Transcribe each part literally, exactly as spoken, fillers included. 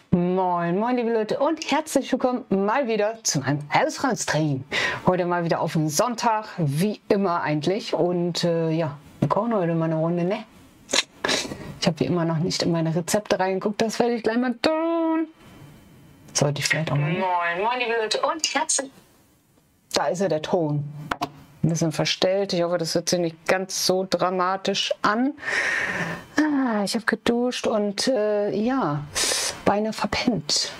Moin, moin liebe Leute und herzlich willkommen mal wieder zu meinem Hausfrauen-Stream. Heute mal wieder auf den Sonntag, wie immer eigentlich. Und äh, ja, wir kochen heute mal eine Runde, ne? Ich habe wie immer noch nicht in meine Rezepte reingeguckt, das werde ich gleich mal tun. Sollte ich vielleicht auch mal. Moin, moin liebe Leute und herzlich... Da ist ja der Ton. Ein bisschen verstellt. Ich hoffe, das hört sich nicht ganz so dramatisch an. Ah, ich habe geduscht und äh, ja, Beine verpennt.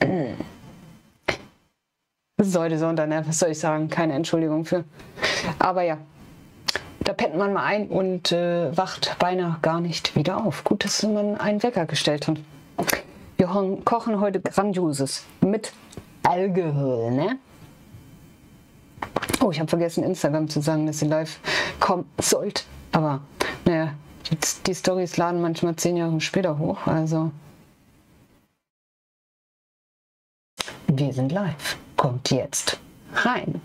Das ist heute Sonntag, ne? Was soll ich sagen? Keine Entschuldigung für. Aber ja, da pennt man mal ein und äh, wacht beinahe gar nicht wieder auf. Gut, dass man einen Wecker gestellt hat. Wir kochen heute Grandioses mit Alkohol, ne? Oh, ich habe vergessen, Instagram zu sagen, dass ihr live kommen sollt. Aber naja, die, die Storys laden manchmal zehn Jahre später hoch. Also wir sind live. Kommt jetzt rein.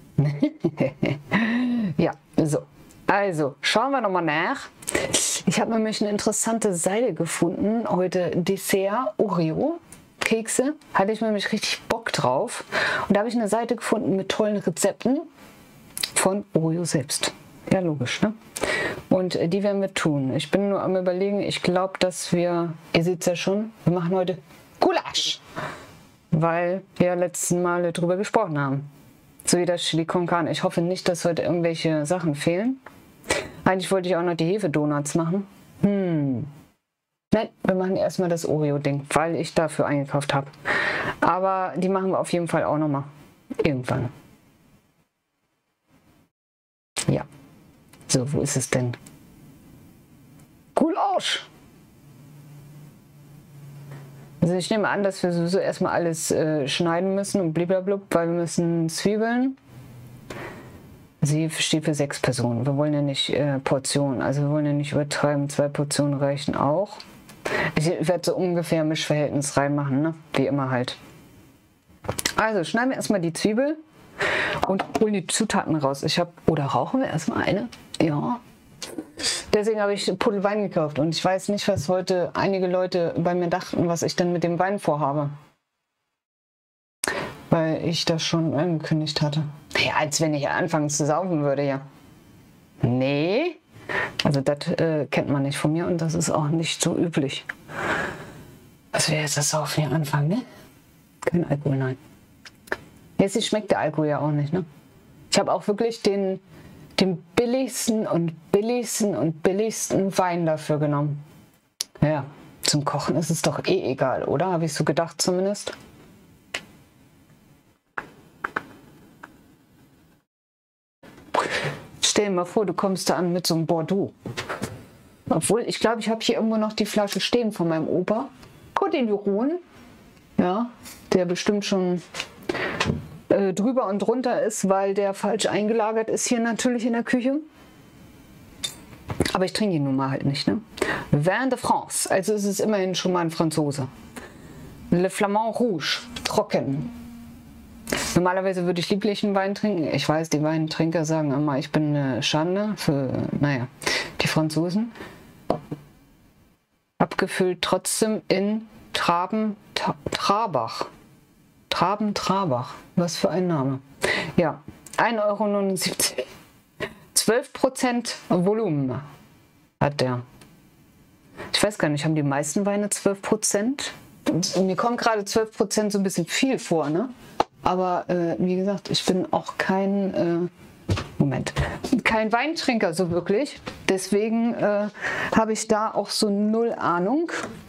Ja, so. Also, schauen wir nochmal nach. Ich habe nämlich eine interessante Seite gefunden. Heute Dessert Oreo. Kekse, hatte ich nämlich richtig Bock drauf. Und da habe ich eine Seite gefunden mit tollen Rezepten von Oreo selbst. Ja, logisch, ne? Und die werden wir tun. Ich bin nur am Überlegen, ich glaube, dass wir, ihr seht es ja schon, wir machen heute Gulasch. Weil wir ja letzten Male drüber gesprochen haben. So wie das Chili con Carne. Ich hoffe nicht, dass heute irgendwelche Sachen fehlen. Eigentlich wollte ich auch noch die Hefedonuts machen. Hm. Nein, wir machen erstmal das Oreo-Ding, weil ich dafür eingekauft habe. Aber die machen wir auf jeden Fall auch nochmal. Irgendwann. Ja. So, wo ist es denn? Gulasch! Also ich nehme an, dass wir sowieso erstmal alles äh, schneiden müssen und blablabla, weil wir müssen Zwiebeln. Sie steht für sechs Personen. Wir wollen ja nicht äh, Portionen, also wir wollen ja nicht übertreiben. Zwei Portionen reichen auch. Ich werde so ungefähr Mischverhältnis reinmachen, ne? Wie immer halt. Also schneiden wir erstmal die Zwiebel und holen die Zutaten raus. Ich habe, oder rauchen wir erstmal eine? Ja. Deswegen habe ich Puddel Wein gekauft und ich weiß nicht, was heute einige Leute bei mir dachten, was ich denn mit dem Wein vorhabe. Weil ich das schon angekündigt hatte. Ja, als wenn ich anfangen zu saufen würde, ja. Nee. Also das äh, kennt man nicht von mir und das ist auch nicht so üblich. Was wäre jetzt das Saufen hier anfangen, ne? Kein Alkohol, nein. Jetzt schmeckt der Alkohol ja auch nicht, ne? Ich habe auch wirklich den, den billigsten und billigsten und billigsten Wein dafür genommen. Ja, zum Kochen ist es doch eh egal, oder? Habe ich so gedacht zumindest. Stell dir mal vor, du kommst da an mit so einem Bordeaux. Obwohl, ich glaube, ich habe hier irgendwo noch die Flasche stehen von meinem Opa. Côte ja, der bestimmt schon äh, drüber und drunter ist, weil der falsch eingelagert ist hier natürlich in der Küche. Aber ich trinke ihn nun mal halt nicht, ne? Vin de France, also ist es immerhin schon mal ein Franzose. Le Flamand Rouge, trocken. Normalerweise würde ich lieblichen Wein trinken. Ich weiß, die Weintrinker sagen immer, ich bin eine Schande für, naja, die Franzosen. Abgefüllt trotzdem in Traben, Trabach. Traben, Trabach. Was für ein Name. Ja, ein Euro neunundsiebzig. zwölf Prozent Volumen hat der. Ich weiß gar nicht, haben die meisten Weine zwölf Prozent? Mir kommt gerade zwölf Prozent so ein bisschen viel vor, ne? Aber äh, wie gesagt, ich bin auch kein, äh, Moment, kein Weintrinker so wirklich. Deswegen äh, habe ich da auch so null Ahnung.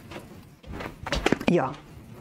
Ja.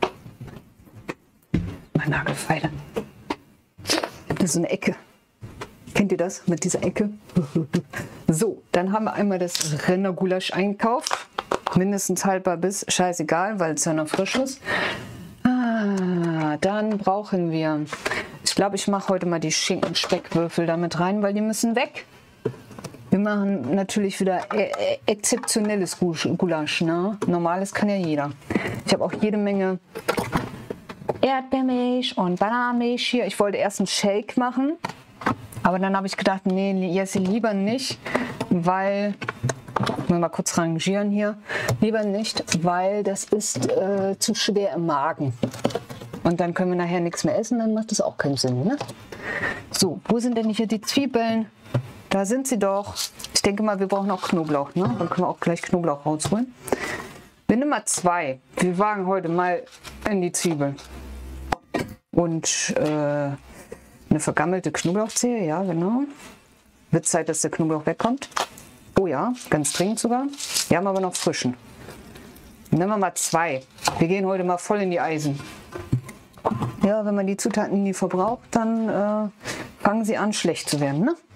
Mein Nagelfeile. Das ist so eine Ecke. Kennt ihr das mit dieser Ecke? So, dann haben wir einmal das Rindergulasch eingekauft. Mindestens haltbar bis, scheißegal, weil es ja noch frisch ist. Ah, dann brauchen wir, ich glaube, ich mache heute mal die Schinken-Speckwürfel damit rein, weil die müssen weg. Wir machen natürlich wieder e e exzeptionelles Gulasch, ne? Normales kann ja jeder. Ich habe auch jede Menge Erdbeermilch und Bananenmilch hier. Ich wollte erst einen Shake machen, aber dann habe ich gedacht, nee, Jessie, lieber nicht, weil Mal kurz rangieren hier. Lieber nicht, weil das ist äh, zu schwer im Magen. Und dann können wir nachher nichts mehr essen, dann macht das auch keinen Sinn. Ne? So, wo sind denn hier die Zwiebeln? Da sind sie doch. Ich denke mal, wir brauchen auch Knoblauch. Ne? Dann können wir auch gleich Knoblauch rausholen. Wir nehmen mal zwei. Wir wagen heute mal in die Zwiebeln. Und äh, eine vergammelte Knoblauchzehe, ja genau. Wird Zeit, dass der Knoblauch wegkommt. Oh ja, ganz dringend sogar. Wir haben aber noch frischen. Nehmen wir mal zwei. Wir gehen heute mal voll in die Eisen. Ja, wenn man die Zutaten nie verbraucht, dann äh, fangen sie an schlecht zu werden, ne?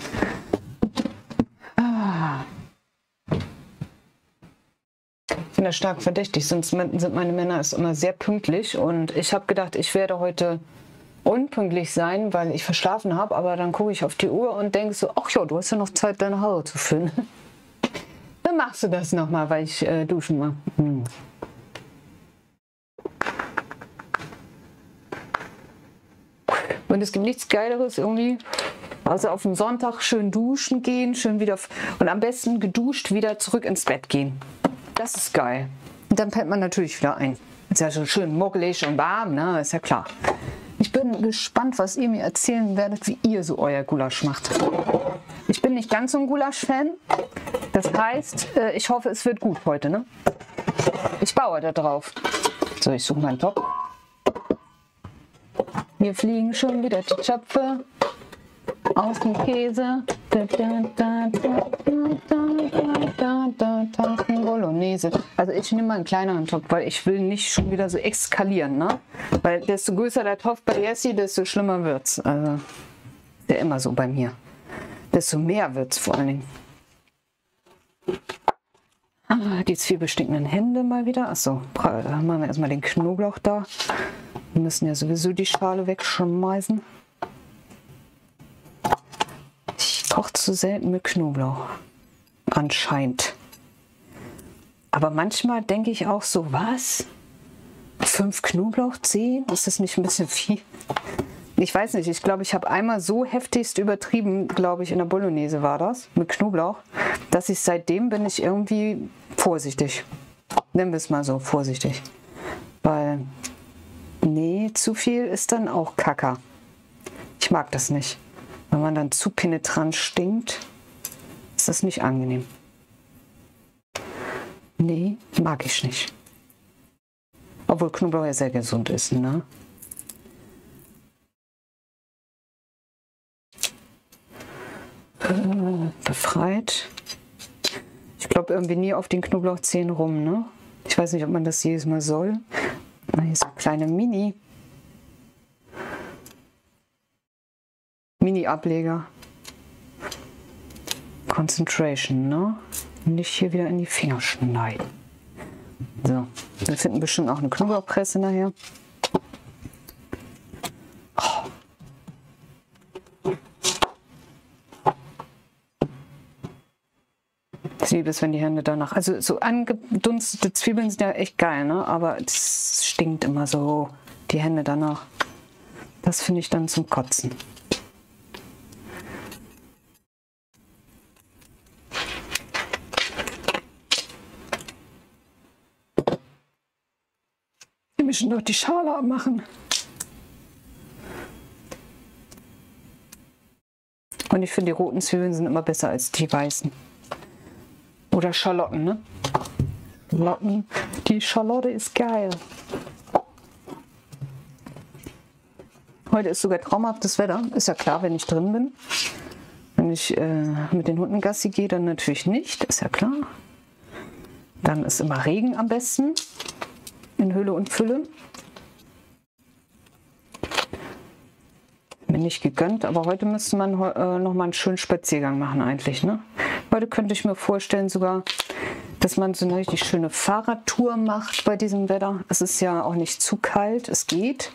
Ah. Ich bin da stark verdächtig, sonst sind meine Männer ist immer sehr pünktlich und ich habe gedacht, ich werde heute unpünktlich sein, weil ich verschlafen habe, aber dann gucke ich auf die Uhr und denke so, ach ja, du hast ja noch Zeit, deine Haare zu föhnen. Dann machst du das nochmal, weil ich äh, duschen mal. Hm. Und es gibt nichts Geileres irgendwie, also auf den Sonntag schön duschen gehen, schön wieder und am besten geduscht wieder zurück ins Bett gehen. Das ist geil. Und dann pennt man natürlich wieder ein. Ist ja so schön muckelig und warm, ne? Ist ja klar. Ich bin gespannt, was ihr mir erzählen werdet, wie ihr so euer Gulasch macht. Ich bin nicht ganz so ein Gulasch-Fan. Das heißt, ich hoffe, es wird gut heute, ne? Ich baue da drauf. So, ich suche meinen Topf. Hier fliegen schon wieder die Töpfe aus dem Käse. Da, da, da, da, da, da, da, da, Bolognese. Also ich nehme mal einen kleineren Topf, weil ich will nicht schon wieder so eskalieren, ne? Weil desto größer der Topf bei Jessie, desto schlimmer wird's. Also ist ja immer so bei mir. Desto mehr wird's vor allen Dingen. Ah, die zwiebelstinkenden Hände mal wieder. Achso, machen wir erstmal den Knoblauch da. Wir müssen ja sowieso die Schale wegschmeißen. Ich koche zu selten mit Knoblauch. Anscheinend. Aber manchmal denke ich auch so, was? Fünf Knoblauchzehen? Ist das nicht ein bisschen viel? Ich weiß nicht, ich glaube, ich habe einmal so heftigst übertrieben, glaube ich, in der Bolognese war das, mit Knoblauch, dass ich seitdem bin ich irgendwie vorsichtig. Nennen wir es mal so, vorsichtig. Weil, nee, zu viel ist dann auch Kacker. Ich mag das nicht. Wenn man dann zu penetrant stinkt, ist das nicht angenehm. Nee, mag ich nicht. Obwohl Knoblauch ja sehr gesund ist, ne? Äh, befreit. Ich glaube irgendwie nie auf den Knoblauchzehen rum, ne? Ich weiß nicht, ob man das jedes Mal soll. Na, hier ist eine kleine Mini. Mini-Ableger. Concentration, ne? Nicht hier wieder in die Finger schneiden. So, wir finden bestimmt auch eine Knoblauchpresse nachher. Oh. Ich liebe es, wenn die Hände danach... Also so angedunstete Zwiebeln sind ja echt geil, ne? Aber es stinkt immer so, die Hände danach. Das finde ich dann zum Kotzen. Wir müssen doch die Schale abmachen. Und ich finde, die roten Zwiebeln sind immer besser als die weißen. Oder Schalotten, ne? Schalotten. Die Schalotte ist geil. Heute ist sogar traumhaftes Wetter. Ist ja klar, wenn ich drin bin. Wenn ich äh, mit den Hunden Gassi gehe, dann natürlich nicht. Ist ja klar. Dann ist immer Regen am besten. In Hülle und Fülle. Mir nicht gegönnt, aber heute müsste man äh, noch mal einen schönen Spaziergang machen eigentlich, ne? Heute könnte ich mir vorstellen sogar, dass man so eine richtig schöne Fahrradtour macht bei diesem Wetter. Es ist ja auch nicht zu kalt, es geht.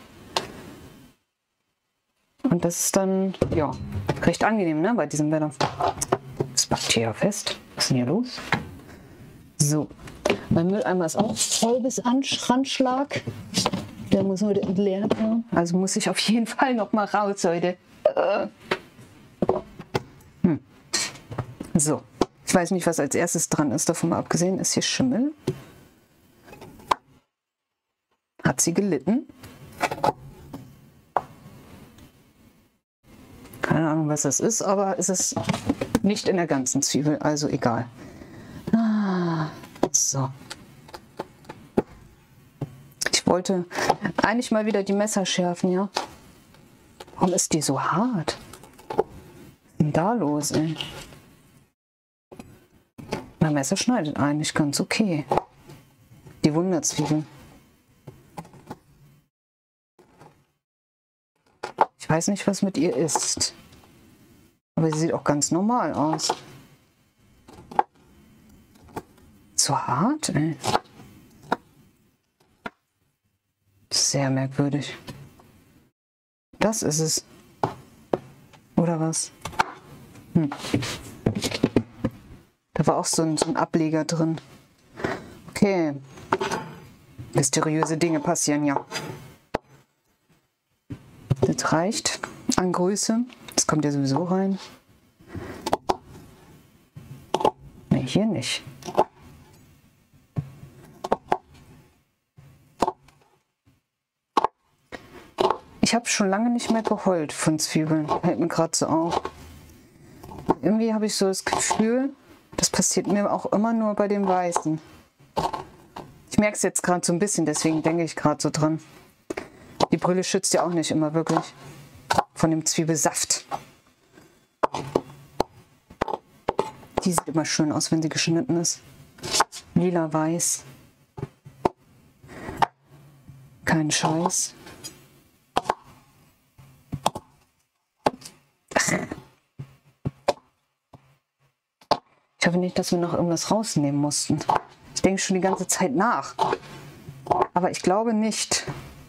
Und das ist dann, ja, recht angenehm, ne, bei diesem Wetter. Das Bakteria fest. Was ist denn hier los? So. Mein Mülleimer ist auch voll bis Anschlag. Der muss heute entleert werden. Also muss ich auf jeden Fall noch mal raus heute. Hm. So. Ich weiß nicht, was als erstes dran ist. Davon mal abgesehen, ist hier Schimmel. Hat sie gelitten? Keine Ahnung, was das ist, aber es ist nicht in der ganzen Zwiebel, also egal. Ah, so. Ich wollte eigentlich mal wieder die Messer schärfen, ja. Warum ist die so hart? Was ist denn da los, ey? Mein Messer schneidet eigentlich ganz okay. Die Wunderzwiebel. Ich weiß nicht, was mit ihr ist. Aber sie sieht auch ganz normal aus. Zu hart, ey. Sehr merkwürdig. Das ist es. Oder was? Hm. Da war auch so ein, so ein Ableger drin. Okay. Mysteriöse Dinge passieren, ja. Das reicht an Größe. Das kommt ja sowieso rein. Ne, hier nicht. Ich habe schon lange nicht mehr geheult von Zwiebeln. Hält mir gerade so auf. Irgendwie habe ich so das Gefühl, das passiert mir auch immer nur bei den Weißen. Ich merke es jetzt gerade so ein bisschen, deswegen denke ich gerade so dran. Die Brille schützt ja auch nicht immer wirklich von dem Zwiebelsaft. Die sieht immer schön aus, wenn sie geschnitten ist. Lila-weiß. Kein Scheiß. Ich hoffe nicht, dass wir noch irgendwas rausnehmen mussten. Ich denke schon die ganze Zeit nach. Aber ich glaube nicht.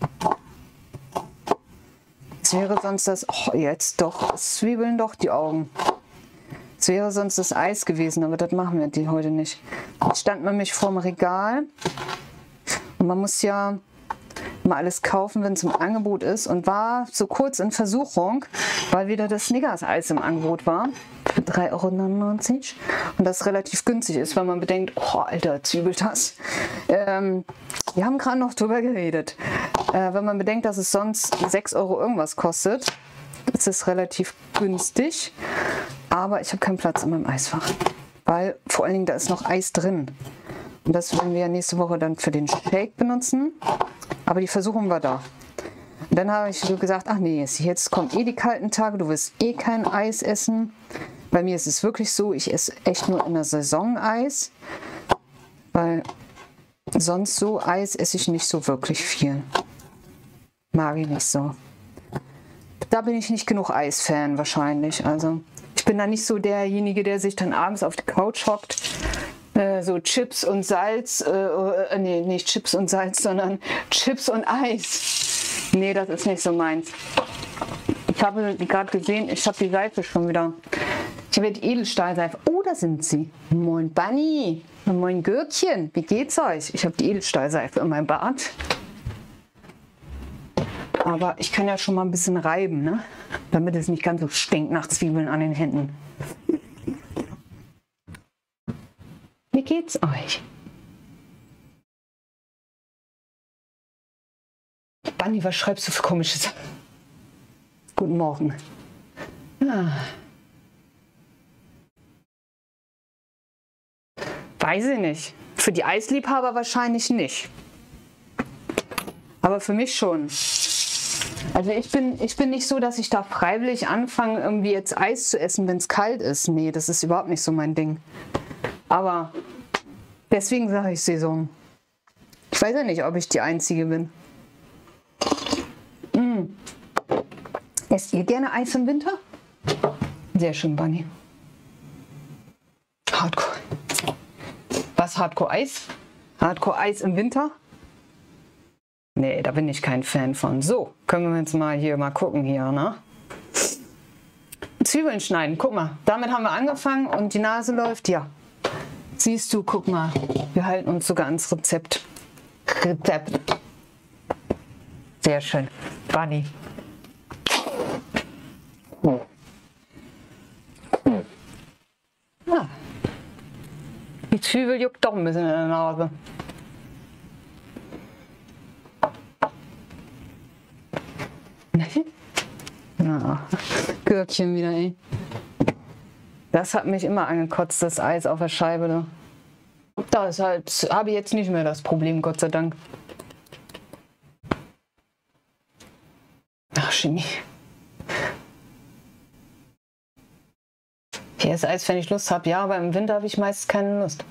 Es wäre sonst das... Oh, jetzt doch. Es zwiebeln doch die Augen. Es wäre sonst das Eis gewesen, aber das machen wir die heute nicht. Ich stand nämlich vorm Regal. Und man muss ja mal alles kaufen, wenn es im Angebot ist. Und war so kurz in Versuchung, weil wieder das Snickers-Eis im Angebot war. Für drei Euro neunundneunzig. Und das relativ günstig ist, weil man bedenkt, oh, alter Zwiebeltass. Ähm, wir haben gerade noch drüber geredet. Äh, wenn man bedenkt, dass es sonst sechs Euro irgendwas kostet, ist es relativ günstig. Aber ich habe keinen Platz in meinem Eisfach. Weil vor allen Dingen da ist noch Eis drin. Und das werden wir nächste Woche dann für den Shake benutzen. Aber die Versuchung war da. Und dann habe ich so gesagt, ach nee, jetzt kommen eh die kalten Tage, du wirst eh kein Eis essen. Bei mir ist es wirklich so, ich esse echt nur in der Saison Eis. Weil sonst so Eis esse ich nicht so wirklich viel. Mag ich nicht so. Da bin ich nicht genug Eis-Fan wahrscheinlich. Also ich bin da nicht so derjenige, der sich dann abends auf die Couch hockt. Äh, so Chips und Salz. Äh, äh, nee, nicht Chips und Salz, sondern Chips und Eis. Nee, das ist nicht so meins. Ich habe gerade gesehen, ich habe die Seife schon wieder. Ich habe die Edelstahlseife. Oh, da sind sie. Moin Bunny. Moin Gürkchen. Wie geht's euch? Ich habe die Edelstahlseife in meinem Bad. Aber ich kann ja schon mal ein bisschen reiben, ne? Damit es nicht ganz so stinkt nach Zwiebeln an den Händen. Wie geht's euch? Bunny, was schreibst du für komisches? Guten Morgen. Ah. Weiß ich nicht. Für die Eisliebhaber wahrscheinlich nicht. Aber für mich schon. Also ich bin, ich bin nicht so, dass ich da freiwillig anfange, irgendwie jetzt Eis zu essen, wenn es kalt ist. Nee, das ist überhaupt nicht so mein Ding. Aber deswegen sage ich Saison. Ich weiß ja nicht, ob ich die Einzige bin. Mm. Esst ihr gerne Eis im Winter? Sehr schön, Bunny. Hardcore. Was, Hardcore-Eis? Hardcore-Eis im Winter? Nee, da bin ich kein Fan von. So, können wir jetzt mal hier mal gucken hier, ne? Zwiebeln schneiden, guck mal. Damit haben wir angefangen und die Nase läuft, ja. Siehst du, guck mal. Wir halten uns sogar ans Rezept. Rezept. Sehr schön. Bunny. Ah. Die Zwiebel juckt doch ein bisschen in der Nase. Na, Gürkchen wieder, ey. Das hat mich immer angekotzt, das Eis auf der Scheibe. Da. Das halt, habe ich jetzt nicht mehr das Problem, Gott sei Dank. Ach, Chemie. Hier ist Eis, wenn ich Lust habe. Ja, aber im Winter habe ich meist keine Lust.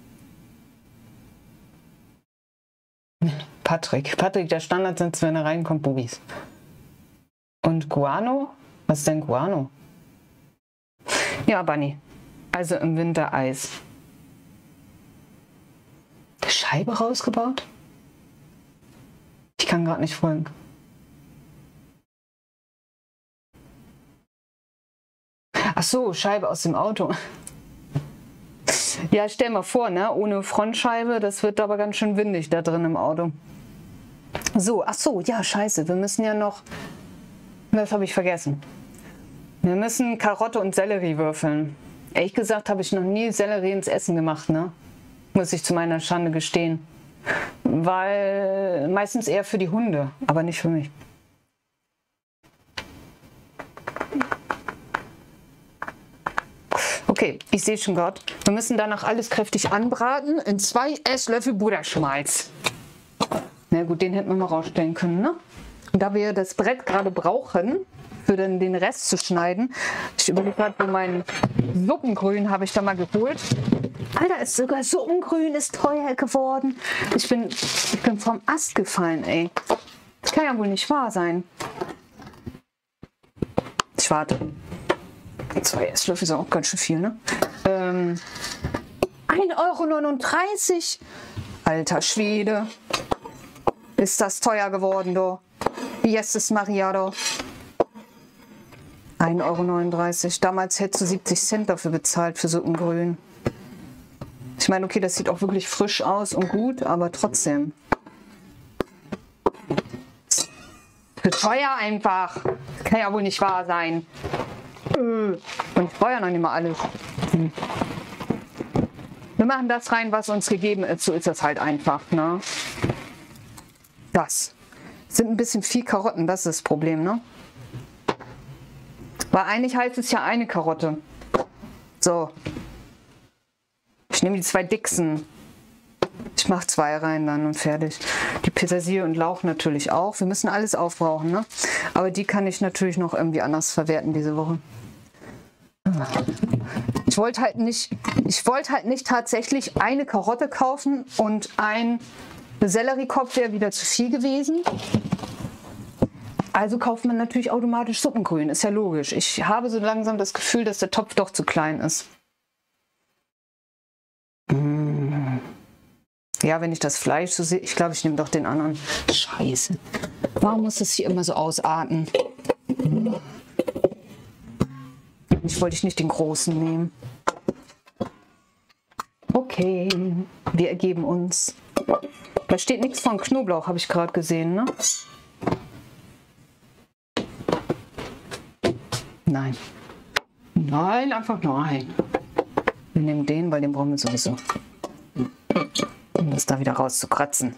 Patrick. Patrick, der Standardsatz, wenn er reinkommt, Bubis. Und Guano? Was ist denn Guano? Ja, Bunny. Also im Winter Eis. Die Scheibe rausgebaut? Ich kann gerade nicht folgen. Ach so, Scheibe aus dem Auto. Ja, stell mal vor, ne? Ohne Frontscheibe, das wird aber ganz schön windig da drin im Auto. So, ach so, ja, scheiße. Wir müssen ja noch... Das habe ich vergessen. Wir müssen Karotte und Sellerie würfeln. Ehrlich gesagt habe ich noch nie Sellerie ins Essen gemacht, ne? Muss ich zu meiner Schande gestehen. Weil meistens eher für die Hunde, aber nicht für mich. Okay, ich sehe schon gerade. Wir müssen danach alles kräftig anbraten in zwei Esslöffel Butterschmalz. Na gut, den hätten wir mal rausstellen können, ne? Und da wir das Brett gerade brauchen, für den, den Rest zu schneiden, ich überlege gerade, wo mein Suppengrün habe ich da mal geholt. Alter, ist sogar Suppengrün ist teuer geworden. Ich bin, ich bin vom Ast gefallen, ey. Das kann ja wohl nicht wahr sein. Ich warte. Zwei Esslöffel ist auch ganz schön viel, ne? Ähm, ein Euro neununddreißig. Alter Schwede. Ist das teuer geworden, du. Jesus Maria, du. ein Euro neununddreißig. Damals hättest du siebzig Cent dafür bezahlt für Suppengrün. Ich meine, okay, das sieht auch wirklich frisch aus und gut, aber trotzdem. Für teuer einfach. Das kann ja wohl nicht wahr sein. Und ich brauche ja noch nicht mal alles. Hm. Wir machen das rein, was uns gegeben ist. So ist das halt einfach, ne? Das sind ein bisschen viel Karotten, das ist das Problem, ne? Weil eigentlich heißt es ja eine Karotte. So. Ich nehme die zwei dicksten. Ich mache zwei rein dann und fertig. Die Petersilie und Lauch natürlich auch. Wir müssen alles aufbrauchen, ne? Aber die kann ich natürlich noch irgendwie anders verwerten diese Woche. Ich wollte halt nicht, ich wollte halt nicht tatsächlich eine Karotte kaufen und ein Selleriekopf wäre wieder zu viel gewesen. Also kauft man natürlich automatisch Suppengrün, ist ja logisch. Ich habe so langsam das Gefühl, dass der Topf doch zu klein ist. Ja, wenn ich das Fleisch so sehe, ich glaube, ich nehme doch den anderen. Scheiße. Warum muss das hier immer so ausarten? Ich wollte ich nicht den großen nehmen. Okay, wir ergeben uns. Da steht nichts von Knoblauch, habe ich gerade gesehen, ne? Nein. Nein, einfach nein. Wir nehmen den, weil den brauchen wir sowieso. Um das da wieder rauszukratzen.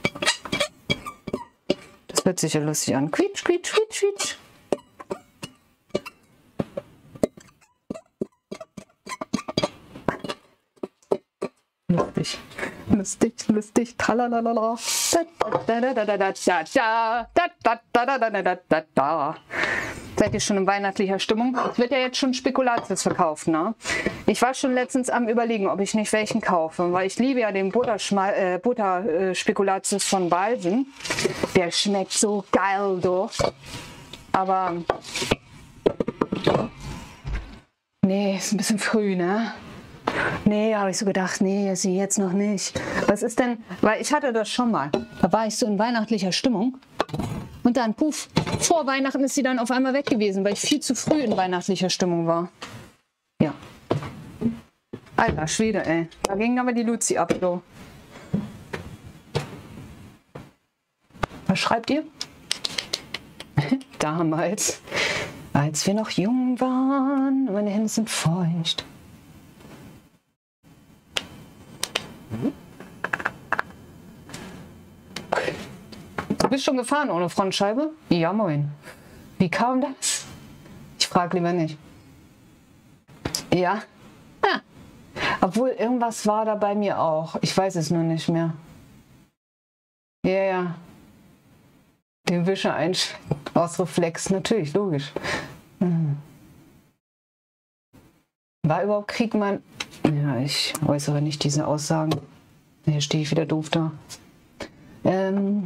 Das hört sich ja lustig an. Quietsch, quietsch, quietsch, quietsch. Lustig, lustig, lustig, tralalala. Seid ihr schon in weihnachtlicher Stimmung? Es wird ja jetzt schon Spekulatius verkauft, ne? Ich war schon letztens am Überlegen, ob ich nicht welchen kaufe, weil ich liebe ja den Butterschmal äh, Butter-Spekulatius von Balsen. Der schmeckt so geil, du. Aber nee, ist ein bisschen früh, ne? Nee, habe ich so gedacht, nee, sie jetzt noch nicht. Was ist denn, weil ich hatte das schon mal. Da war ich so in weihnachtlicher Stimmung. Und dann, puff, vor Weihnachten ist sie dann auf einmal weg gewesen, weil ich viel zu früh in weihnachtlicher Stimmung war. Ja. Alter Schwede, ey. Da ging aber die Luzi ab, so. Was schreibt ihr? Damals, als wir noch jung waren, meine Hände sind feucht. bist schon gefahren ohne Frontscheibe? Ja, moin. Wie kam das? Ich frage lieber nicht. Ja. Ah. Obwohl, irgendwas war da bei mir auch. Ich weiß es nur nicht mehr. Ja, ja. Den Wischer einschalten. Aus Reflex, natürlich, logisch. Hm. War überhaupt Krieg mein... Ja, ich äußere nicht diese Aussagen. Hier stehe ich wieder doof da. Ähm...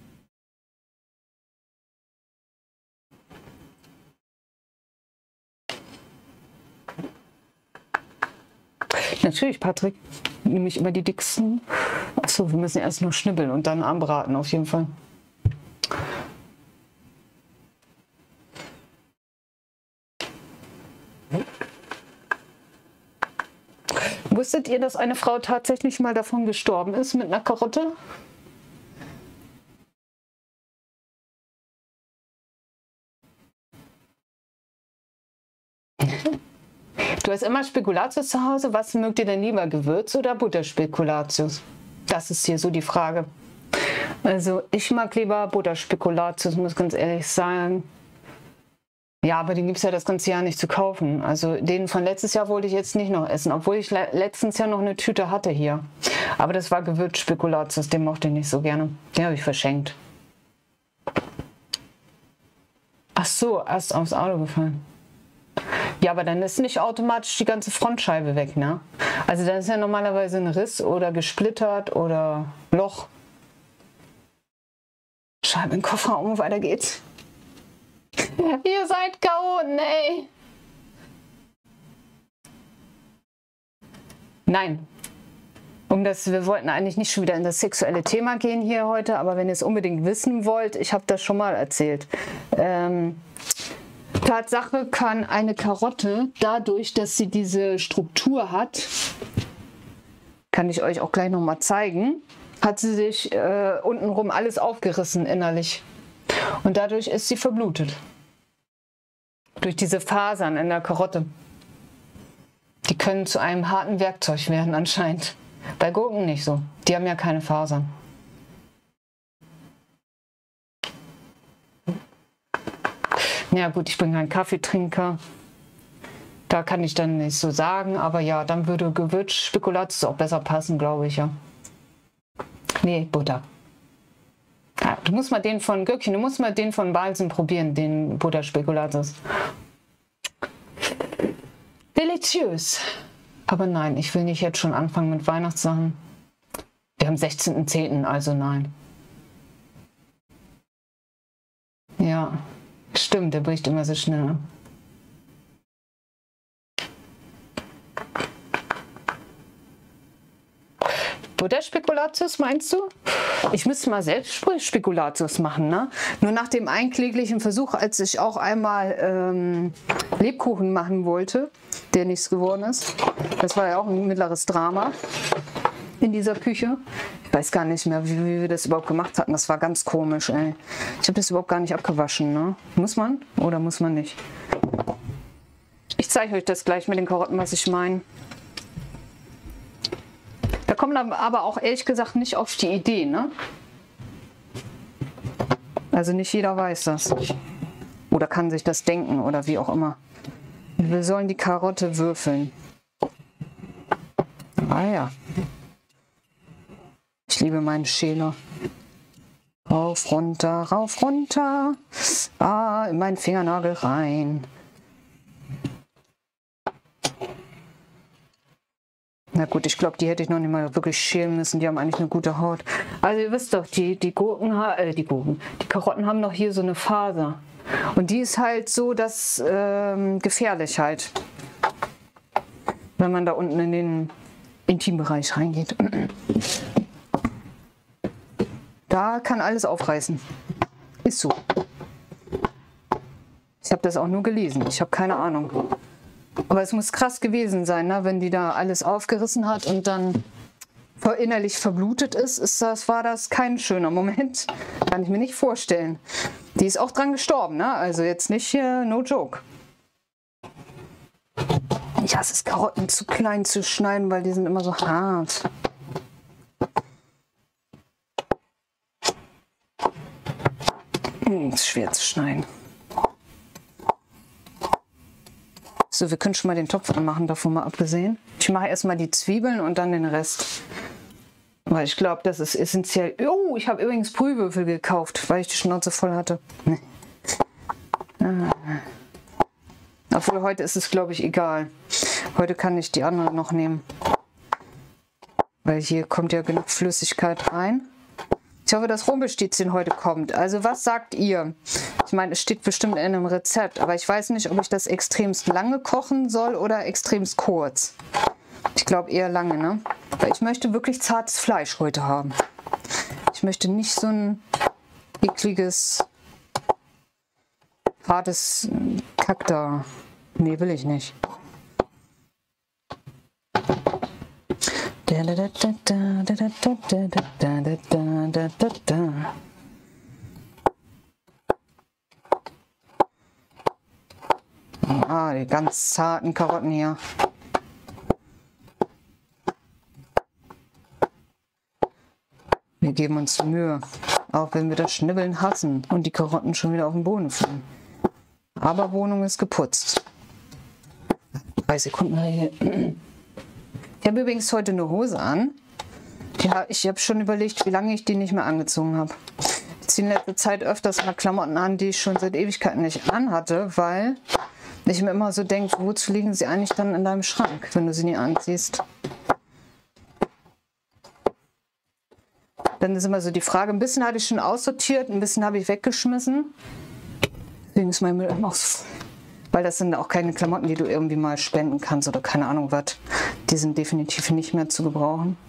Natürlich, Patrick. Nehme ich immer die dicksten. Achso, wir müssen erst nur schnibbeln und dann anbraten, auf jeden Fall. Wusstet ihr, dass eine Frau tatsächlich mal davon gestorben ist mit einer Karotte? Du hast immer Spekulatius zu Hause. Was mögt ihr denn lieber, Gewürz oder Butterspekulatius? Das ist hier so die Frage. Also ich mag lieber Butterspekulatius, muss ganz ehrlich sagen. Ja, aber den gibt es ja das ganze Jahr nicht zu kaufen. Also den von letztes Jahr wollte ich jetzt nicht noch essen, obwohl ich le letztens ja noch eine Tüte hatte hier. Aber das war Gewürzspekulatius, den mochte ich nicht so gerne. Den habe ich verschenkt. Ach so, erst aufs Auto gefallen. Ja, aber dann ist nicht automatisch die ganze Frontscheibe weg, ne? Also dann ist ja normalerweise ein Riss oder gesplittert oder Loch. Scheibe in den Kofferraum, weiter geht's. Ihr seid Chaoten, ey. Nein. Um das, wir wollten eigentlich nicht schon wieder in das sexuelle Thema gehen hier heute, aber wenn ihr es unbedingt wissen wollt, ich habe das schon mal erzählt. Ähm, Tatsache kann eine Karotte, dadurch, dass sie diese Struktur hat, kann ich euch auch gleich noch mal zeigen, hat sie sich äh, untenrum alles aufgerissen innerlich. Und dadurch ist sie verblutet. Durch diese Fasern in der Karotte. Die können zu einem harten Werkzeug werden anscheinend. Bei Gurken nicht so. Die haben ja keine Fasern. Ja gut, ich bin kein Kaffeetrinker. Da kann ich dann nicht so sagen. Aber ja, dann würde Gewürzspekulatius auch besser passen, glaube ich, ja. Nee, Butter. Ja, du musst mal den von Gürkchen, du musst mal den von Balsen probieren, den Butterspekulatius. Deliziös. Aber nein, ich will nicht jetzt schon anfangen mit Weihnachtssachen. Wir haben sechzehnten zehnten, also nein. Ja, stimmt, der bricht immer so schnell. Butterspekulatius meinst du? Ich müsste mal selbst Spekulatius machen, ne? Nur nach dem einkläglichen Versuch, als ich auch einmal ähm, Lebkuchen machen wollte, der nichts geworden ist. Das war ja auch ein mittleres Drama in dieser Küche. Ich weiß gar nicht mehr, wie, wie wir das überhaupt gemacht hatten. Das war ganz komisch, ey. Ich habe das überhaupt gar nicht abgewaschen, ne? Muss man oder muss man nicht? Ich zeige euch das gleich mit den Karotten, was ich meine. Da kommt man aber auch ehrlich gesagt nicht auf die Idee, ne? Also nicht jeder weiß das. Oder kann sich das denken oder wie auch immer. Wir sollen die Karotte würfeln. Ah ja. Ich liebe meinen Schäler. Rauf, runter, rauf, runter. Ah, in meinen Fingernagel rein. Na gut, ich glaube, die hätte ich noch nicht mal wirklich schälen müssen. Die haben eigentlich eine gute Haut. Also ihr wisst doch, die, die Gurken, äh, die Gurken, die Karotten haben doch hier so eine Faser. Und die ist halt so, dass ähm, gefährlich halt. Wenn man da unten in den Intimbereich reingeht. Da kann alles aufreißen. Ist so. Ich habe das auch nur gelesen. Ich habe keine Ahnung. Aber es muss krass gewesen sein, ne? Wenn die da alles aufgerissen hat und dann innerlich verblutet ist, ist das, war das kein schöner Moment. Kann ich mir nicht vorstellen. Die ist auch dran gestorben, ne? Also jetzt nicht hier, no joke. Ich hasse es, Karotten zu klein zu schneiden, weil die sind immer so hart. Hm, ist schwer zu schneiden. So, wir können schon mal den Topf anmachen, davon mal abgesehen. Ich mache erstmal die Zwiebeln und dann den Rest. Weil ich glaube, das ist essentiell. Oh, ich habe übrigens Brühwürfel gekauft, weil ich die Schnauze voll hatte. Nee. Ah. Obwohl, heute ist es, glaube ich, egal. Heute kann ich die anderen noch nehmen. Weil hier kommt ja genug Flüssigkeit rein. Ich hoffe, dass Rumpelstilzchen heute kommt. Also was sagt ihr? Ich meine, es steht bestimmt in einem Rezept, aber ich weiß nicht, ob ich das extremst lange kochen soll oder extremst kurz. Ich glaube eher lange, ne? Weil ich möchte wirklich zartes Fleisch heute haben. Ich möchte nicht so ein ekliges, hartes Kack da. Nee, will ich nicht. Ah, die ganz zarten Karotten hier. Wir geben uns Mühe, auch wenn wir das Schnibbeln hassen und die Karotten schon wieder auf den Boden fliegen. Aber Wohnung ist geputzt. Drei Sekunden hier. Ich habe übrigens heute eine Hose an. Ja, ich habe schon überlegt, wie lange ich die nicht mehr angezogen habe. Ich ziehe in letzter Zeit öfters mal Klamotten an, die ich schon seit Ewigkeiten nicht anhatte, weil ich mir immer so denke, wozu liegen sie eigentlich dann in deinem Schrank, wenn du sie nie anziehst? Dann ist immer so die Frage, ein bisschen hatte ich schon aussortiert, ein bisschen habe ich weggeschmissen. Deswegen ist mein Müll immer so. Weil das sind auch keine Klamotten, die du irgendwie mal spenden kannst oder keine Ahnung was. Die sind definitiv nicht mehr zu gebrauchen.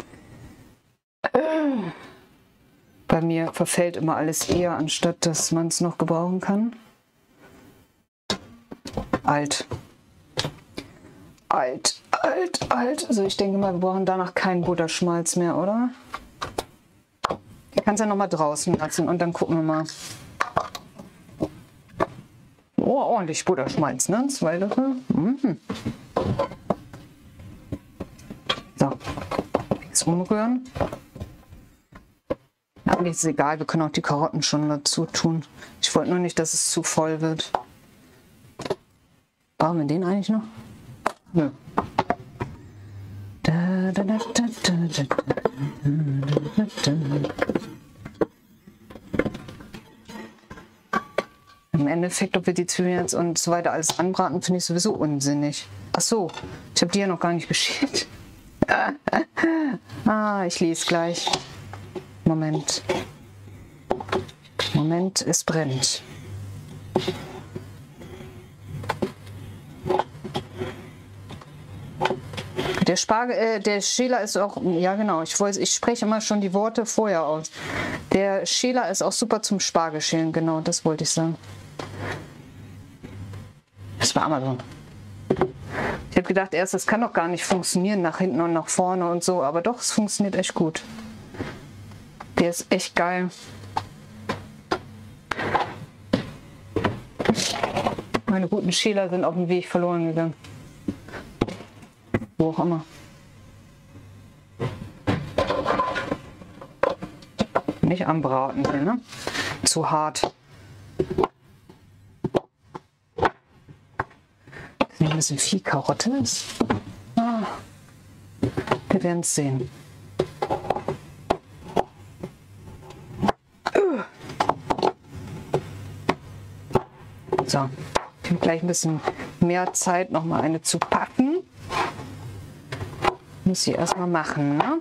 Bei mir verfällt immer alles eher, anstatt dass man es noch gebrauchen kann. Alt. Alt, alt, alt. Also ich denke mal, wir brauchen danach keinen Butterschmalz mehr, oder? Den kannst du ja noch mal draußen lassen und dann gucken wir mal. Oh, ordentlich Butterschmalz, ne? Zwei Löffel. Mhm. So. Jetzt umrühren. Eigentlich ist es egal, wir können auch die Karotten schon dazu tun. Ich wollte nur nicht, dass es zu voll wird. Brauchen wir den eigentlich noch? Nö. Da, da, da, da, da, da, da. Im Endeffekt, ob wir die Zwiebeln jetzt und so weiter alles anbraten, finde ich sowieso unsinnig. Ach so, ich habe die ja noch gar nicht geschält. Ah, ich lese gleich. Moment. Moment, es brennt. Der Spargel, äh, der Schäler ist auch, ja genau, ich, weiß, ich spreche immer schon die Worte vorher aus. Der Schäler ist auch super zum Spargelschälen, genau, das wollte ich sagen. Das war Amazon. Ich habe gedacht erst, das kann doch gar nicht funktionieren, nach hinten und nach vorne und so, aber doch, es funktioniert echt gut. Der ist echt geil. Meine guten Schäler sind auf dem Weg verloren gegangen. Wo auch immer. Nicht anbraten hier, ne? Zu hart. Das nicht ein bisschen viel Karotte ist. Ah. Wir werden es sehen. So, ich habe gleich ein bisschen mehr Zeit, noch mal eine zu packen. Muss ich erstmal machen, ne?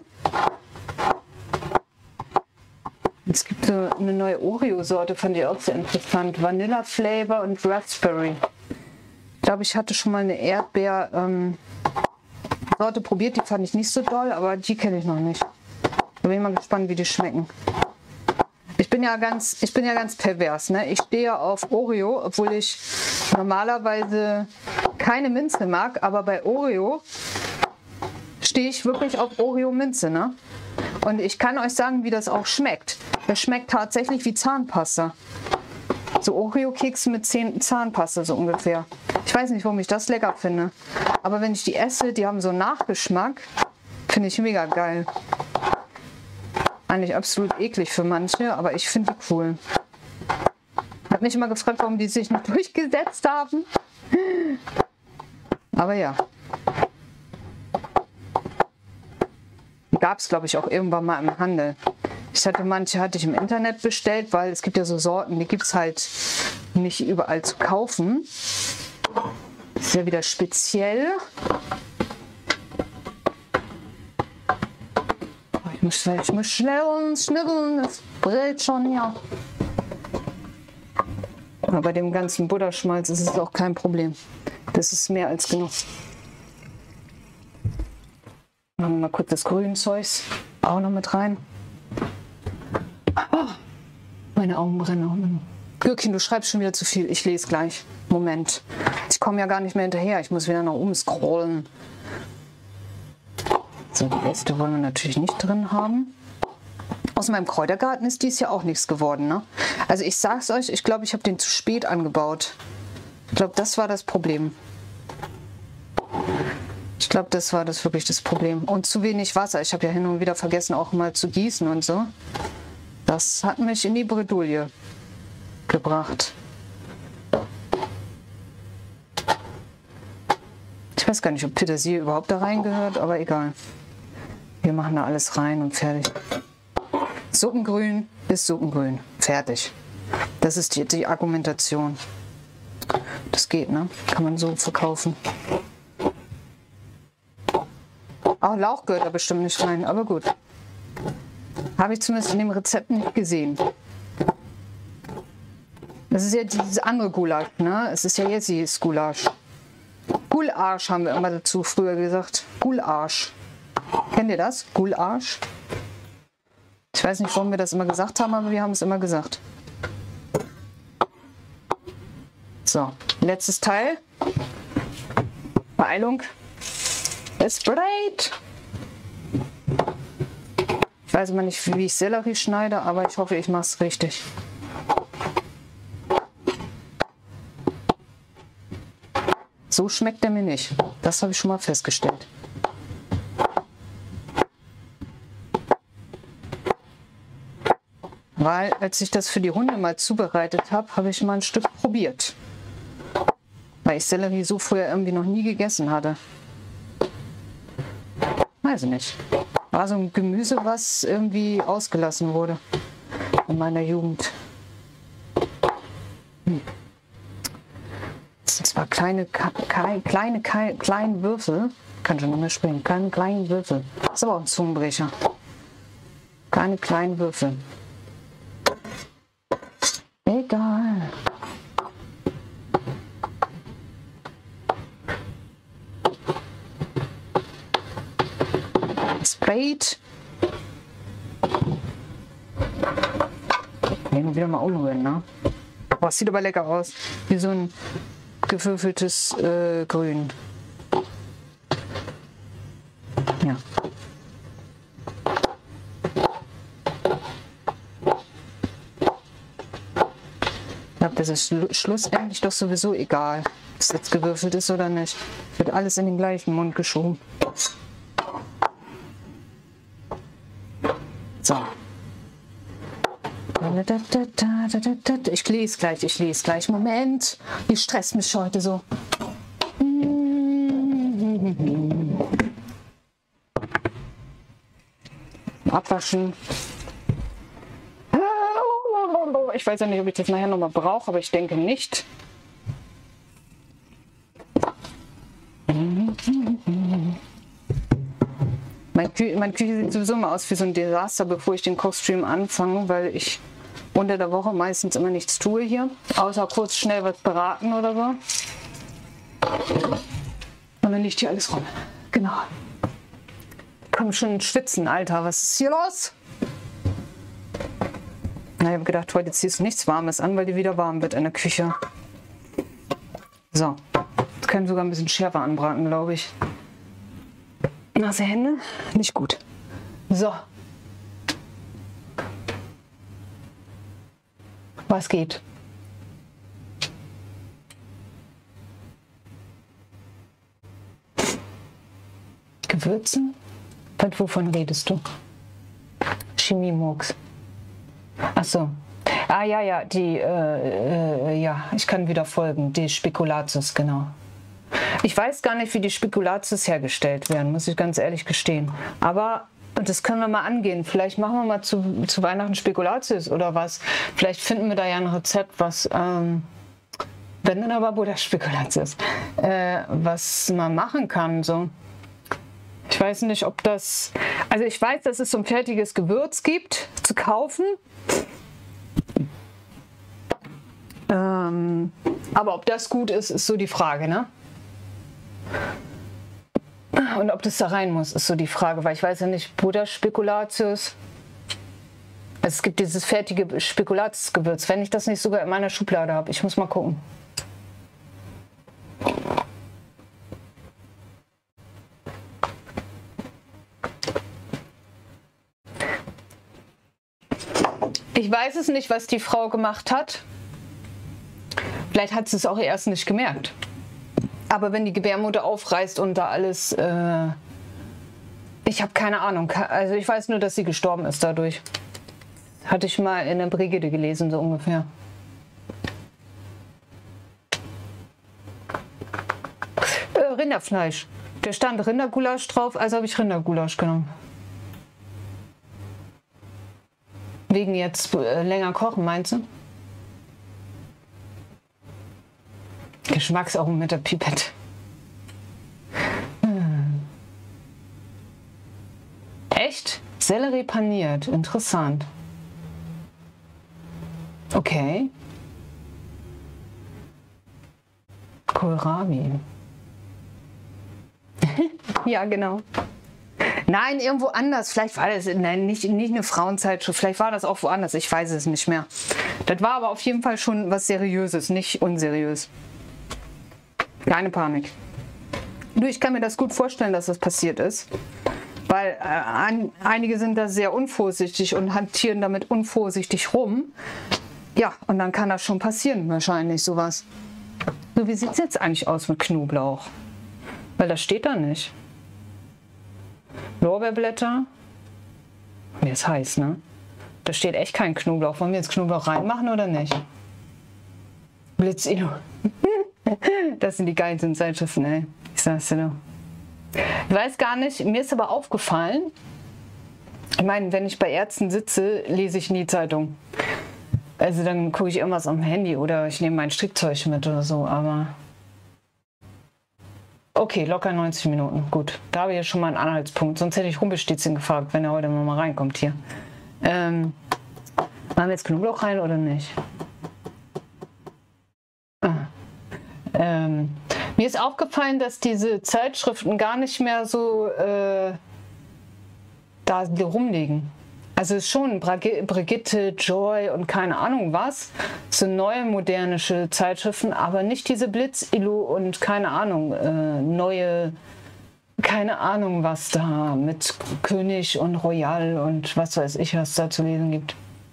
Es gibt so eine neue Oreo-Sorte, fand ich auch sehr interessant. Vanilla Flavor und Raspberry. Ich glaube, ich hatte schon mal eine Erdbeer-Sorte ähm, probiert, die fand ich nicht so doll, aber die kenne ich noch nicht. Da bin ich mal gespannt, wie die schmecken. Ich bin ja ganz, ich bin ja ganz pervers, ne? Ich stehe ja auf Oreo, obwohl ich normalerweise keine Minze mag, aber bei Oreo stehe ich wirklich auf Oreo-Minze, ne? Und ich kann euch sagen, wie das auch schmeckt. Das schmeckt tatsächlich wie Zahnpasta. So Oreo-Kekse mit Zahnpasta so ungefähr. Ich weiß nicht, warum ich das lecker finde. Aber wenn ich die esse, die haben so einen Nachgeschmack, finde ich mega geil. Eigentlich absolut eklig für manche, aber ich finde die cool. Hab mich immer gefragt, warum die sich nicht durchgesetzt haben. Aber ja. Die gab es, glaube ich, auch irgendwann mal im Handel. Ich hatte manche hatte ich im Internet bestellt, weil es gibt ja so Sorten, die gibt es halt nicht überall zu kaufen. Das ist ja wieder speziell. Ich muss, ich muss schnell schnibbeln, das brät schon hier. Aber bei dem ganzen Butterschmalz ist es auch kein Problem. Das ist mehr als genug. Machen wir mal kurz das Grünzeugs auch noch mit rein. Oh, meine Augen brennen. Gürkchen, du schreibst schon wieder zu viel. Ich lese gleich. Moment. Ich komme ja gar nicht mehr hinterher. Ich muss wieder noch umscrollen. So, die Äste wollen wir natürlich nicht drin haben. Aus meinem Kräutergarten ist dies ja auch nichts geworden, ne? Also ich sag's euch, ich glaube, ich habe den zu spät angebaut. Ich glaube, das war das Problem. Ich glaube, das war das wirklich das Problem. Und zu wenig Wasser. Ich habe ja hin und wieder vergessen, auch mal zu gießen und so. Das hat mich in die Bredouille gebracht. Ich weiß gar nicht, ob Petersilie überhaupt da reingehört, aber egal. Wir machen da alles rein und fertig. Suppengrün ist Suppengrün. Fertig. Das ist die, die Argumentation. Das geht, ne? Kann man so verkaufen. Auch Lauch gehört da bestimmt nicht rein, aber gut. Habe ich zumindest in dem Rezept nicht gesehen. Das ist ja dieses andere Gulasch, ne? Es ist ja jetzt dieses Gulasch. Gulasch haben wir immer dazu früher gesagt. Gulasch. Kennt ihr das? Gulasch? Ich weiß nicht, warum wir das immer gesagt haben, aber wir haben es immer gesagt. So, letztes Teil. Beeilung. Es brät. Ich weiß immer nicht, wie ich Sellerie schneide, aber ich hoffe, ich mache es richtig. So schmeckt er mir nicht. Das habe ich schon mal festgestellt. Weil, als ich das für die Hunde mal zubereitet habe, habe ich mal ein Stück probiert. Weil ich Sellerie so früher irgendwie noch nie gegessen hatte. Weiß ich nicht. War so ein Gemüse, was irgendwie ausgelassen wurde in meiner Jugend. Hm. Das sind zwar kleine, kleine, kleine, kleine Würfel. Kann schon nicht mehr sprechen. Keine kleinen Würfel. Das ist aber auch ein Zungenbrecher. Keine kleinen Würfel. Egal. Sprayt. Nehmen wir wieder mal umrühren, ne? Boah, sieht aber lecker aus. Wie so ein gewürfeltes äh, Grün. Ja. Ich glaube, das ist schlu schlussendlich doch sowieso egal, ob es jetzt gewürfelt ist oder nicht. Wird alles in den gleichen Mund geschoben. So. Ich lese gleich, ich lese gleich. Moment, die stresst mich heute so. Abwaschen. Ich weiß ja nicht, ob ich das nachher nochmal brauche, aber ich denke nicht. Meine Küche, meine Küche sieht sowieso immer aus wie so ein Desaster, bevor ich den Kochstream anfange, weil ich unter der Woche meistens immer nichts tue hier, außer kurz schnell was beraten oder so. Und dann liegt hier alles rum. Genau. Ich komme schon ins Schwitzen, Alter. Was ist hier los? Na, ich habe gedacht, heute ziehst du nichts Warmes an, weil die wieder warm wird in der Küche. So. Jetzt können wir sogar ein bisschen schärfer anbraten, glaube ich. Nasse Hände? Nicht gut. So. Was geht? Gewürzen? Wovon redest du? Chemiemurks. Ach so. Ah ja, ja, die, äh, äh, ja, ich kann wieder folgen. Die Spekulatius, genau. Ich weiß gar nicht, wie die Spekulatius hergestellt werden, muss ich ganz ehrlich gestehen. Aber das können wir mal angehen. Vielleicht machen wir mal zu, zu Weihnachten Spekulatius oder was. Vielleicht finden wir da ja ein Rezept, was, ähm, wenn dann aber Buddha Spekulatius, äh, was man machen kann, so. Ich weiß nicht, ob das... Also ich weiß, dass es so ein fertiges Gewürz gibt, zu kaufen. Ähm, aber ob das gut ist, ist so die Frage, ne? Und ob das da rein muss, ist so die Frage, weil ich weiß ja nicht, Buddha Spekulatius. Es gibt dieses fertige Spekulatiusgewürz, wenn ich das nicht sogar in meiner Schublade habe. Ich muss mal gucken. Ich weiß es nicht, was die Frau gemacht hat. Vielleicht hat sie es auch erst nicht gemerkt. Aber wenn die Gebärmutter aufreißt und da alles... Äh ich habe keine Ahnung. Also ich weiß nur, dass sie gestorben ist dadurch. Hatte ich mal in der Brigitte gelesen, so ungefähr. Äh, Rinderfleisch. Da stand Rindergulasch drauf, also habe ich Rindergulasch genommen. Wegen jetzt äh, länger kochen, meinst du? Geschmacksaugen mit der Pipette. Hm. Echt? Sellerie paniert. Interessant. Okay. Kohlrabi. Ja, genau. Nein, irgendwo anders. Vielleicht war das nein, nicht, nicht eine Frauenzeitschrift. Vielleicht war das auch woanders. Ich weiß es nicht mehr. Das war aber auf jeden Fall schon was Seriöses, nicht unseriös. Keine Panik. Du, ich kann mir das gut vorstellen, dass das passiert ist. Weil äh, ein, einige sind da sehr unvorsichtig und hantieren damit unvorsichtig rum. Ja, und dann kann das schon passieren, wahrscheinlich sowas. So, wie sieht es jetzt eigentlich aus mit Knoblauch? Weil das steht da nicht. Lorbeerblätter. Mir ist heiß, ne? Da steht echt kein Knoblauch. Wollen wir jetzt Knoblauch reinmachen oder nicht? Blitz-Ilo. Das sind die geilsten Zeitschriften, ey. Ich sag's dir doch. Ich weiß gar nicht, mir ist aber aufgefallen, ich meine, wenn ich bei Ärzten sitze, lese ich nie Zeitung. Also dann gucke ich irgendwas am Handy oder ich nehme mein Strickzeug mit oder so, aber... Okay, locker neunzig Minuten. Gut, da habe ich ja schon mal einen Anhaltspunkt. Sonst hätte ich Rumpelstilzchen gefragt, wenn er heute mal reinkommt hier. Ähm, machen wir jetzt Knoblauch rein oder nicht? Ah. Ähm, mir ist aufgefallen, dass diese Zeitschriften gar nicht mehr so äh, da rumliegen. Also es ist schon Brigitte, Joy und keine Ahnung was, so neue modernische Zeitschriften, aber nicht diese Blitz-Illu und keine Ahnung, äh, neue, keine Ahnung was da mit König und Royal und was weiß ich, was da zu lesen gibt.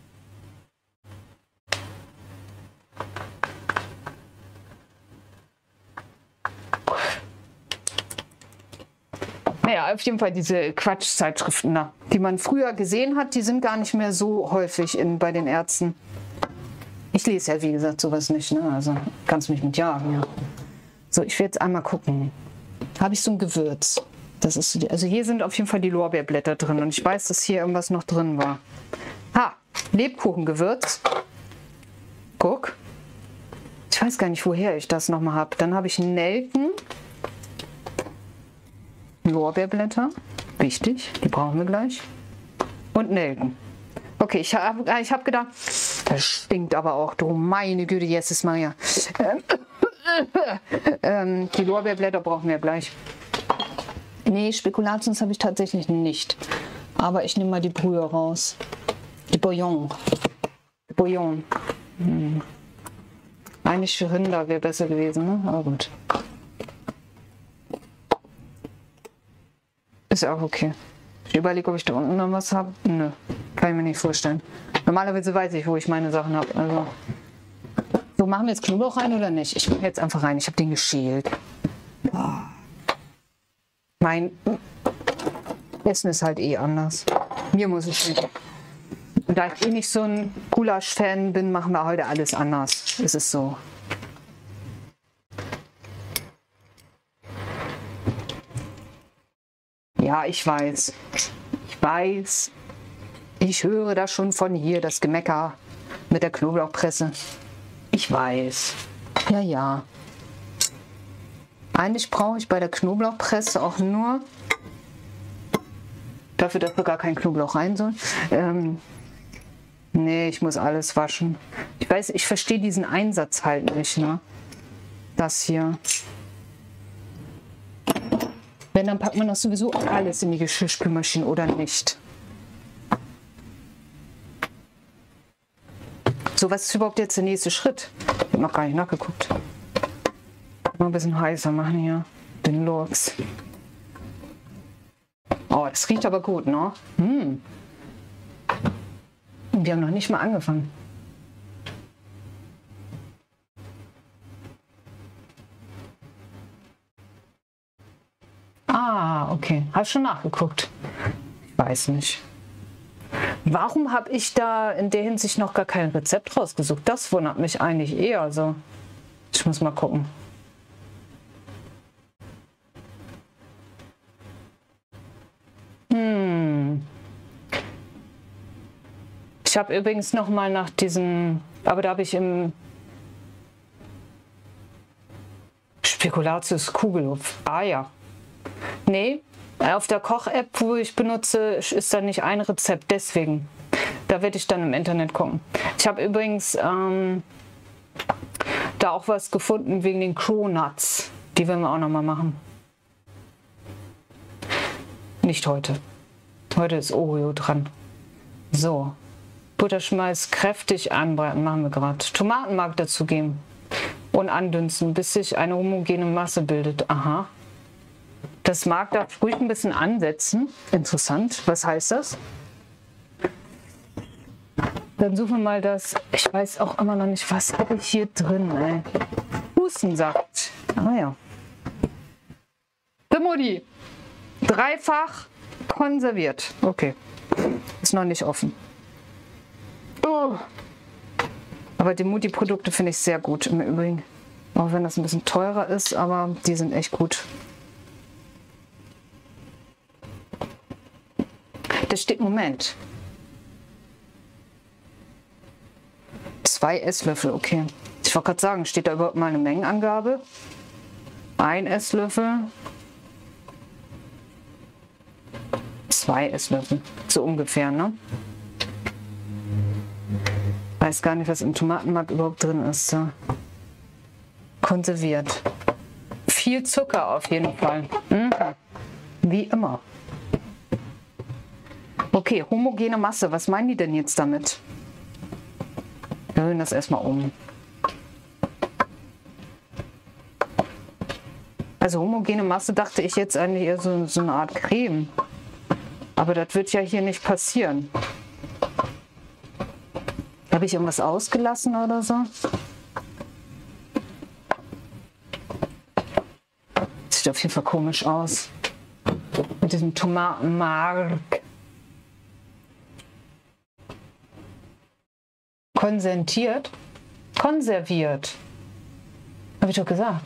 Naja, auf jeden Fall diese Quatschzeitschriften da, die man früher gesehen hat, die sind gar nicht mehr so häufig in, bei den Ärzten. Ich lese ja, wie gesagt, sowas nicht, ne? Also kannst mich mit jagen, ja. So, ich will jetzt einmal gucken. Habe ich so ein Gewürz? Das ist so die, also hier sind auf jeden Fall die Lorbeerblätter drin und ich weiß, dass hier irgendwas noch drin war. Ha, Lebkuchengewürz. Guck. Ich weiß gar nicht, woher ich das nochmal habe. Dann habe ich Nelken. Lorbeerblätter, wichtig, die brauchen wir gleich. Und Nelken. Okay, ich habe ich hab gedacht, das stinkt aber auch, du meine Güte, jetzt ist mal ja. Ähm, die Lorbeerblätter brauchen wir gleich. Nee, Spekulatius habe ich tatsächlich nicht. Aber ich nehme mal die Brühe raus. Die Bouillon. Die Bouillon. Hm. Eigentlich für Rinder wäre besser gewesen, ne? Aber gut. Ist auch okay. Ich überlege, ob ich da unten noch was habe. Nö, kann ich mir nicht vorstellen. Normalerweise weiß ich, wo ich meine Sachen habe. Also. So, machen wir jetzt Knoblauch rein oder nicht? Ich mache jetzt einfach rein. Ich habe den geschält. Oh. Mein Essen ist halt eh anders. Mir muss ich nicht. Und da ich eh nicht so ein Gulasch-Fan bin, machen wir heute alles anders. Es ist so. Ja, ich weiß. Ich weiß. Ich höre das schon von hier, das Gemecker mit der Knoblauchpresse. Ich weiß. Ja, ja. Eigentlich brauche ich bei der Knoblauchpresse auch nur, dafür, dass wir gar kein Knoblauch rein soll. Ähm, nee, ich muss alles waschen. Ich weiß, ich verstehe diesen Einsatz halt nicht, ne? Das hier. Wenn, dann packt man das sowieso auch alles in die Geschirrspülmaschine oder nicht. So, was ist überhaupt jetzt der nächste Schritt? Ich habe noch gar nicht nachgeguckt. Mal ein bisschen heißer machen hier, den Lurks. Oh, das riecht aber gut, ne? Hm. Wir haben noch nicht mal angefangen. Ah, okay. Hast schon nachgeguckt? Ich weiß nicht. Warum habe ich da in der Hinsicht noch gar kein Rezept rausgesucht? Das wundert mich eigentlich eher so. Ich muss mal gucken. Hm. Ich habe übrigens noch mal nach diesem, aber da habe ich im Spekulatius Kugelhupf. Ah ja. Nee, auf der Koch-App, wo ich benutze, ist da nicht ein Rezept. Deswegen, da werde ich dann im Internet gucken. Ich habe übrigens ähm, da auch was gefunden wegen den Cronuts. Die werden wir auch noch mal machen. Nicht heute. Heute ist Oreo dran. So, Butterschmalz kräftig anbraten, machen wir gerade. Tomatenmark dazugeben und andünsten, bis sich eine homogene Masse bildet. Aha. Das Mark darf ruhig ein bisschen ansetzen. Interessant. Was heißt das? Dann suchen wir mal das. Ich weiß auch immer noch nicht, was habe ich hier drin. Ey. Hustensaft. Ah ja. Der Mutti. Dreifach konserviert. Okay. Ist noch nicht offen. Oh. Aber die Mutti-Produkte finde ich sehr gut im Übrigen. Auch wenn das ein bisschen teurer ist, aber die sind echt gut. Da steht, Moment. Zwei Esslöffel, okay. Ich wollte gerade sagen, steht da überhaupt mal eine Mengenangabe? Ein Esslöffel. Zwei Esslöffel. So ungefähr, ne? Weiß gar nicht, was im Tomatenmark überhaupt drin ist. So. Konserviert. Viel Zucker auf jeden Fall. Mhm. Wie immer. Okay, homogene Masse. Was meinen die denn jetzt damit? Wir rühren das erstmal um. Also homogene Masse dachte ich jetzt eigentlich eher so, so eine Art Creme. Aber das wird ja hier nicht passieren. Habe ich irgendwas ausgelassen oder so? Sieht auf jeden Fall komisch aus. Mit diesem Tomatenmark. Konsentiert? Konserviert. Habe ich doch gesagt.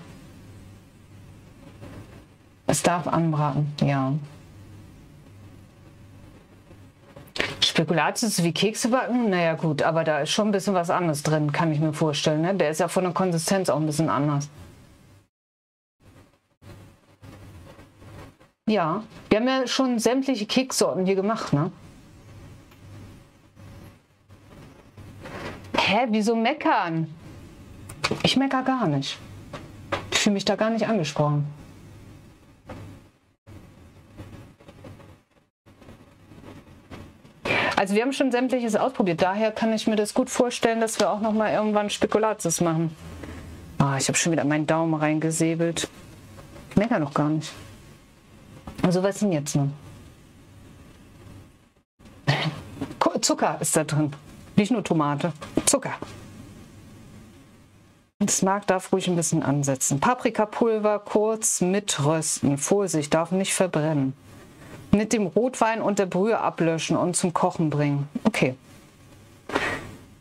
Es darf anbraten, ja. Spekulatius wie Kekse backen? Naja gut, aber da ist schon ein bisschen was anderes drin, kann ich mir vorstellen. Ne? Der ist ja von der Konsistenz auch ein bisschen anders. Ja, wir haben ja schon sämtliche Keksorten hier gemacht, ne? Hä, wieso meckern? Ich meckere gar nicht. Ich fühle mich da gar nicht angesprochen. Also wir haben schon sämtliches ausprobiert. Daher kann ich mir das gut vorstellen, dass wir auch noch mal irgendwann Spekulatius machen. Ah, ich habe schon wieder meinen Daumen reingesäbelt. Ich meckere noch gar nicht. Also was ist denn jetzt noch? Zucker ist da drin. Nicht nur Tomate. Zucker. Das Mark darf ruhig ein bisschen ansetzen. Paprikapulver kurz mitrösten. Vorsicht, darf nicht verbrennen. Mit dem Rotwein und der Brühe ablöschen und zum Kochen bringen. Okay.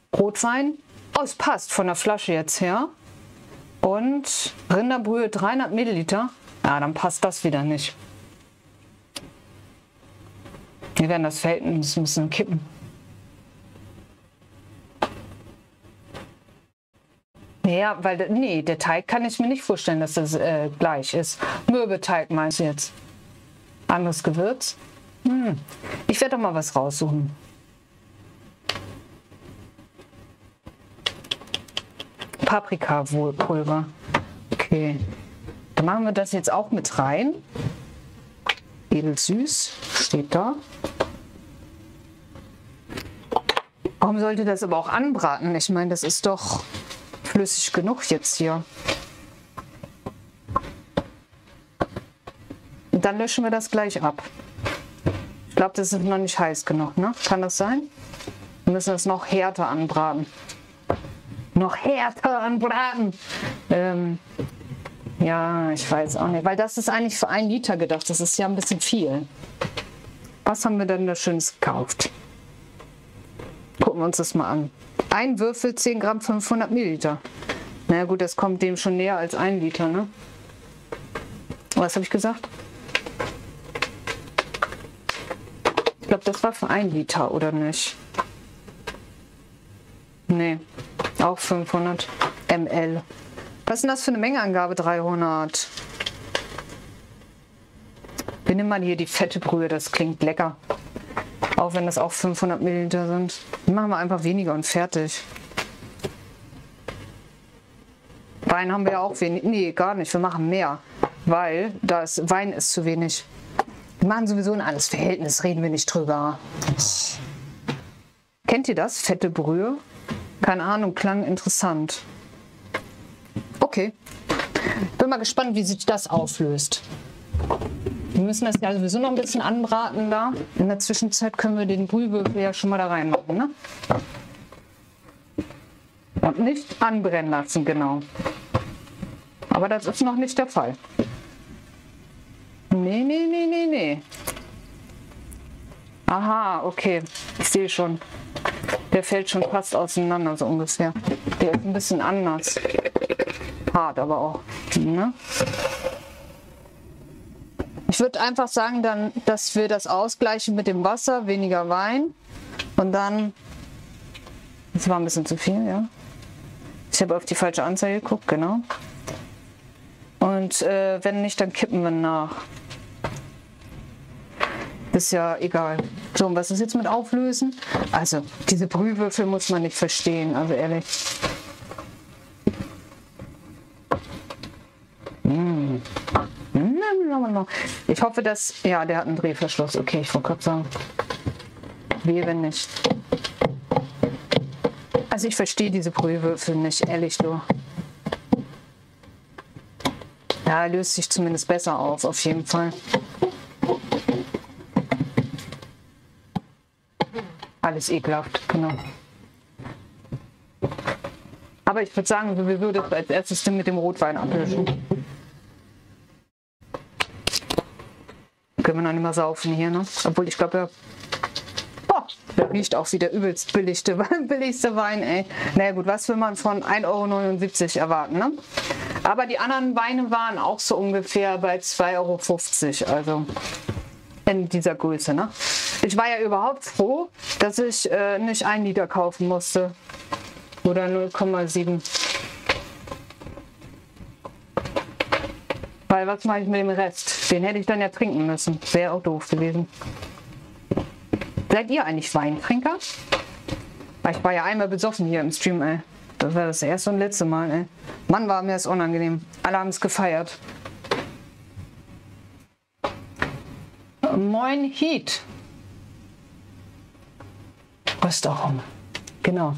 Rotwein. Oh, es passt von der Flasche jetzt her. Und Rinderbrühe dreihundert Milliliter. Ja, dann passt das wieder nicht. Wir werden das Verhältnis ein bisschen kippen. Ja, weil, nee, der Teig kann ich mir nicht vorstellen, dass das äh, gleich ist. Mürbeteig meinst du jetzt? Anderes Gewürz? Hm. Ich werde doch mal was raussuchen. Paprikapulver. Okay. Dann machen wir das jetzt auch mit rein. Edelsüß steht da. Warum sollte das aber auch anbraten? Ich meine, das ist doch flüssig genug jetzt hier. Und dann löschen wir das gleich ab. Ich glaube, das ist noch nicht heiß genug, ne? Kann das sein? Wir müssen das noch härter anbraten. Noch härter anbraten. Ähm, ja, ich weiß auch nicht. Weil das ist eigentlich für ein Liter gedacht. Das ist ja ein bisschen viel. Was haben wir denn da Schönes gekauft? Gucken wir uns das mal an. Ein Würfel, zehn Gramm, fünfhundert Milliliter. Na naja, gut, das kommt dem schon näher als ein Liter, ne? Was habe ich gesagt? Ich glaube, das war für ein Liter, oder nicht? Nee, auch fünfhundert Milliliter. Was ist denn das für eine Mengenangabe? dreihundert. Wir nehmen mal hier die fette Brühe, das klingt lecker. Auch wenn das auch fünfhundert Milliliter sind. Dann machen wir einfach weniger und fertig. Wein haben wir ja auch wenig. Nee, gar nicht. Wir machen mehr. Weil das Wein ist zu wenig. Wir machen sowieso ein anderes Verhältnis. Reden wir nicht drüber. Kennt ihr das? Fette Brühe? Keine Ahnung. Klang interessant. Okay. Bin mal gespannt, wie sich das auflöst. Wir müssen das ja sowieso noch ein bisschen anbraten da. In der Zwischenzeit können wir den Brühwürfel ja schon mal da reinmachen, ne? Und nicht anbrennen lassen, genau. Aber das ist noch nicht der Fall. Nee, nee, nee, nee, nee. Aha, okay. Ich sehe schon. Der fällt schon fast auseinander, so ungefähr. Der ist ein bisschen anders. Hart aber auch. Ne? Ich würde einfach sagen, dann, dass wir das ausgleichen mit dem Wasser, weniger Wein. Und dann... Das war ein bisschen zu viel, ja. Ich habe auf die falsche Anzeige geguckt, genau. Und äh, wenn nicht, dann kippen wir nach. Ist ja egal. So, und was ist jetzt mit Auflösen? Also, diese Brühwürfel muss man nicht verstehen, also ehrlich. Mmh. Ich hoffe, dass... Ja, der hat einen Drehverschluss. Okay, ich wollte gerade sagen. Wehe, wenn nicht. Also ich verstehe diese Brühwürfel nicht, ehrlich du. Ja, löst sich zumindest besser auf, auf jeden Fall. Alles ekelhaft, genau. Aber ich würde sagen, wir würden das als erstes mit dem Rotwein ablöschen. Können wir noch nicht mal saufen hier, ne? Obwohl ich glaube, ja, boah, der riecht auch wie der übelst billigste, billigste Wein, ey. Naja gut, was will man von ein Euro neunundsiebzig erwarten, ne? Aber die anderen Weine waren auch so ungefähr bei zwei Euro fünfzig, also in dieser Größe, ne? Ich war ja überhaupt froh, dass ich äh, nicht ein Liter kaufen musste. Oder null Komma sieben. Weil was mache ich mit dem Rest? Den hätte ich dann ja trinken müssen. Wäre auch doof gewesen. Seid ihr eigentlich Weintrinker? Weil ich war ja einmal besoffen hier im Stream, ey. Das war das erste und letzte Mal, ey. Mann, war mir das unangenehm. Alle haben es gefeiert. Moin Heat. Röstaromen. Genau.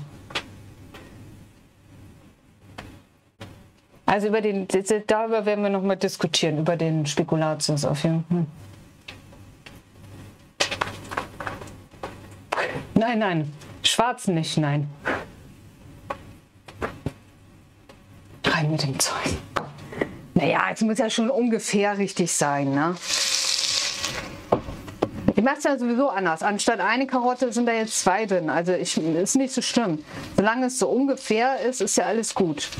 Also über den, darüber werden wir noch mal diskutieren, über den Spekulatius auf jeden Fall. Nein, nein, schwarz nicht, nein. Rein mit dem Zeug. Naja, es muss ja schon ungefähr richtig sein, ne? Ich mache es ja sowieso anders. Anstatt eine Karotte sind da jetzt zwei drin. Also ich, ist nicht so schlimm. Solange es so ungefähr ist, ist ja alles gut.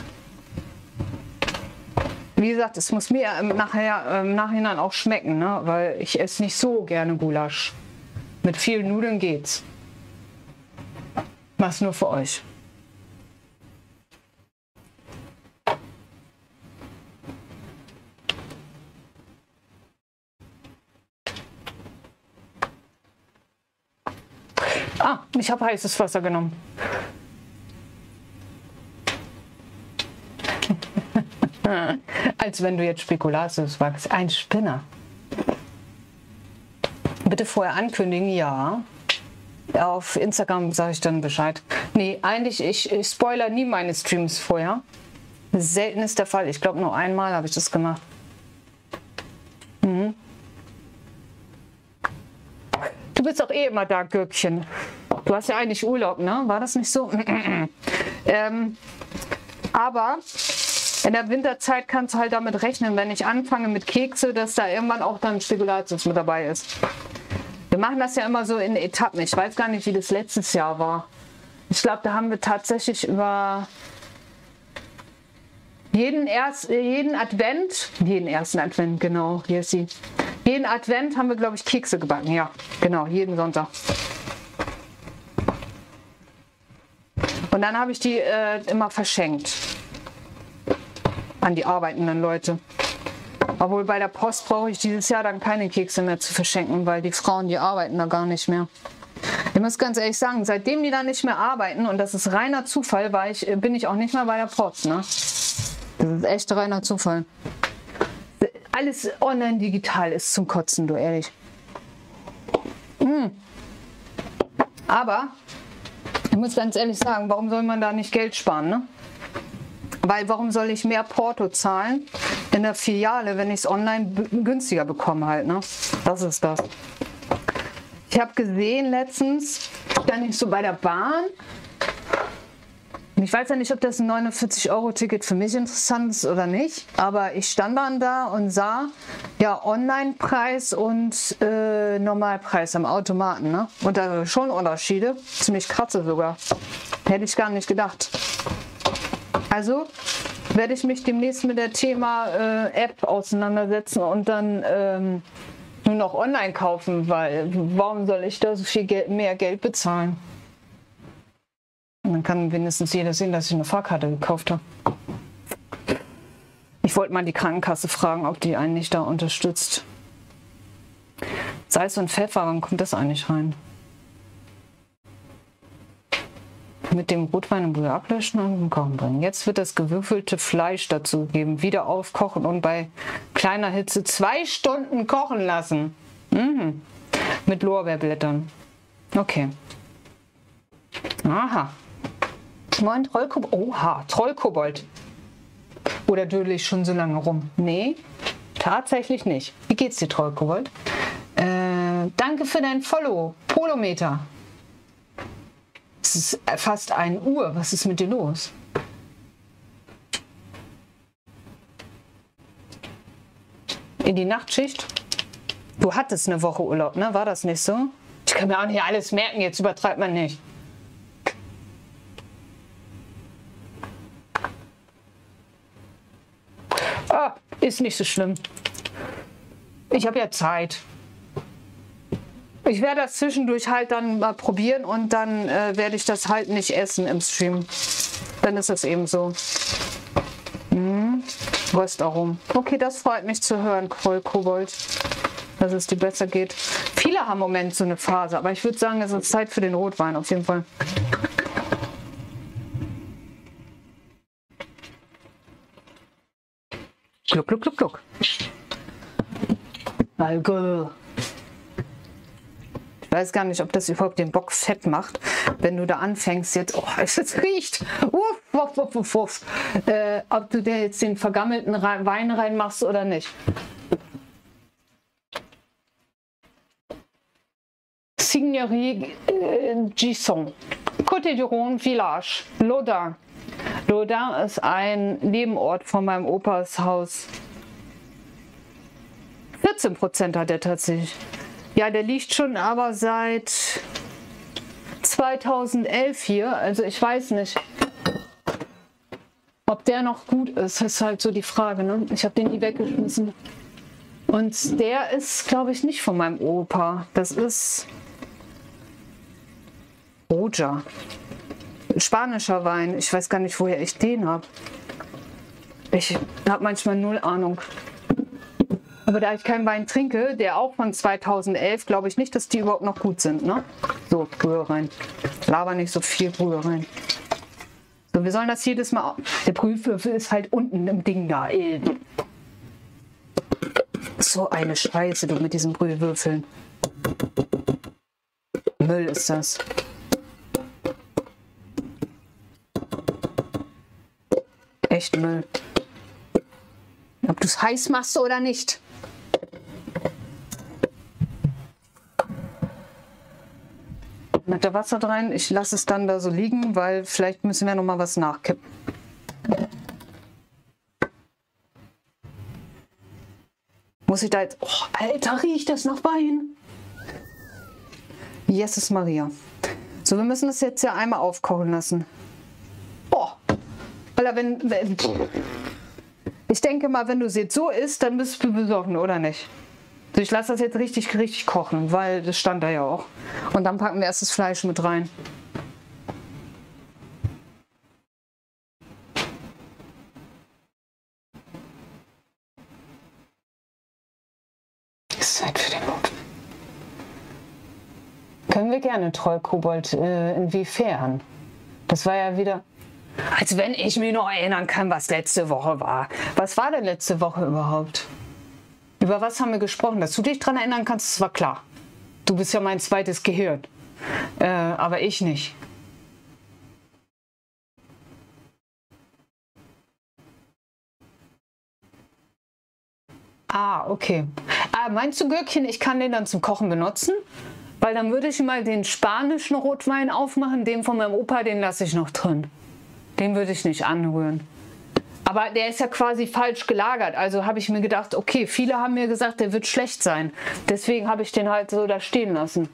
Wie gesagt, es muss mir im, nachher, im Nachhinein auch schmecken, ne? Weil ich esse nicht so gerne Gulasch. Mit vielen Nudeln geht's. Mach's nur für euch. Ah, ich habe heißes Wasser genommen. Als wenn du jetzt Spekulatius wachst. Ein Spinner. Bitte vorher ankündigen, ja. Auf Instagram sage ich dann Bescheid. Nee, eigentlich, ich, ich spoiler nie meine Streams vorher. Selten ist der Fall. Ich glaube, nur einmal habe ich das gemacht. Mhm. Du bist doch eh immer da, Gürkchen. Du hast ja eigentlich Urlaub, ne? War das nicht so? ähm, aber in der Winterzeit kannst du halt damit rechnen, wenn ich anfange mit Kekse, dass da irgendwann auch dann Spekulatius mit dabei ist. Wir machen das ja immer so in Etappen. Ich weiß gar nicht, wie das letztes Jahr war. Ich glaube, da haben wir tatsächlich über jeden, erst, jeden Advent, jeden ersten Advent, genau, hier ist sie. Jeden Advent haben wir, glaube ich, Kekse gebacken. Ja, genau, jeden Sonntag. Und dann habe ich die äh, immer verschenkt an die arbeitenden Leute. Obwohl bei der Post brauche ich dieses Jahr dann keine Kekse mehr zu verschenken, weil die Frauen, die arbeiten da gar nicht mehr. Ich muss ganz ehrlich sagen, seitdem die da nicht mehr arbeiten, und das ist reiner Zufall, weil ich, bin ich auch nicht mehr bei der Post. Ne? Das ist echt reiner Zufall. Alles online digital ist zum Kotzen, du ehrlich. Mm. Aber ich muss ganz ehrlich sagen, warum soll man da nicht Geld sparen? Ne? Weil warum soll ich mehr Porto zahlen in der Filiale, wenn ich es online günstiger bekomme halt, ne? Das ist das. Ich habe gesehen letztens, stand ich so bei der Bahn. Ich weiß ja nicht, ob das ein neunundvierzig Euro Ticket für mich interessant ist oder nicht, aber ich stand dann da und sah, ja, Online-Preis und äh, Normalpreis am Automaten, ne? Und da sind schon Unterschiede, ziemlich krasse sogar. Hätte ich gar nicht gedacht. Also werde ich mich demnächst mit der Thema äh, App auseinandersetzen und dann ähm, nur noch online kaufen, weil warum soll ich da so viel Geld, mehr Geld bezahlen? Und dann kann wenigstens jeder sehen, dass ich eine Fahrkarte gekauft habe. Ich wollte mal die Krankenkasse fragen, ob die einen nicht da unterstützt. Salz und Pfeffer, wann kommt das eigentlich rein? Mit dem Rotwein im Brühe ablöschen und im Kochen bringen. Jetzt wird das gewürfelte Fleisch dazugeben, wieder aufkochen und bei kleiner Hitze zwei Stunden kochen lassen. Mhm. Mit Lorbeerblättern. Okay. Aha. Moin, Trollkobold. Oha, Trollkobold. Oder dödel ich schon so lange rum? Nee, tatsächlich nicht. Wie geht's dir, Trollkobold? Äh, danke für dein Follow. Polometer. Es ist fast ein Uhr. Was ist mit dir los? In die Nachtschicht? Du hattest eine Woche Urlaub, ne? War das nicht so? Ich kann mir auch nicht alles merken, jetzt übertreibt man nicht. Ah, ist nicht so schlimm. Ich habe ja Zeit. Ich werde das zwischendurch halt dann mal probieren und dann äh, werde ich das halt nicht essen im Stream. Dann ist es eben so. Hm. Röstaromen. Okay, das freut mich zu hören, Kobold, dass es dir besser geht. Viele haben im Moment so eine Phase, aber ich würde sagen, es ist Zeit für den Rotwein auf jeden Fall. Gluck, gluck, gluck, gluck. Alkohol. Ich weiß gar nicht, ob das überhaupt den Bock fett macht, wenn du da anfängst jetzt, oh, es riecht, uff, uff, uff, uff, uff. Äh, ob du dir jetzt den vergammelten Wein reinmachst oder nicht. Signorie äh, Gisson, Côte d'Iron Village, Laudun. Laudun ist ein Nebenort von meinem Opas Haus. vierzehn Prozent hat er tatsächlich. Ja, der liegt schon aber seit zweitausendelf hier. Also ich weiß nicht, ob der noch gut ist. Das ist halt so die Frage, ne? Ich habe den nie weggeschmissen. Und der ist, glaube ich, nicht von meinem Opa. Das ist Roja. Spanischer Wein. Ich weiß gar nicht, woher ich den habe. Ich habe manchmal null Ahnung. Aber da ich keinen Wein trinke, der auch von zweitausendelf, glaube ich nicht, dass die überhaupt noch gut sind. Ne? So, Brühe rein. Laber nicht so viel Brühe rein. So, wir sollen das jedes Mal... Der Brühwürfel ist halt unten im Ding da. Ey. So eine Scheiße, du, mit diesen Brühwürfeln. Müll ist das. Echt Müll. Ob du es heiß machst oder nicht. Mit der Wasser rein. Ich lasse es dann da so liegen, weil vielleicht müssen wir noch mal was nachkippen. Muss ich da jetzt... Oh, Alter, riecht das nach Wein. Jesus Maria. So, wir müssen das jetzt ja einmal aufkochen lassen. Oh. Alter, wenn... wenn ich denke mal, wenn du es jetzt so isst, dann bist du besoffen, oder nicht? So, ich lasse das jetzt richtig, richtig kochen, weil das stand da ja auch. Und dann packen wir erst das Fleisch mit rein. Ist Zeit für den Mund. Können wir gerne, Trollkobold. Äh, inwiefern? Das war ja wieder... Als wenn ich mich noch erinnern kann, was letzte Woche war. Was war denn letzte Woche überhaupt? Über was haben wir gesprochen? Dass du dich daran erinnern kannst, das war klar. Du bist ja mein zweites Gehirn. Äh, aber ich nicht. Ah, okay. Ah, meinst du, Gürkchen, ich kann den dann zum Kochen benutzen? Weil dann würde ich mal den spanischen Rotwein aufmachen. Den von meinem Opa, den lasse ich noch drin. Den würde ich nicht anrühren. Aber der ist ja quasi falsch gelagert. Also habe ich mir gedacht, okay, viele haben mir gesagt, der wird schlecht sein. Deswegen habe ich den halt so da stehen lassen.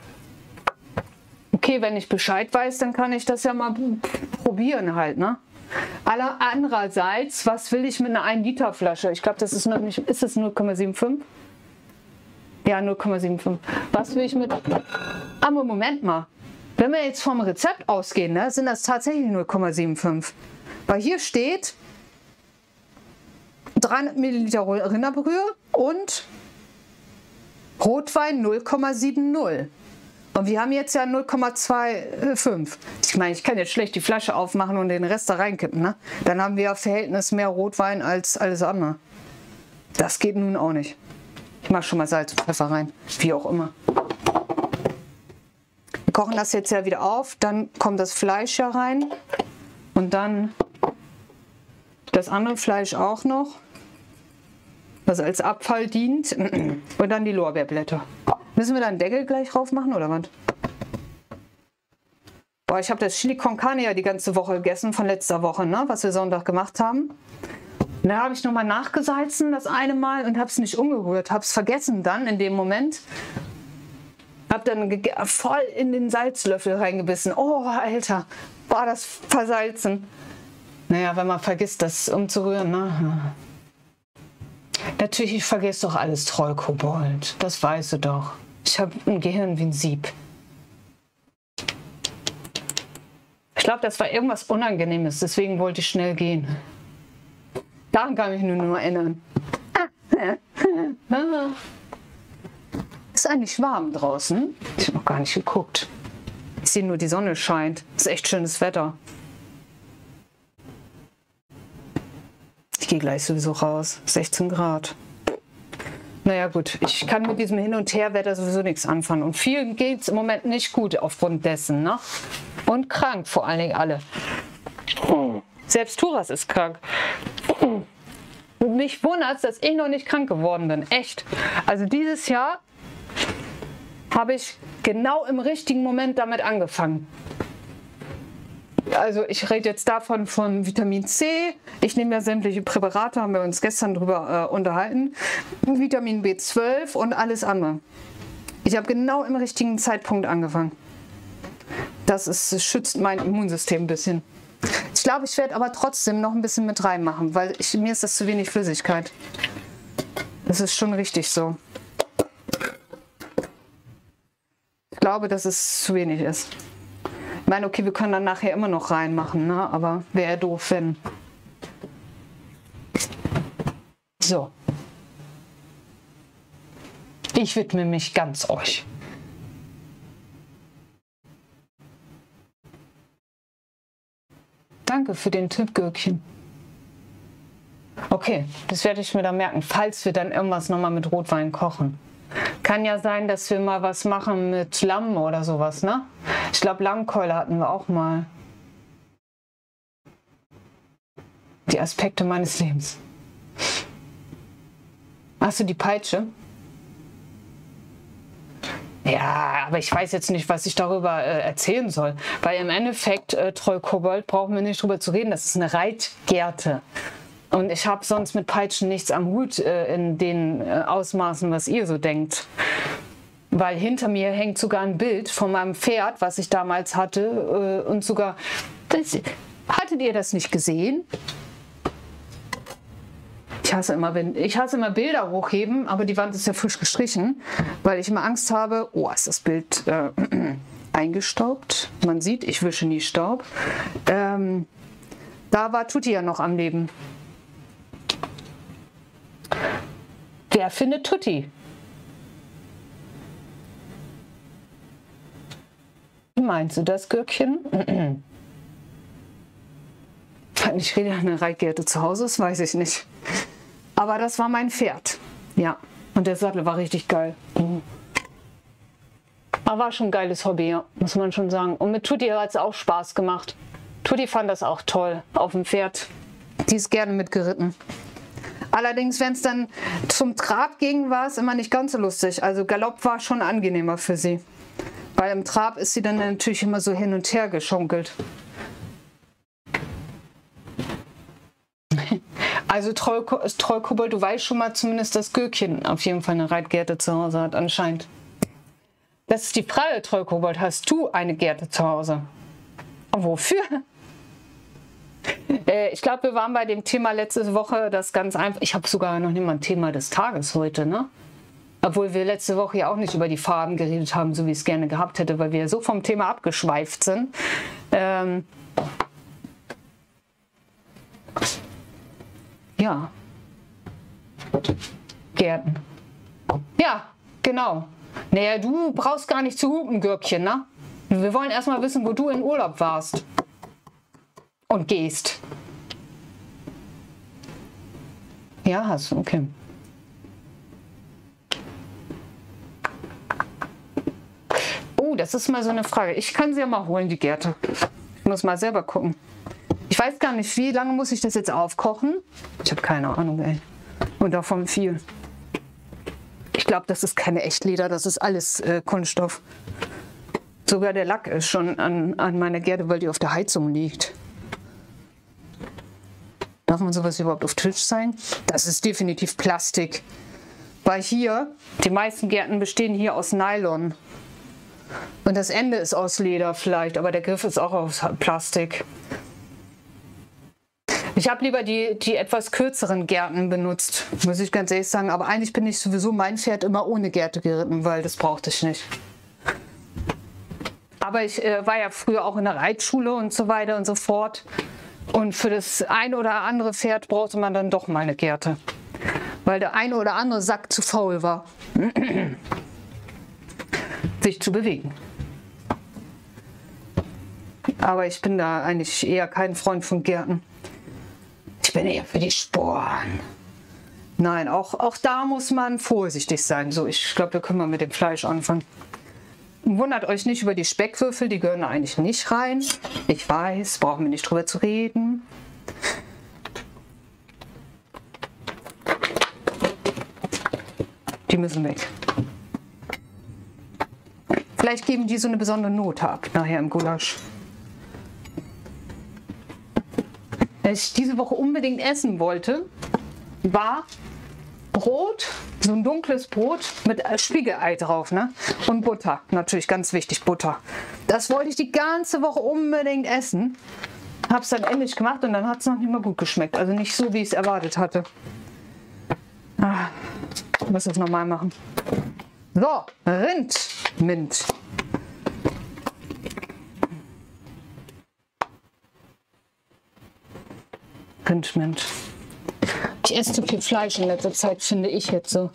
Okay, wenn ich Bescheid weiß, dann kann ich das ja mal probieren halt, ne? Aller, andererseits, was will ich mit einer ein Liter Flasche? Ich glaube, das ist noch nicht, ist das null Komma fünfundsiebzig? Ja, null Komma fünfundsiebzig. Was will ich mit... Aber Moment mal. Wenn wir jetzt vom Rezept ausgehen, ne, sind das tatsächlich null Komma fünfundsiebzig. Weil hier steht dreihundert Milliliter Rinderbrühe und Rotwein null Komma siebzig. Und wir haben jetzt ja null Komma fünfundzwanzig. Ich meine, ich kann jetzt schlecht die Flasche aufmachen und den Rest da reinkippen. Ne? Dann haben wir ja Verhältnis mehr Rotwein als alles andere. Das geht nun auch nicht. Ich mache schon mal Salz und Pfeffer rein. Wie auch immer. Wir kochen das jetzt ja wieder auf. Dann kommt das Fleisch ja rein. Und dann das andere Fleisch auch noch, was als Abfall dient. Und dann die Lorbeerblätter. Müssen wir da einen Deckel gleich drauf machen oder was? Boah, ich habe das Chili con Carne ja die ganze Woche gegessen, von letzter Woche, ne? Was wir Sonntag gemacht haben. Und da habe ich nochmal nachgesalzen das eine Mal und habe es nicht umgerührt. Habe es vergessen dann in dem Moment. Habe dann voll in den Salzlöffel reingebissen. Oh, Alter, war das versalzen. Naja, wenn man vergisst, das umzurühren, ne? Natürlich, ich vergesse doch alles, Trollkobold. Das weißt du doch. Ich habe ein Gehirn wie ein Sieb. Ich glaube, das war irgendwas Unangenehmes, deswegen wollte ich schnell gehen. Daran kann ich mich nur noch erinnern. Ist eigentlich warm draußen. Ich habe noch gar nicht geguckt. Ich sehe nur, die Sonne scheint. Ist echt schönes Wetter. Ich gehe gleich sowieso raus. sechzehn Grad. Naja gut, ich kann mit diesem Hin- und Herwetter sowieso nichts anfangen. Und vielen geht es im Moment nicht gut aufgrund dessen. Ne? Und krank vor allen Dingen alle. Selbst Turas ist krank. Und mich wundert es, dass ich noch nicht krank geworden bin. Echt. Also dieses Jahr habe ich genau im richtigen Moment damit angefangen. Also ich rede jetzt davon von Vitamin C. Ich nehme ja sämtliche Präparate, haben wir uns gestern drüber äh, unterhalten. Vitamin B zwölf und alles andere. Ich habe genau im richtigen Zeitpunkt angefangen. Das, ist, das schützt mein Immunsystem ein bisschen. Ich glaube, ich werde aber trotzdem noch ein bisschen mit reinmachen, weil ich, mir ist das zu wenig Flüssigkeit. Das ist schon richtig so. Ich glaube, dass es zu wenig ist. Ich meine, okay, wir können dann nachher immer noch reinmachen, ne? Aber wäre doof, wenn... So. Ich widme mich ganz euch. Danke für den Tipp, Gürkchen. Okay, das werde ich mir dann merken, falls wir dann irgendwas nochmal mit Rotwein kochen. Kann ja sein, dass wir mal was machen mit Lamm oder sowas, ne? Ich glaube, Lammkeule hatten wir auch mal. Die Aspekte meines Lebens. Hast du die Peitsche? Ja, aber ich weiß jetzt nicht, was ich darüber äh, erzählen soll. Weil im Endeffekt, äh, Trollkobold, brauchen wir nicht drüber zu reden. Das ist eine Reitgerte. Und ich habe sonst mit Peitschen nichts am Hut äh, in den äh, Ausmaßen, was ihr so denkt. Weil hinter mir hängt sogar ein Bild von meinem Pferd, was ich damals hatte. Äh, und sogar... Das, hattet ihr das nicht gesehen? Ich hasse, immer, wenn, ich hasse immer Bilder hochheben, aber die Wand ist ja frisch gestrichen, weil ich immer Angst habe, oh, ist das Bild äh, eingestaubt. Man sieht, ich wische nie Staub. Ähm, da war Tutti ja noch am Leben. Wer findet Tutti? Wie meinst du das, Gürkchen? Ich rede eine Reitgerte zu Hause, das weiß ich nicht. Aber das war mein Pferd. Ja, und der Sattel war richtig geil. Mhm. Aber war schon ein geiles Hobby, ja, muss man schon sagen. Und mit Tutti hat es auch Spaß gemacht. Tutti fand das auch toll auf dem Pferd. Die ist gerne mitgeritten. Allerdings, wenn es dann zum Trab ging, war es immer nicht ganz so lustig. Also Galopp war schon angenehmer für sie. Weil im Trab ist sie dann natürlich immer so hin und her geschunkelt. Also Trollkobold, du weißt schon mal zumindest, dass Gürkchen auf jeden Fall eine Reitgerte zu Hause hat, anscheinend. Das ist die Frage, Trollkobold, hast du eine Gerte zu Hause? Und wofür? Äh, ich glaube, wir waren bei dem Thema letzte Woche, das ganz einfach. Ich habe sogar noch nicht mal ein Thema des Tages heute, ne? Obwohl wir letzte Woche ja auch nicht über die Farben geredet haben, so wie ich es gerne gehabt hätte, weil wir so vom Thema abgeschweift sind. Ähm, Ja. Gärten. Ja, genau. Naja, du brauchst gar nicht zu hupen, Gürkchen, ne? Wir wollen erstmal wissen, wo du in Urlaub warst. Und gehst. Ja, hast du, okay. Oh, das ist mal so eine Frage. Ich kann sie ja mal holen, die Gerte. Ich muss mal selber gucken. Ich weiß gar nicht, wie lange muss ich das jetzt aufkochen? Ich habe keine Ahnung, ey. Und davon viel. Ich glaube, das ist keine Echtleder, das ist alles äh, Kunststoff. Sogar der Lack ist schon an, an meiner Gerte, weil die auf der Heizung liegt. Darf man sowas überhaupt auf Twitch sein? Das ist definitiv Plastik. Weil hier, die meisten Gärten bestehen hier aus Nylon. Und das Ende ist aus Leder vielleicht, aber der Griff ist auch aus Plastik. Ich habe lieber die, die etwas kürzeren Gärten benutzt, muss ich ganz ehrlich sagen. Aber eigentlich bin ich sowieso mein Pferd immer ohne Gerte geritten, weil das brauchte ich nicht. Aber ich äh, war ja früher auch in der Reitschule und so weiter und so fort. Und für das eine oder andere Pferd brauchte man dann doch mal eine Gerte. Weil der eine oder andere Sack zu faul war, sich zu bewegen. Aber ich bin da eigentlich eher kein Freund von Gärten. Ich bin eher für die Sporen. Nein, auch, auch da muss man vorsichtig sein. So, ich glaube, wir können mal mit dem Fleisch anfangen. Wundert euch nicht über die Speckwürfel, die gehören eigentlich nicht rein. Ich weiß, brauchen wir nicht drüber zu reden. Die müssen weg. Vielleicht geben die so eine besondere Note ab, nachher im Gulasch. Was ich diese Woche unbedingt essen wollte, war Brot, so ein dunkles Brot mit Spiegelei drauf, ne? Und Butter, natürlich ganz wichtig, Butter. Das wollte ich die ganze Woche unbedingt essen. Hab's dann endlich gemacht und dann hat es noch nicht mal gut geschmeckt. Also nicht so, wie ich es erwartet hatte. Ah, ich muss das nochmal machen. So, Rindmint. Rindmint. Ich esse zu viel Fleisch in letzter Zeit, finde ich jetzt so.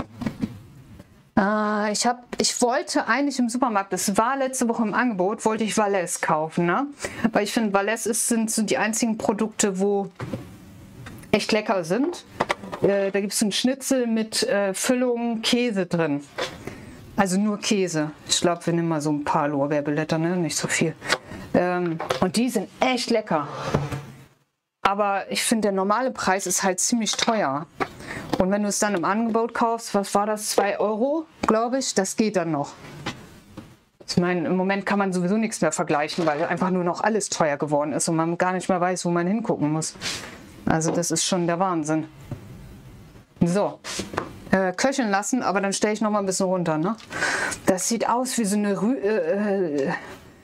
Äh, ich, hab, ich wollte eigentlich im Supermarkt, das war letzte Woche im Angebot, wollte ich Valais kaufen. Ne? Weil ich finde, Valais ist, sind so die einzigen Produkte, wo echt lecker sind. Äh, da gibt es so einen Schnitzel mit äh, Füllung Käse drin. Also nur Käse. Ich glaube, wir nehmen mal so ein paar Lorbeerblätter, ne? Nicht so viel. Ähm, und die sind echt lecker. Aber ich finde, der normale Preis ist halt ziemlich teuer. Und wenn du es dann im Angebot kaufst, was war das? zwei Euro, glaube ich, das geht dann noch. Ich meine, im Moment kann man sowieso nichts mehr vergleichen, weil einfach nur noch alles teuer geworden ist und man gar nicht mehr weiß, wo man hingucken muss. Also das ist schon der Wahnsinn. So, äh, köcheln lassen, aber dann stelle ich noch mal ein bisschen runter. Ne? Das sieht aus wie so eine Rü äh,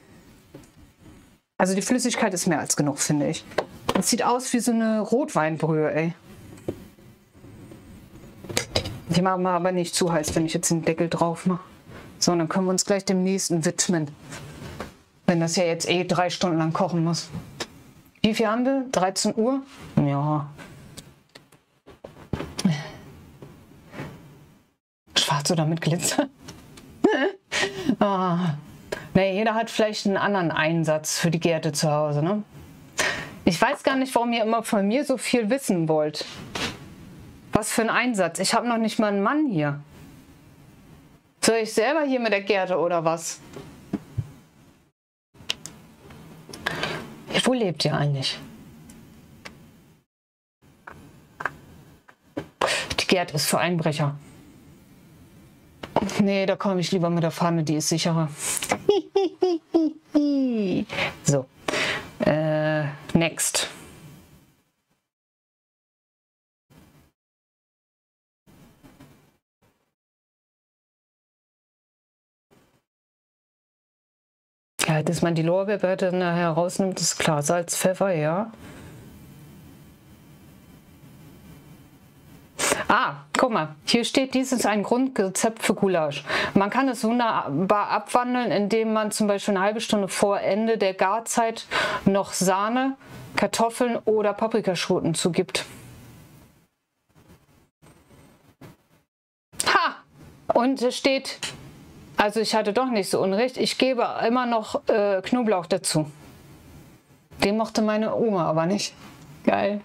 Also die Flüssigkeit ist mehr als genug, finde ich. Das sieht aus wie so eine Rotweinbrühe, ey. Die machen wir aber nicht zu heiß, wenn ich jetzt den Deckel drauf mache. So, dann können wir uns gleich dem nächsten widmen. Wenn das ja jetzt eh drei Stunden lang kochen muss. Wie viel haben wir? dreizehn Uhr? Ja. Schwarz oder mit Glitzer? ah. Nee, jeder hat vielleicht einen anderen Einsatz für die Gärte zu Hause, ne? Ich weiß gar nicht, warum ihr immer von mir so viel wissen wollt. Was für ein Einsatz? Ich habe noch nicht mal einen Mann hier. Soll ich selber hier mit der Gärte oder was? Wo lebt ihr eigentlich? Die Gärte ist für Einbrecher. Nee, da komme ich lieber mit der Pfanne, die ist sicherer. So. Äh, next. Ja, dass man die Lorbeerblätter nachher rausnimmt, ist klar. Salz, Pfeffer, ja. Ah, guck mal, hier steht, dies ist ein Grundrezept für Gulasch. Man kann es wunderbar abwandeln, indem man zum Beispiel eine halbe Stunde vor Ende der Garzeit noch Sahne, Kartoffeln oder Paprikaschoten zugibt. Ha! Und es steht, also ich hatte doch nicht so Unrecht, ich gebe immer noch äh, Knoblauch dazu. Den mochte meine Oma aber nicht. Geil.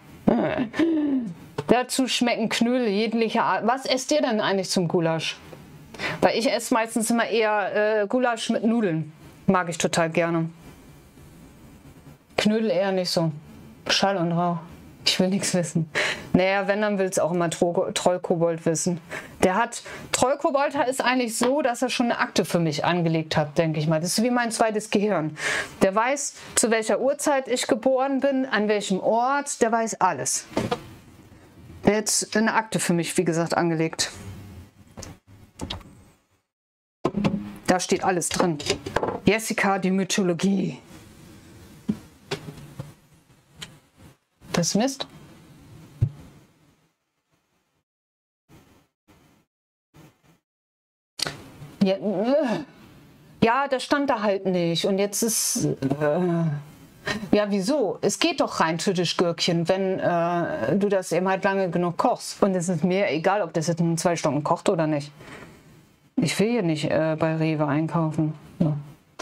Dazu schmecken Knödel jeglicher Art. Was esst ihr denn eigentlich zum Gulasch? Weil ich esse meistens immer eher äh, Gulasch mit Nudeln. Mag ich total gerne. Knödel eher nicht so. Schall und Rauch. Ich will nichts wissen. Naja, wenn, dann will es auch immer Trollkobold wissen. Der hat, Trollkobold ist eigentlich so, dass er schon eine Akte für mich angelegt hat, denke ich mal. Das ist wie mein zweites Gehirn. Der weiß, zu welcher Uhrzeit ich geboren bin, an welchem Ort, der weiß alles. Der hat jetzt eine Akte für mich, wie gesagt, angelegt. Da steht alles drin. Jessica, die Mythologie. Das ist Mist. Ja, äh, ja, das stand da halt nicht. Und jetzt ist... Äh, ja, wieso? Es geht doch rein typisch Gürkchen, wenn äh, du das eben halt lange genug kochst. Und es ist mir egal, ob das jetzt in zwei Stunden kocht oder nicht. Ich will hier nicht äh, bei Rewe einkaufen. So.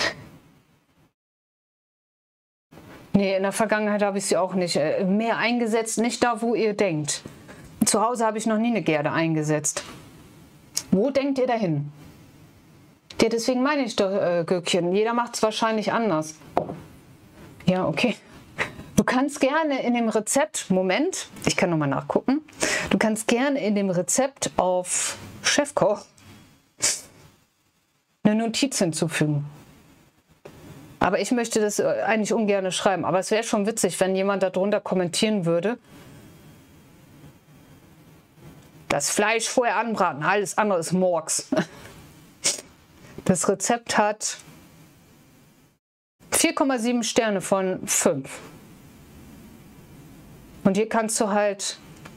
Nee, in der Vergangenheit habe ich sie auch nicht äh, mehr eingesetzt. Nicht da, wo ihr denkt. Zu Hause habe ich noch nie eine Gerde eingesetzt. Wo denkt ihr dahin? Ja, deswegen meine ich doch äh, Gürkchen. Jeder macht es wahrscheinlich anders. Ja, okay. Du kannst gerne in dem Rezept, Moment, ich kann nochmal nachgucken. Du kannst gerne in dem Rezept auf Chefkoch eine Notiz hinzufügen. Aber ich möchte das eigentlich ungern schreiben. Aber es wäre schon witzig, wenn jemand darunter kommentieren würde. Das Fleisch vorher anbraten, alles andere ist Murks. Das Rezept hat vier Komma sieben Sterne von fünf. Und hier kannst du halt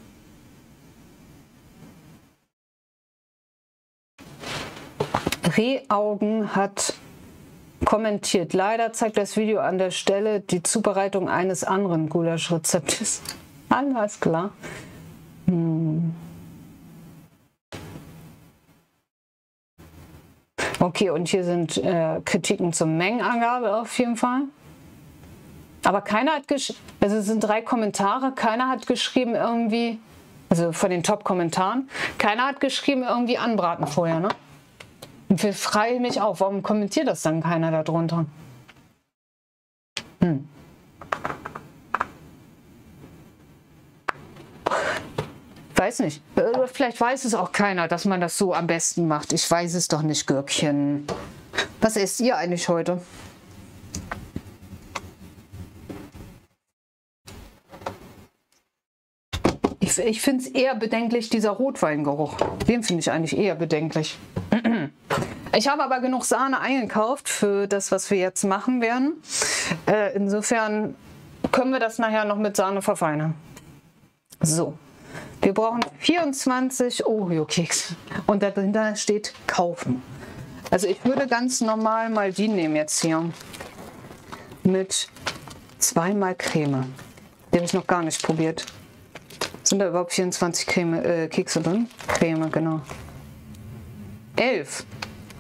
Rehaugen hat kommentiert. Leider zeigt das Video an der Stelle die Zubereitung eines anderen Gulasch-Rezeptes. Alles klar. Hm. Okay, und hier sind äh, Kritiken zur Mengenangabe auf jeden Fall. Aber keiner hat geschrieben, also es sind drei Kommentare, keiner hat geschrieben irgendwie, also von den Top-Kommentaren, keiner hat geschrieben irgendwie anbraten vorher, ne? Und wir freuen mich auf, warum kommentiert das dann keiner da drunter? Hm. Weiß nicht. Vielleicht weiß es auch keiner, dass man das so am besten macht. Ich weiß es doch nicht, Gürkchen. Was esst ihr eigentlich heute? Ich, ich finde es eher bedenklich, dieser Rotweingeruch. Den finde ich eigentlich eher bedenklich. Ich habe aber genug Sahne eingekauft für das, was wir jetzt machen werden. Äh, insofern können wir das nachher noch mit Sahne verfeinern. So. Wir brauchen vierundzwanzig Oreo-Keks und dahinter steht kaufen. Also ich würde ganz normal mal die nehmen jetzt hier. Mit zweimal Creme. Die habe ich noch gar nicht probiert. Sind da überhaupt vierundzwanzig Creme, äh, Kekse drin? Creme, genau. elf.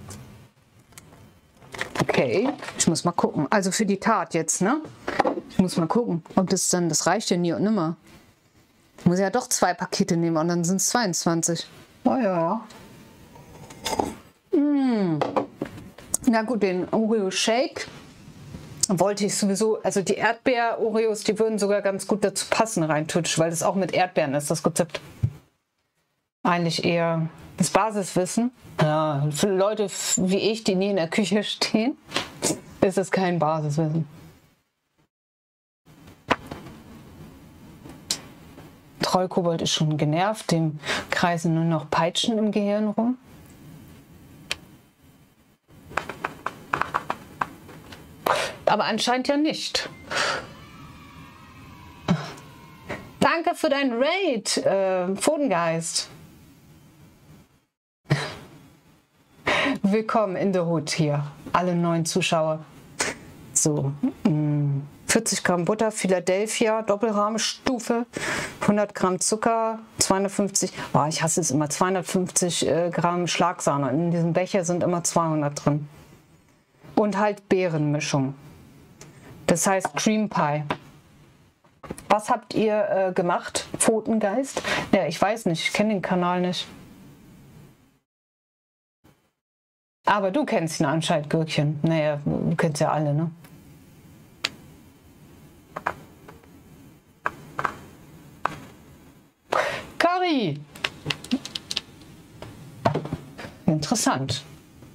Okay, ich muss mal gucken. Also für die Tat jetzt, ne? Ich muss mal gucken, ob das dann, das reicht ja nie und nimmer. Ich muss ja doch zwei Pakete nehmen und dann sind es zweiundzwanzig. Oh ja. Mmh. Na gut, den Oreo Shake wollte ich sowieso, also die Erdbeer-Oreos, die würden sogar ganz gut dazu passen reintutschen, weil das auch mit Erdbeeren ist, das Rezept. Eigentlich eher das Basiswissen. Ja, für Leute wie ich, die nie in der Küche stehen, ist es kein Basiswissen. Treukobold ist schon genervt, dem kreisen nur noch Peitschen im Gehirn rum. Aber anscheinend ja nicht. Danke für dein Raid, äh, Pfotengeist. Willkommen in der Hood hier, alle neuen Zuschauer. So, mh. vierzig Gramm Butter, Philadelphia, Doppelrahmstufe, hundert Gramm Zucker, zweihundertfünfzig, oh, ich hasse es immer, zweihundertfünfzig äh, Gramm Schlagsahne. In diesem Becher sind immer zweihundert drin. Und halt Beerenmischung. Das heißt Cream Pie. Was habt ihr äh, gemacht, Pfotengeist? Ja, ich weiß nicht, ich kenne den Kanal nicht. Aber du kennst ihn anscheinend, Gürkchen. Naja, du kennst ja alle, ne? Curry! Interessant.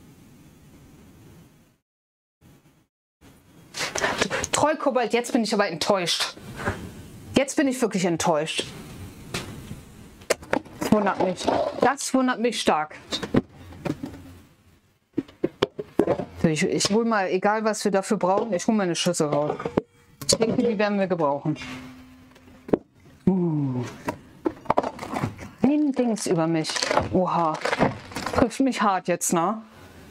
Treukobold, jetzt bin ich aber enttäuscht. Jetzt bin ich wirklich enttäuscht. Das wundert mich. Das wundert mich stark. Ich, ich hole mal, egal was wir dafür brauchen, ich hole mal eine Schüssel raus. Ich denke, die werden wir gebrauchen. Uh. Kein Dings über mich. Oha. Trifft mich hart jetzt, ne?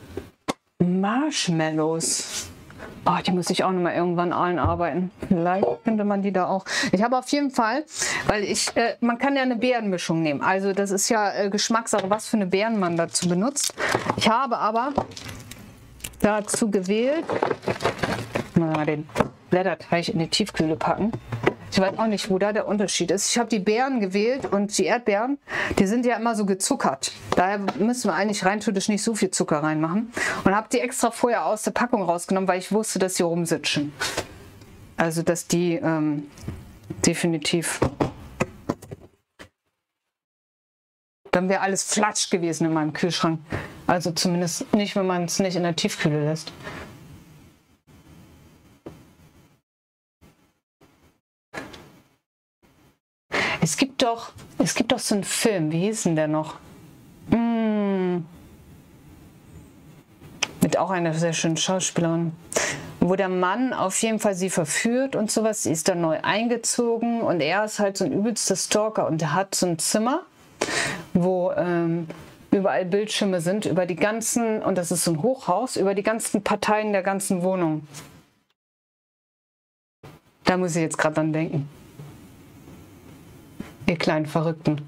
Marshmallows. Oh, die muss ich auch noch mal irgendwann allen arbeiten. Vielleicht könnte man die da auch. Ich habe auf jeden Fall, weil ich, äh, man kann ja eine Beerenmischung nehmen. Also das ist ja äh, Geschmackssache, was für eine Beeren man dazu benutzt. Ich habe aber dazu gewählt, mal den Blätterteig in die Tiefkühle packen. Ich weiß auch nicht, wo da der Unterschied ist. Ich habe die Beeren gewählt und die Erdbeeren, die sind ja immer so gezuckert. Daher müssen wir eigentlich rein theoretisch nicht so viel Zucker reinmachen. Und habe die extra vorher aus der Packung rausgenommen, weil ich wusste, dass sie rumsitzen. Also, dass die ähm, definitiv... Dann wäre alles flatsch gewesen in meinem Kühlschrank. Also zumindest nicht, wenn man es nicht in der Tiefkühle lässt. Es gibt doch, es gibt doch so einen Film, wie hieß denn der noch? Mm. Mit auch einer sehr schönen Schauspielerin. Wo der Mann auf jeden Fall sie verführt und sowas. Sie ist dann neu eingezogen und er ist halt so ein übelster Stalker und er hat so ein Zimmer, wo ähm, überall Bildschirme sind, über die ganzen, und das ist so ein Hochhaus, über die ganzen Parteien der ganzen Wohnung. Da muss ich jetzt gerade dran denken. Ihr kleinen Verrückten.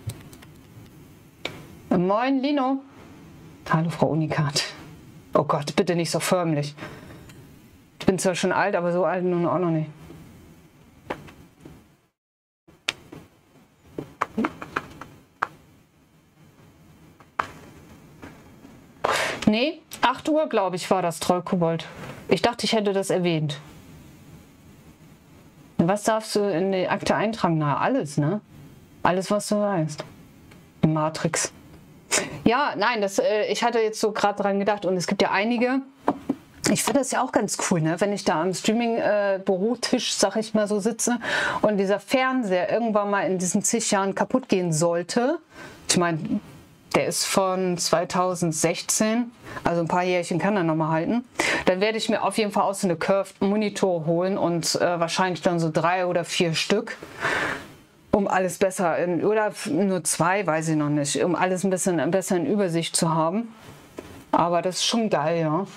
Moin, Lino. Hallo, Frau Unikat. Oh Gott, bitte nicht so förmlich. Ich bin zwar schon alt, aber so alt nun auch noch nicht. Nee, acht Uhr, glaube ich, war das, Trollkobold. Ich dachte, ich hätte das erwähnt. Was darfst du in die Akte eintragen? Na, alles, ne? Alles, was du weißt. Die Matrix. Ja, nein, das, äh, ich hatte jetzt so gerade dran gedacht und es gibt ja einige. Ich finde das ja auch ganz cool, ne? Wenn ich da am Streaming-Bürotisch, äh, sag ich mal so, sitze und dieser Fernseher irgendwann mal in diesen zig Jahren kaputt gehen sollte. Ich meine, der ist von zweitausendsechzehn, also ein paar Jährchen kann er noch mal halten. Dann werde ich mir auf jeden Fall auch so eine Curved Monitor holen und äh, wahrscheinlich dann so drei oder vier Stück, um alles besser, in, oder nur zwei, weiß ich noch nicht, um alles ein bisschen besser in Übersicht zu haben. Aber das ist schon geil, ja.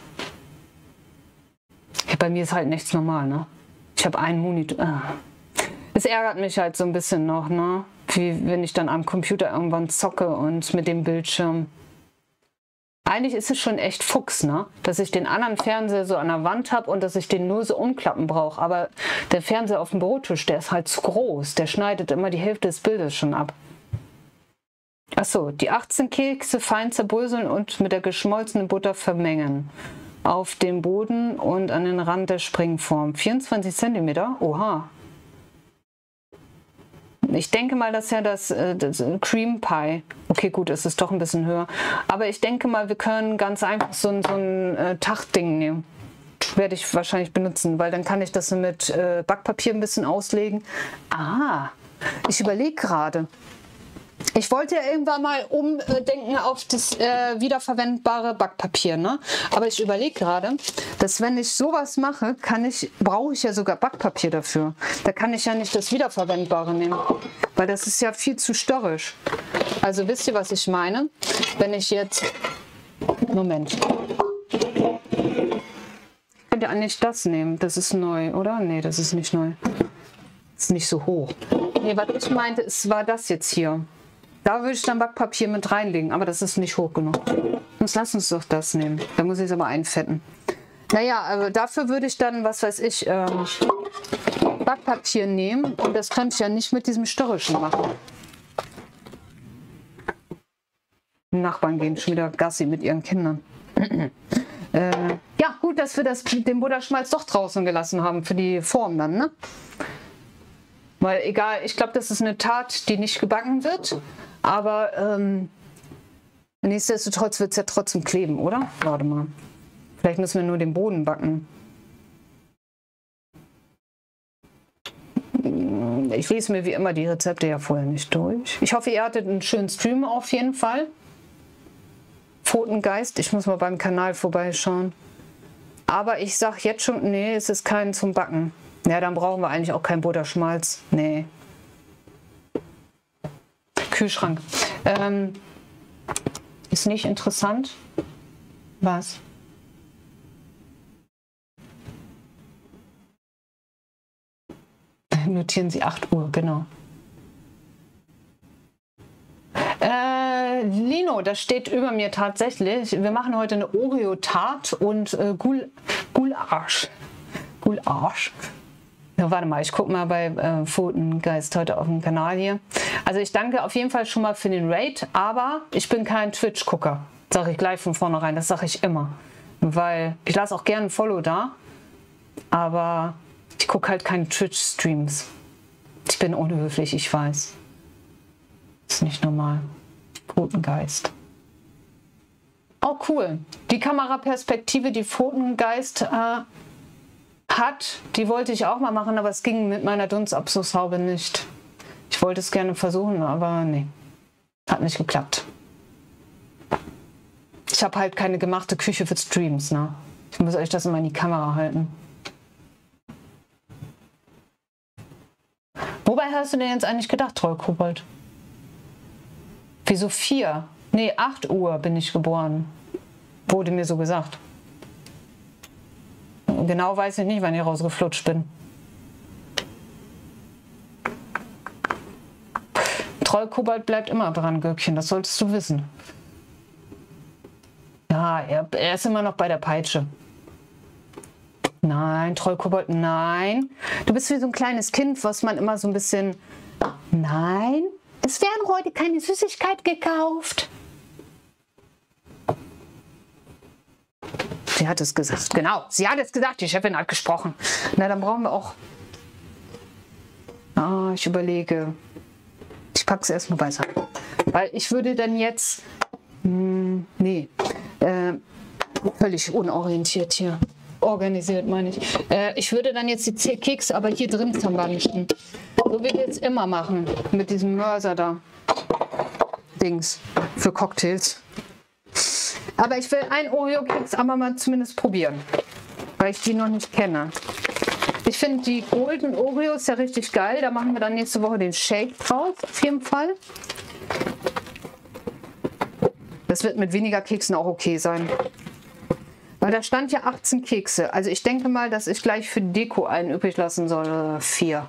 Bei mir ist halt nichts normal, ne? Ich habe einen Monitor. Ah. Es ärgert mich halt so ein bisschen noch, ne? Wie wenn ich dann am Computer irgendwann zocke und mit dem Bildschirm. Eigentlich ist es schon echt Fuchs, ne? Dass ich den anderen Fernseher so an der Wand habe und dass ich den nur so umklappen brauche. Aber der Fernseher auf dem Bürotisch, der ist halt zu groß. Der schneidet immer die Hälfte des Bildes schon ab. Achso, die achtzehn Kekse fein zerbröseln und mit der geschmolzenen Butter vermengen. Auf dem Boden und an den Rand der Springform. vierundzwanzig Zentimeter? Oha. Ich denke mal, dass ja das, äh, das Cream Pie, okay gut, es ist doch ein bisschen höher, aber ich denke mal, wir können ganz einfach so ein, so ein äh, Tachtding nehmen. Werde ich wahrscheinlich benutzen, weil dann kann ich das mit äh, Backpapier ein bisschen auslegen. Ah, ich überlege gerade. Ich wollte ja irgendwann mal umdenken auf das äh, wiederverwendbare Backpapier, ne? Aber ich überlege gerade, dass wenn ich sowas mache, kann ich, brauche ich ja sogar Backpapier dafür. Da kann ich ja nicht das wiederverwendbare nehmen, weil das ist ja viel zu störrisch. Also wisst ihr, was ich meine? Wenn ich jetzt, Moment, ich könnte eigentlich das nehmen. Das ist neu, oder? Nee, das ist nicht neu. Das ist nicht so hoch. Nee, was ich meinte, es war das jetzt hier. Da würde ich dann Backpapier mit reinlegen, aber das ist nicht hoch genug. Sonst lass uns doch das nehmen. Da muss ich es aber einfetten. Naja, also dafür würde ich dann, was weiß ich, ähm, Backpapier nehmen. Und das könnte ich ja nicht mit diesem Störrischen machen. Die Nachbarn gehen schon wieder Gassi mit ihren Kindern. äh, ja, gut, dass wir das, den Butterschmalz doch draußen gelassen haben für die Form dann, ne? Weil egal, ich glaube, das ist eine Tat, die nicht gebacken wird. Aber ähm, nichtsdestotrotz wird es ja trotzdem kleben, oder? Warte mal. Vielleicht müssen wir nur den Boden backen. Ich lese mir wie immer die Rezepte ja vorher nicht durch. Ich hoffe, ihr hattet einen schönen Stream auf jeden Fall. Pfotengeist, ich muss mal beim Kanal vorbeischauen. Aber ich sage jetzt schon, nee, es ist kein zum Backen. Ja, dann brauchen wir eigentlich auch keinen Butterschmalz. Nee. Kühlschrank. Ähm, ist nicht interessant. Was? Notieren Sie acht Uhr, genau. Äh, Lino, das steht über mir tatsächlich. Wir machen heute eine Oreo-Tart und äh, Gul Gulasch. Gulasch. Ja, warte mal, ich gucke mal bei äh, Pfotengeist heute auf dem Kanal hier. Also ich danke auf jeden Fall schon mal für den Raid, aber ich bin kein Twitch-Gucker. Sage ich gleich von vornherein, das sage ich immer. Weil ich lasse auch gerne ein Follow da, aber ich gucke halt keine Twitch-Streams. Ich bin unhöflich, ich weiß. Ist nicht normal. Pfotengeist. Oh cool. Die Kameraperspektive, die Pfotengeist äh, hat, die wollte ich auch mal machen, aber es ging mit meiner Dunstabzugshaube nicht. Ich wollte es gerne versuchen, aber nee. Hat nicht geklappt. Ich habe halt keine gemachte Küche für Streams, ne? Ich muss euch das immer in die Kamera halten. Wobei hast du denn jetzt eigentlich gedacht, Trollkobold? Wieso vier? Nee, acht Uhr bin ich geboren. Wurde mir so gesagt. Genau weiß ich nicht, wann ich rausgeflutscht bin. Trollkobold bleibt immer dran, Göckchen, das solltest du wissen. Ja, er, er ist immer noch bei der Peitsche. Nein, Trollkobold, nein. Du bist wie so ein kleines Kind, was man immer so ein bisschen... Nein, es werden heute keine Süßigkeit gekauft. Sie hat es gesagt. Genau, sie hat es gesagt, die Chefin hat gesprochen. Na, dann brauchen wir auch... Ah, ich überlege... Ich packe es erstmal beiseite. Weil ich würde dann jetzt... Mh, nee. Äh, völlig unorientiert hier. Organisiert, meine ich. Äh, ich würde dann jetzt die Kekse aber hier drin zermanschen. So wie wir jetzt immer machen. Mit diesem Mörser da. Dings. Für Cocktails. Aber ich will einen Oreo-Keks aber mal zumindest probieren. Weil ich die noch nicht kenne. Ich finde die Golden Oreos ja richtig geil. Da machen wir dann nächste Woche den Shake draus. Auf jeden Fall. Das wird mit weniger Keksen auch okay sein. Weil da stand ja achtzehn Kekse. Also ich denke mal, dass ich gleich für die Deko einen übrig lassen soll. Vier.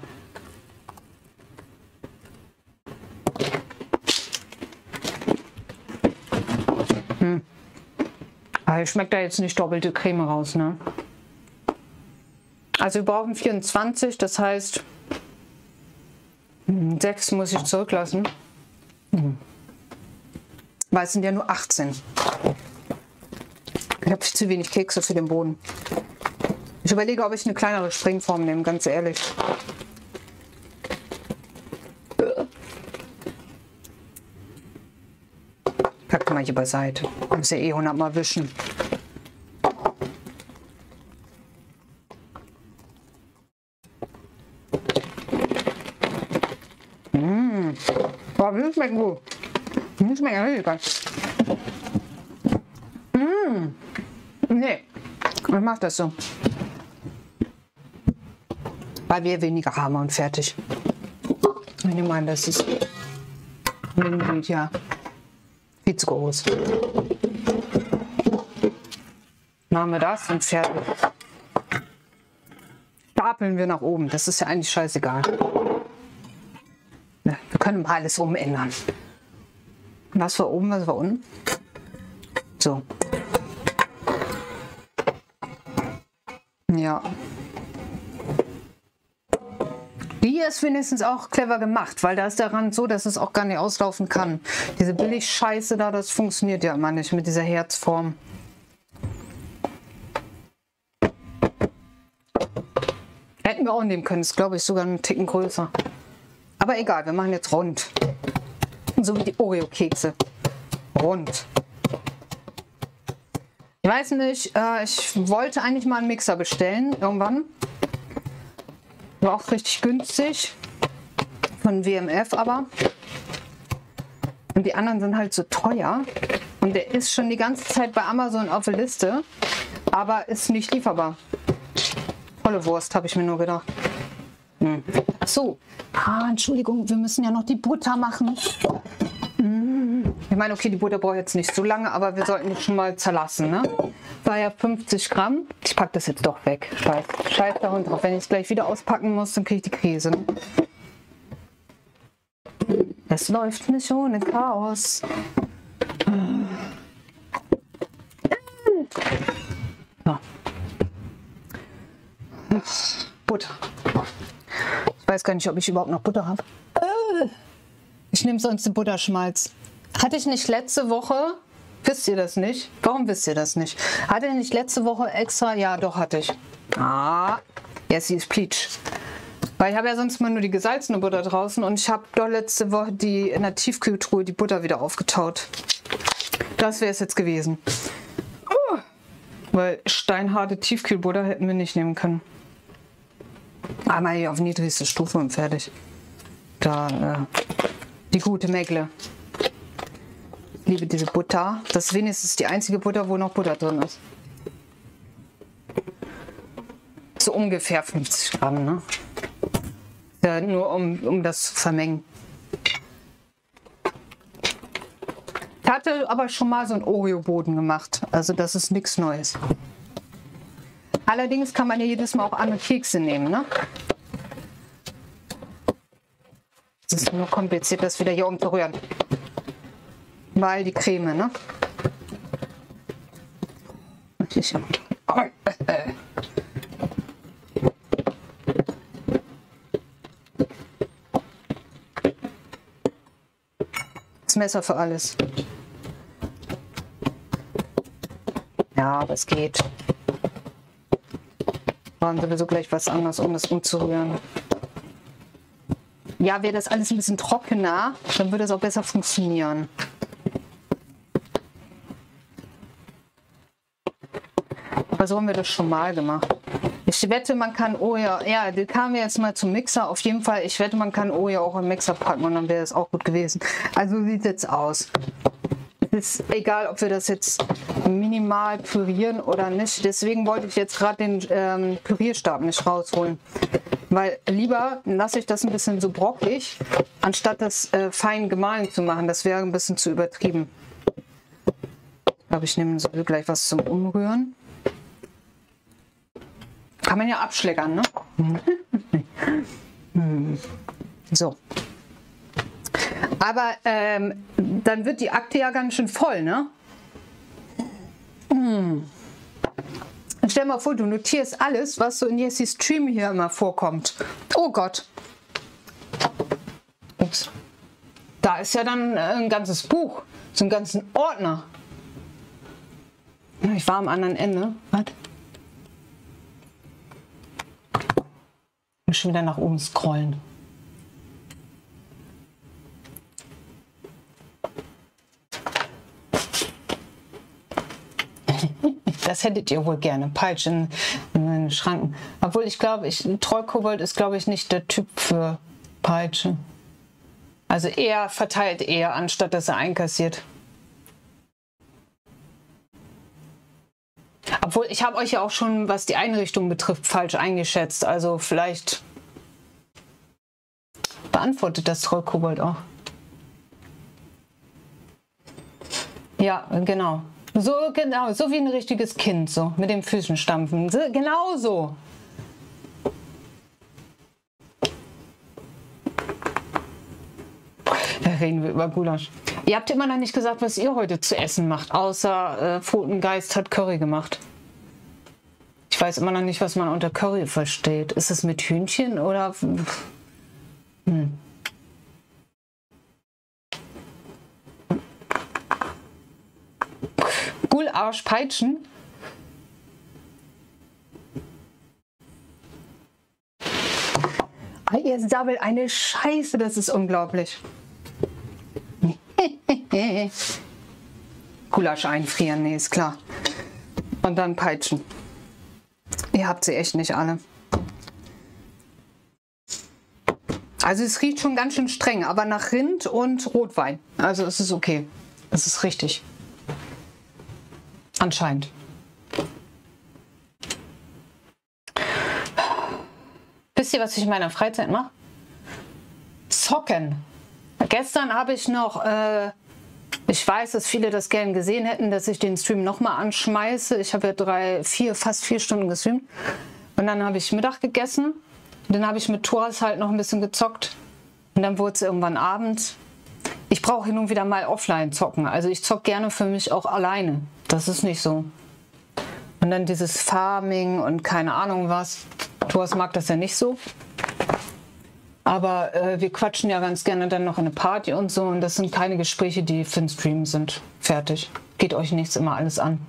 Hm. Aber schmeckt da jetzt nicht doppelte Creme raus, ne? Also wir brauchen vierundzwanzig, das heißt sechs muss ich zurücklassen. Hm. Weil es sind ja nur achtzehn. Ich habe zu wenig Kekse für den Boden. Ich überlege, ob ich eine kleinere Springform nehme, ganz ehrlich. Pack mal hier beiseite. Ich muss ja eh hundertmal wischen. Mmh. Boah, das schmeckt gut. Das schmeckt richtig geil. Mmh. Nee, ich mach das so. Weil wir weniger haben und fertig. Ich nehme an, das ist ja viel zu groß. Machen wir das und fertig. Stapeln wir nach oben. Das ist ja eigentlich scheißegal. Ja, wir können mal alles umändern. Was war oben, was war unten? So. Ja. Die ist wenigstens auch clever gemacht, weil da ist der Rand so, dass es auch gar nicht auslaufen kann. Diese Billig-Scheiße da, das funktioniert ja immer nicht mit dieser Herzform. Hätten wir auch nehmen können, ist glaube ich sogar einen Ticken größer. Aber egal, wir machen jetzt rund. So wie die Oreo-Kekse. Rund. Ich weiß nicht, äh, ich wollte eigentlich mal einen Mixer bestellen, irgendwann. War auch richtig günstig. Von W M F aber. Und die anderen sind halt so teuer. Und der ist schon die ganze Zeit bei Amazon auf der Liste. Aber ist nicht lieferbar. Volle Wurst, habe ich mir nur gedacht. Hm. Ach so. Ah, Entschuldigung, wir müssen ja noch die Butter machen. Ich meine, okay, die Butter braucht jetzt nicht so lange, aber wir sollten die schon mal zerlassen, ne? War ja fünfzig Gramm. Ich packe das jetzt doch weg. Scheiß, Scheiß da Hund drauf. Wenn ich es gleich wieder auspacken muss, dann kriege ich die Krise. Ne? Es läuft nicht ohne Chaos. So. Butter. Ich weiß gar nicht, ob ich überhaupt noch Butter habe. Ich nehme sonst den Butterschmalz. Hatte ich nicht letzte Woche, wisst ihr das nicht? Warum wisst ihr das nicht? Hatte ich nicht letzte Woche extra, ja doch hatte ich. Ah, jetzt sie ist Peach. Weil ich habe ja sonst mal nur die gesalzene Butter draußen und ich habe doch letzte Woche die in der Tiefkühltruhe die Butter wieder aufgetaut. Das wäre es jetzt gewesen. Uh, weil steinharte Tiefkühlbutter hätten wir nicht nehmen können. Einmal hier auf niedrigste Stufe und fertig. Da, äh, die gute Megle. Ich liebe diese Butter. Das ist wenigstens die einzige Butter, wo noch Butter drin ist. So ungefähr fünfzig Gramm, ne? Ja, nur um, um das zu vermengen. Ich hatte aber schon mal so einen Oreo-Boden gemacht. Also das ist nichts Neues. Allerdings kann man ja jedes Mal auch andere Kekse nehmen, ne? Es ist nur kompliziert, das wieder hier umzurühren. Weil die Creme, ne? Ich, oh, äh. Das Messer für alles. Ja, aber es geht. Wir brauchen sowieso gleich was anderes, um das umzurühren. Ja, wäre das alles ein bisschen trockener, dann würde es auch besser funktionieren. Aber so haben wir das schon mal gemacht. Ich wette, man kann Oreo, ja, die kamen jetzt mal zum Mixer. Auf jeden Fall, ich wette, man kann Oreo auch im Mixer packen und dann wäre es auch gut gewesen. Also sieht es jetzt aus. Es ist egal, ob wir das jetzt minimal pürieren oder nicht. Deswegen wollte ich jetzt gerade den ähm, Pürierstab nicht rausholen. Weil lieber lasse ich das ein bisschen so brockig, anstatt das äh, fein gemahlen zu machen. Das wäre ein bisschen zu übertrieben. Ich glaube, ich nehme so gleich was zum Umrühren. Kann man ja abschleckern, ne? So. Aber ähm, dann wird die Akte ja ganz schön voll, ne? Hm. Stell dir mal vor, du notierst alles, was so in Jessis Stream hier immer vorkommt. Oh Gott. Ups. Da ist ja dann ein ganzes Buch, so einen ganzen Ordner. Ich war am anderen Ende. Was? Ich muss schon wieder nach oben scrollen. Das hättet ihr wohl gerne. Peitschen in den Schranken. Obwohl ich glaube, ich, Trollkobold ist, glaube ich, nicht der Typ für Peitsche. Also er verteilt eher, anstatt dass er einkassiert. Obwohl, ich habe euch ja auch schon, was die Einrichtung betrifft, falsch eingeschätzt. Also vielleicht beantwortet das Trollkobold auch. Ja, genau. So, genau, so wie ein richtiges Kind, so mit den Füßen stampfen. So, genau so. Da reden wir über Gulasch. Ihr habt immer noch nicht gesagt, was ihr heute zu essen macht, außer äh, Pfotengeist hat Curry gemacht. Ich weiß immer noch nicht, was man unter Curry versteht. Ist es mit Hühnchen oder... Hm. Gulasch, Peitschen. Ihr sabbelt eine Scheiße, das ist unglaublich. Gulasch einfrieren, nee, ist klar. Und dann peitschen. Ihr habt sie echt nicht alle. Also es riecht schon ganz schön streng, aber nach Rind und Rotwein. Also es ist okay. Es ist richtig. Anscheinend. Wisst ihr, was ich in meiner Freizeit mache? Zocken. Gestern habe ich noch, äh, ich weiß, dass viele das gern gesehen hätten, dass ich den Stream nochmal anschmeiße. Ich habe ja drei, vier, fast vier Stunden gestreamt. Und dann habe ich Mittag gegessen. Dann habe ich mit Thoras halt noch ein bisschen gezockt. Und dann wurde es irgendwann Abend. Ich brauche hin und wieder mal offline zocken. Also ich zocke gerne für mich auch alleine. Das ist nicht so. Und dann dieses Farming und keine Ahnung was. Thoras mag das ja nicht so. Aber äh, wir quatschen ja ganz gerne dann noch in eine Party und so. Und das sind keine Gespräche, die für den Stream sind. Fertig. Geht euch nichts immer alles an.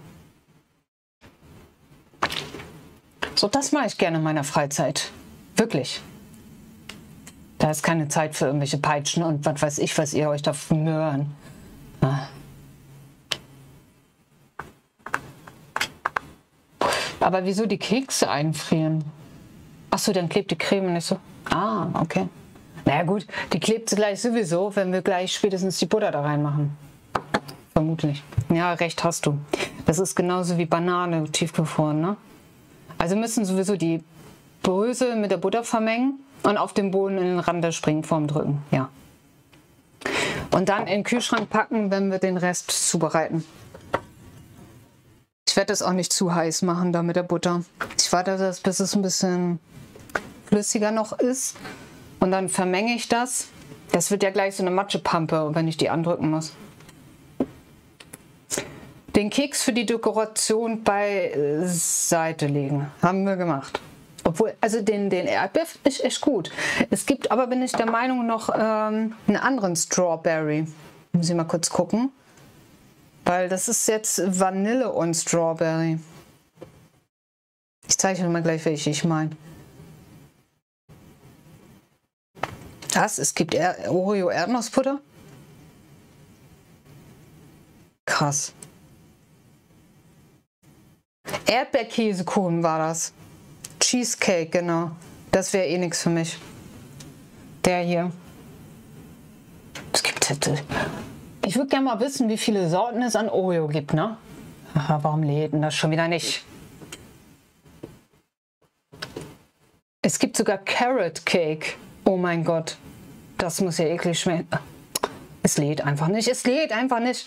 So, das mache ich gerne in meiner Freizeit. Wirklich. Da ist keine Zeit für irgendwelche Peitschen und was weiß ich, was ihr euch da möhren. Ah. Aber wieso die Kekse einfrieren? Achso, dann klebt die Creme nicht so. Ah, okay. Naja gut, die klebt gleich sowieso, wenn wir gleich spätestens die Butter da reinmachen. Vermutlich. Ja, recht hast du. Das ist genauso wie Banane tiefgefroren, ne? Also müssen sowieso die Brösel mit der Butter vermengen und auf den Boden in den Rand der Springform drücken. Ja. Und dann in den Kühlschrank packen, wenn wir den Rest zubereiten. Ich werde das auch nicht zu heiß machen da mit der Butter. Ich warte, das, bis es ein bisschen flüssiger noch ist. Und dann vermenge ich das. Das wird ja gleich so eine Matschepampe, wenn ich die andrücken muss. Den Keks für die Dekoration beiseite legen. Haben wir gemacht. Obwohl, also den, den Erdbeer ist echt gut. Es gibt aber, bin ich der Meinung, noch ähm, einen anderen Strawberry. Muss ich mal kurz gucken. Weil das ist jetzt Vanille und Strawberry. Ich zeige euch mal gleich, welche ich meine. Was? Es gibt er Oreo Erdnussbutter? Krass. Erdbeerkäsekuchen war das. Cheesecake, genau. Das wäre eh nichts für mich. Der hier. Es gibt Titel. Ich würde gerne mal wissen, wie viele Sorten es an Oreo gibt, ne? Aha, warum lädt denn das schon wieder nicht? Es gibt sogar Carrot Cake. Oh mein Gott. Das muss ja eklig schmecken. Es lädt einfach nicht. Es lädt einfach nicht.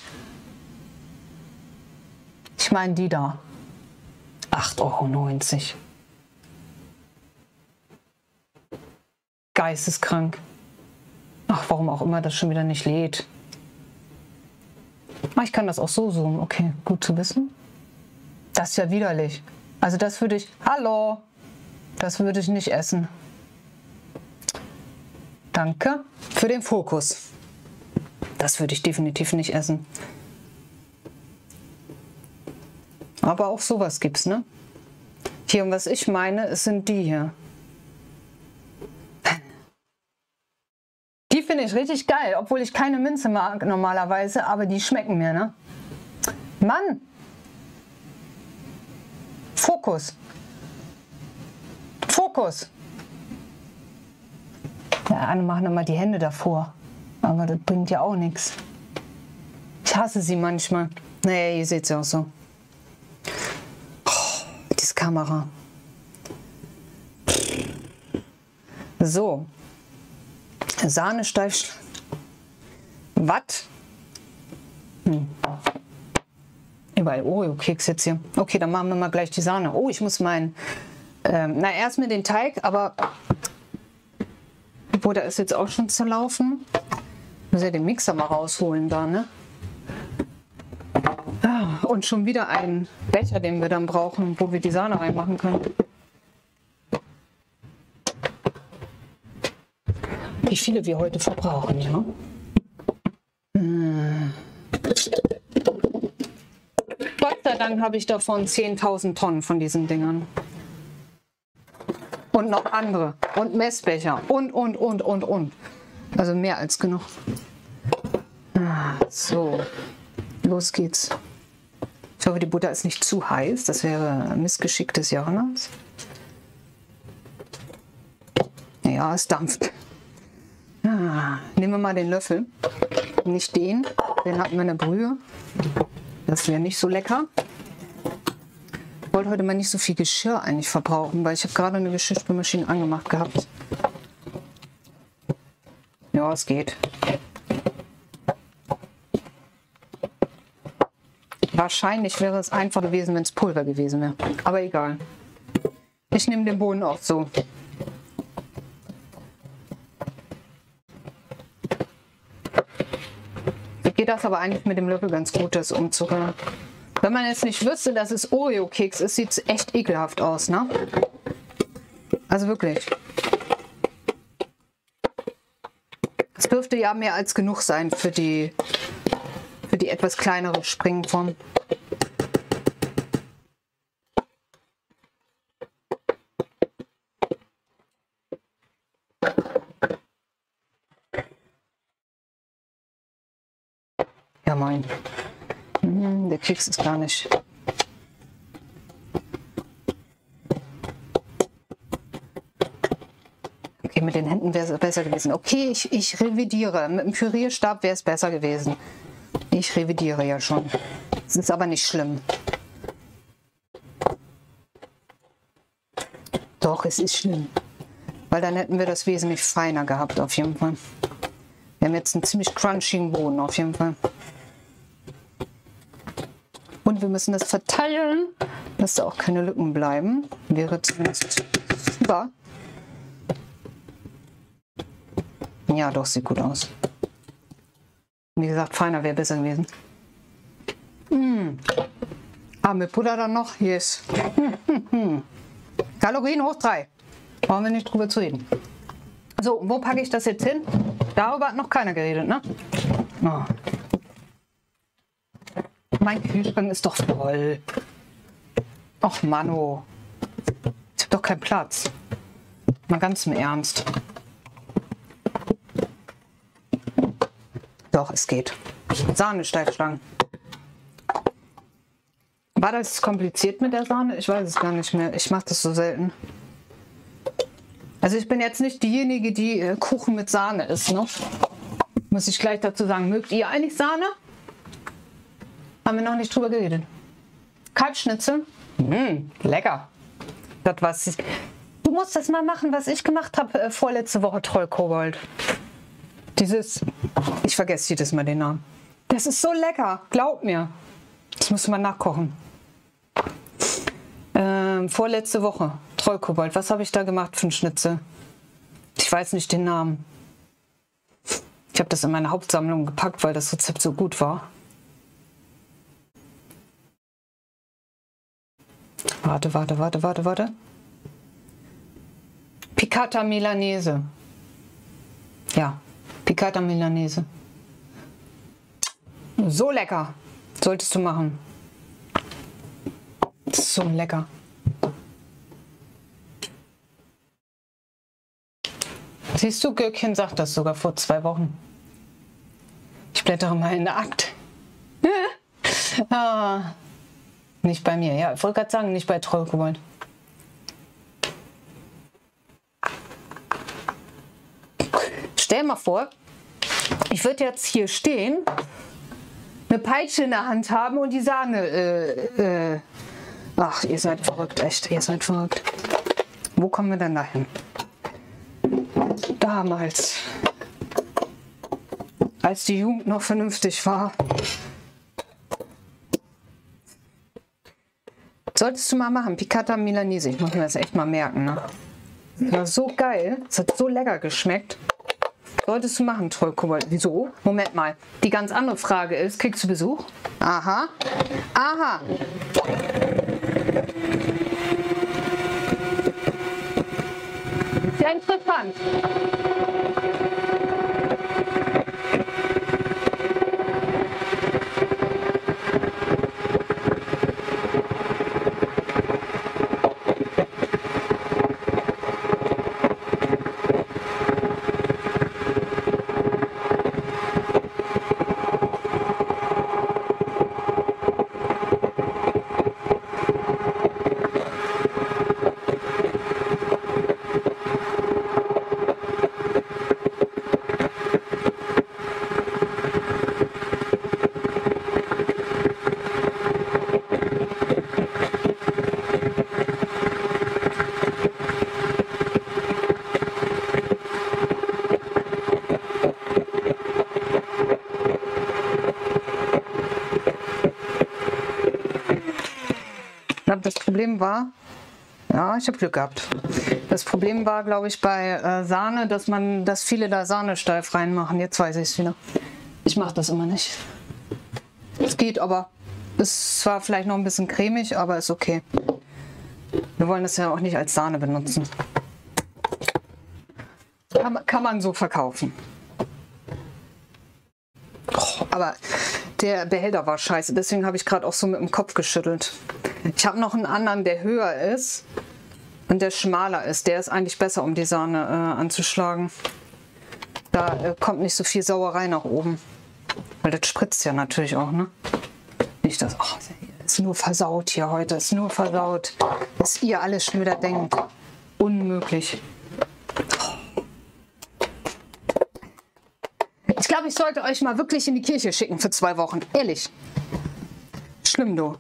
Ich meine die da. acht Euro neunzig. Geisteskrank. Ach, warum auch immer das schon wieder nicht lädt. Ich kann das auch so zoomen. Okay, gut zu wissen. Das ist ja widerlich. Also das würde ich... Hallo! Das würde ich nicht essen. Danke für den Fokus. Das würde ich definitiv nicht essen. Aber auch sowas gibt's, ne? Hier, und was ich meine, es sind die hier. Die finde ich richtig geil, obwohl ich keine Minze mag normalerweise, aber die schmecken mir, ne? Mann! Fokus! Fokus! Ja, alle machen immer die Hände davor, aber das bringt ja auch nichts. Ich hasse sie manchmal. Naja, ihr seht sie auch so. Oh, diese Kamera. So. Sahne steif. Was? Hm. Überall Oreo-Keks jetzt hier. Okay, dann machen wir mal gleich die Sahne. Oh, ich muss meinen... Ähm, na, erst mit den Teig, aber... Obwohl, der ist jetzt auch schon zu laufen. Muss ja den Mixer mal rausholen da, ne? Ah, und schon wieder einen Becher, den wir dann brauchen, wo wir die Sahne reinmachen können. Wie viele wir heute verbrauchen, ja? Hm. Gott sei Dank habe ich davon zehntausend Tonnen von diesen Dingern. Und noch andere. Und Messbecher. Und, und, und, und, und. Also mehr als genug. So. Los geht's. Ich hoffe, die Butter ist nicht zu heiß. Das wäre ein Missgeschick des Jahrhunderts. Ja, es dampft. Ah, nehmen wir mal den Löffel. Nicht den. Den hatten wir in der Brühe. Das wäre nicht so lecker. Ich wollte heute mal nicht so viel Geschirr eigentlich verbrauchen, weil ich habe gerade eine Geschirrspülmaschine angemacht gehabt. Ja, es geht. Wahrscheinlich wäre es einfach gewesen, wenn es Pulver gewesen wäre. Aber egal. Ich nehme den Boden auch so. Geht das aber eigentlich mit dem Löffel ganz gut, das umzurühren. Wenn man jetzt nicht wüsste, dass es Oreo-Keks ist, sieht es echt ekelhaft aus, ne? Also wirklich. Es dürfte ja mehr als genug sein für die, für die etwas kleinere Springform. Ja, mein. Hm, der Keks ist gar nicht. Okay, mit den Händen wäre es besser gewesen. Okay, ich, ich revidiere. Mit dem Pürierstab wäre es besser gewesen. Ich revidiere ja schon. Es ist aber nicht schlimm. Doch, es ist schlimm. Weil dann hätten wir das wesentlich feiner gehabt, auf jeden Fall. Wir haben jetzt einen ziemlich crunchigen Boden, auf jeden Fall. Und wir müssen das verteilen, dass da auch keine Lücken bleiben. Wäre zumindest super. Ja, doch, sieht gut aus. Wie gesagt, feiner wäre besser gewesen. Mmh. Ah, mit Butter dann noch? Yes. Hm, hm, hm. Kalorien hoch drei. Brauchen wir nicht drüber zu reden. So, wo packe ich das jetzt hin? Darüber hat noch keiner geredet, ne? Oh. Mein Kühlschrank ist doch voll. Och, Mano. Ich habe doch keinen Platz. Mal ganz im Ernst. Doch, es geht. Sahne-Steifstangen. War das kompliziert mit der Sahne? Ich weiß es gar nicht mehr. Ich mache das so selten. Also ich bin jetzt nicht diejenige, die äh, Kuchen mit Sahne isst, ne? Muss ich gleich dazu sagen. Mögt ihr eigentlich Sahne? Haben wir noch nicht drüber geredet. Kalbschnitzel? Mmh, lecker. Das was ich, du musst das mal machen, was ich gemacht habe äh, vorletzte Woche, Trollkobold. Dieses, ich vergesse jedes Mal den Namen. Das ist so lecker, glaub mir. Das muss man nachkochen. Ähm, vorletzte Woche, Trollkobold. Was habe ich da gemacht für einen Schnitzel? Ich weiß nicht den Namen. Ich habe das in meine Hauptsammlung gepackt, weil das Rezept so gut war. Warte, warte, warte, warte, warte. Piccata Milanese. Ja, Piccata Milanese. So lecker. Solltest du machen. Das ist so lecker. Siehst du, Gürkchen sagt das sogar vor zwei Wochen. Ich blättere mal in der Akt. ah, nicht bei mir, ja. Ich wollte gerade sagen, nicht bei Trollkobold. Stell mal vor, ich würde jetzt hier stehen, eine Peitsche in der Hand haben und die Sahne. Äh, äh, ach, ihr seid verrückt, echt, ihr seid verrückt. Wo kommen wir denn dahin? Damals, als die Jugend noch vernünftig war. Solltest du mal machen, Piccata Milanese. Ich muss mir das echt mal merken. Ne? Das war so geil, es hat so lecker geschmeckt. Solltest du machen, Trollkobold. Wieso? Moment mal. Die ganz andere Frage ist, kriegst du Besuch? Aha. Aha. Sehr interessant. Das Problem war, ja, ich habe Glück gehabt. Das Problem war, glaube ich, bei äh, Sahne, dass man, dass viele da Sahne steif reinmachen. Jetzt weiß ich es wieder. Ich mache das immer nicht. Es geht, aber es war vielleicht noch ein bisschen cremig, aber ist okay. Wir wollen das ja auch nicht als Sahne benutzen. Kann, kann man so verkaufen. Oh, aber der Behälter war scheiße, deswegen habe ich gerade auch so mit dem Kopf geschüttelt. Ich habe noch einen anderen, der höher ist und der schmaler ist. Der ist eigentlich besser, um die Sahne äh, anzuschlagen. Da äh, kommt nicht so viel Sauerei nach oben. Weil das spritzt ja natürlich auch, ne? Nicht das, ach, ist nur versaut hier heute, ist nur versaut. Was ihr alles schon wieder denkt. Unmöglich. Ich glaube, ich sollte euch mal wirklich in die Kirche schicken für zwei Wochen. Ehrlich. Schlimm, du.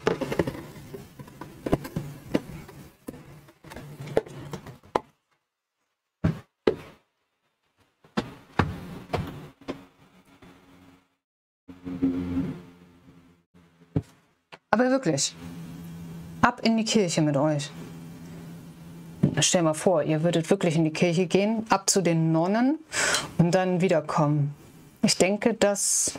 Aber wirklich. Ab in die Kirche mit euch. Stell mal vor, ihr würdet wirklich in die Kirche gehen, ab zu den Nonnen und dann wiederkommen. Ich denke, das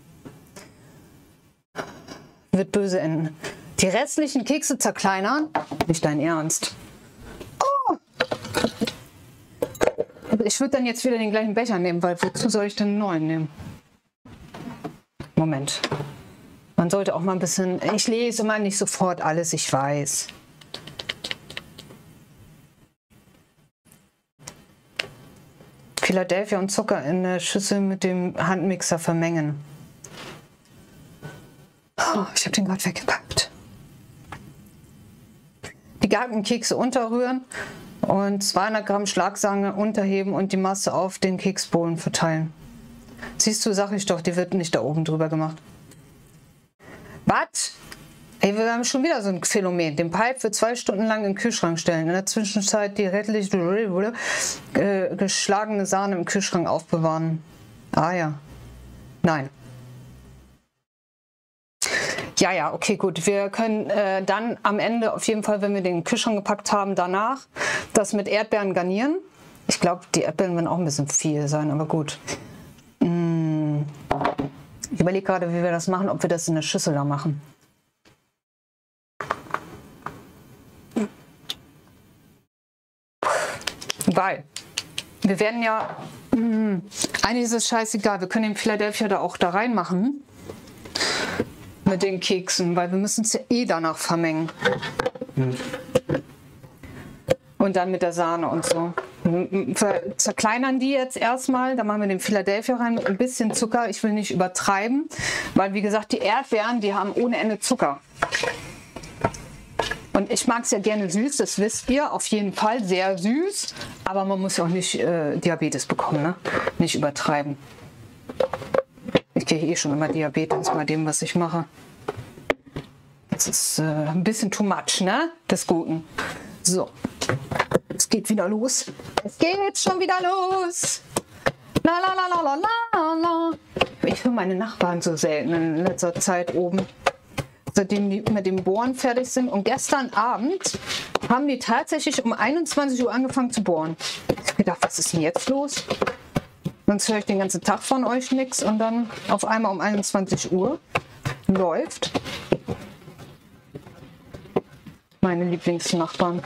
wird böse enden. Die restlichen Kekse zerkleinern? Nicht dein Ernst. Oh! Ich würde dann jetzt wieder den gleichen Becher nehmen, weil wozu soll ich denn einen neuen nehmen? Moment. Man sollte auch mal ein bisschen... Ich lese immer nicht sofort alles, ich weiß. Philadelphia und Zucker in der Schüssel mit dem Handmixer vermengen. Oh, ich habe den gerade weggepackt. Die gehackten Kekse unterrühren und zweihundert Gramm Schlagsahne unterheben und die Masse auf den Keksbohlen verteilen. Siehst du, sag ich doch, die wird nicht da oben drüber gemacht. Was? Ey, wir haben schon wieder so ein Phänomen. Den Pipe für zwei Stunden lang in den Kühlschrank stellen. In der Zwischenzeit die rettlich äh, geschlagene Sahne im Kühlschrank aufbewahren. Ah ja. Nein. Ja, ja, okay, gut. Wir können äh, dann am Ende auf jeden Fall, wenn wir den Kühlschrank gepackt haben, danach das mit Erdbeeren garnieren. Ich glaube, die Erdbeeren werden auch ein bisschen viel sein, aber gut. Mm. Ich überlege gerade, wie wir das machen, ob wir das in der Schüssel da machen. Weil wir werden ja, mh, eigentlich ist es scheißegal, wir können den Philadelphia da auch da reinmachen mit den Keksen, weil wir müssen es ja eh danach vermengen. Mhm. Und dann mit der Sahne und so. Wir zerkleinern die jetzt erstmal, dann machen wir den Philadelphia rein mit ein bisschen Zucker. Ich will nicht übertreiben, weil wie gesagt, die Erdbeeren, die haben ohne Ende Zucker. Und ich mag es ja gerne süß, das wisst ihr, auf jeden Fall sehr süß. Aber man muss ja auch nicht äh, Diabetes bekommen, ne? Nicht übertreiben. Ich kriege eh schon immer Diabetes bei dem, was ich mache. Das ist äh, ein bisschen too much, ne? Des Guten. So, es geht wieder los. Es geht schon wieder los. La la la la la la. Ich höre meine Nachbarn so selten in letzter Zeit oben. Seitdem die mit dem Bohren fertig sind. Und gestern Abend haben die tatsächlich um einundzwanzig Uhr angefangen zu bohren. Ich habe gedacht, was ist denn jetzt los? Sonst höre ich den ganzen Tag von euch nichts. Und dann auf einmal um einundzwanzig Uhr läuft. Meine Lieblingsnachbarn.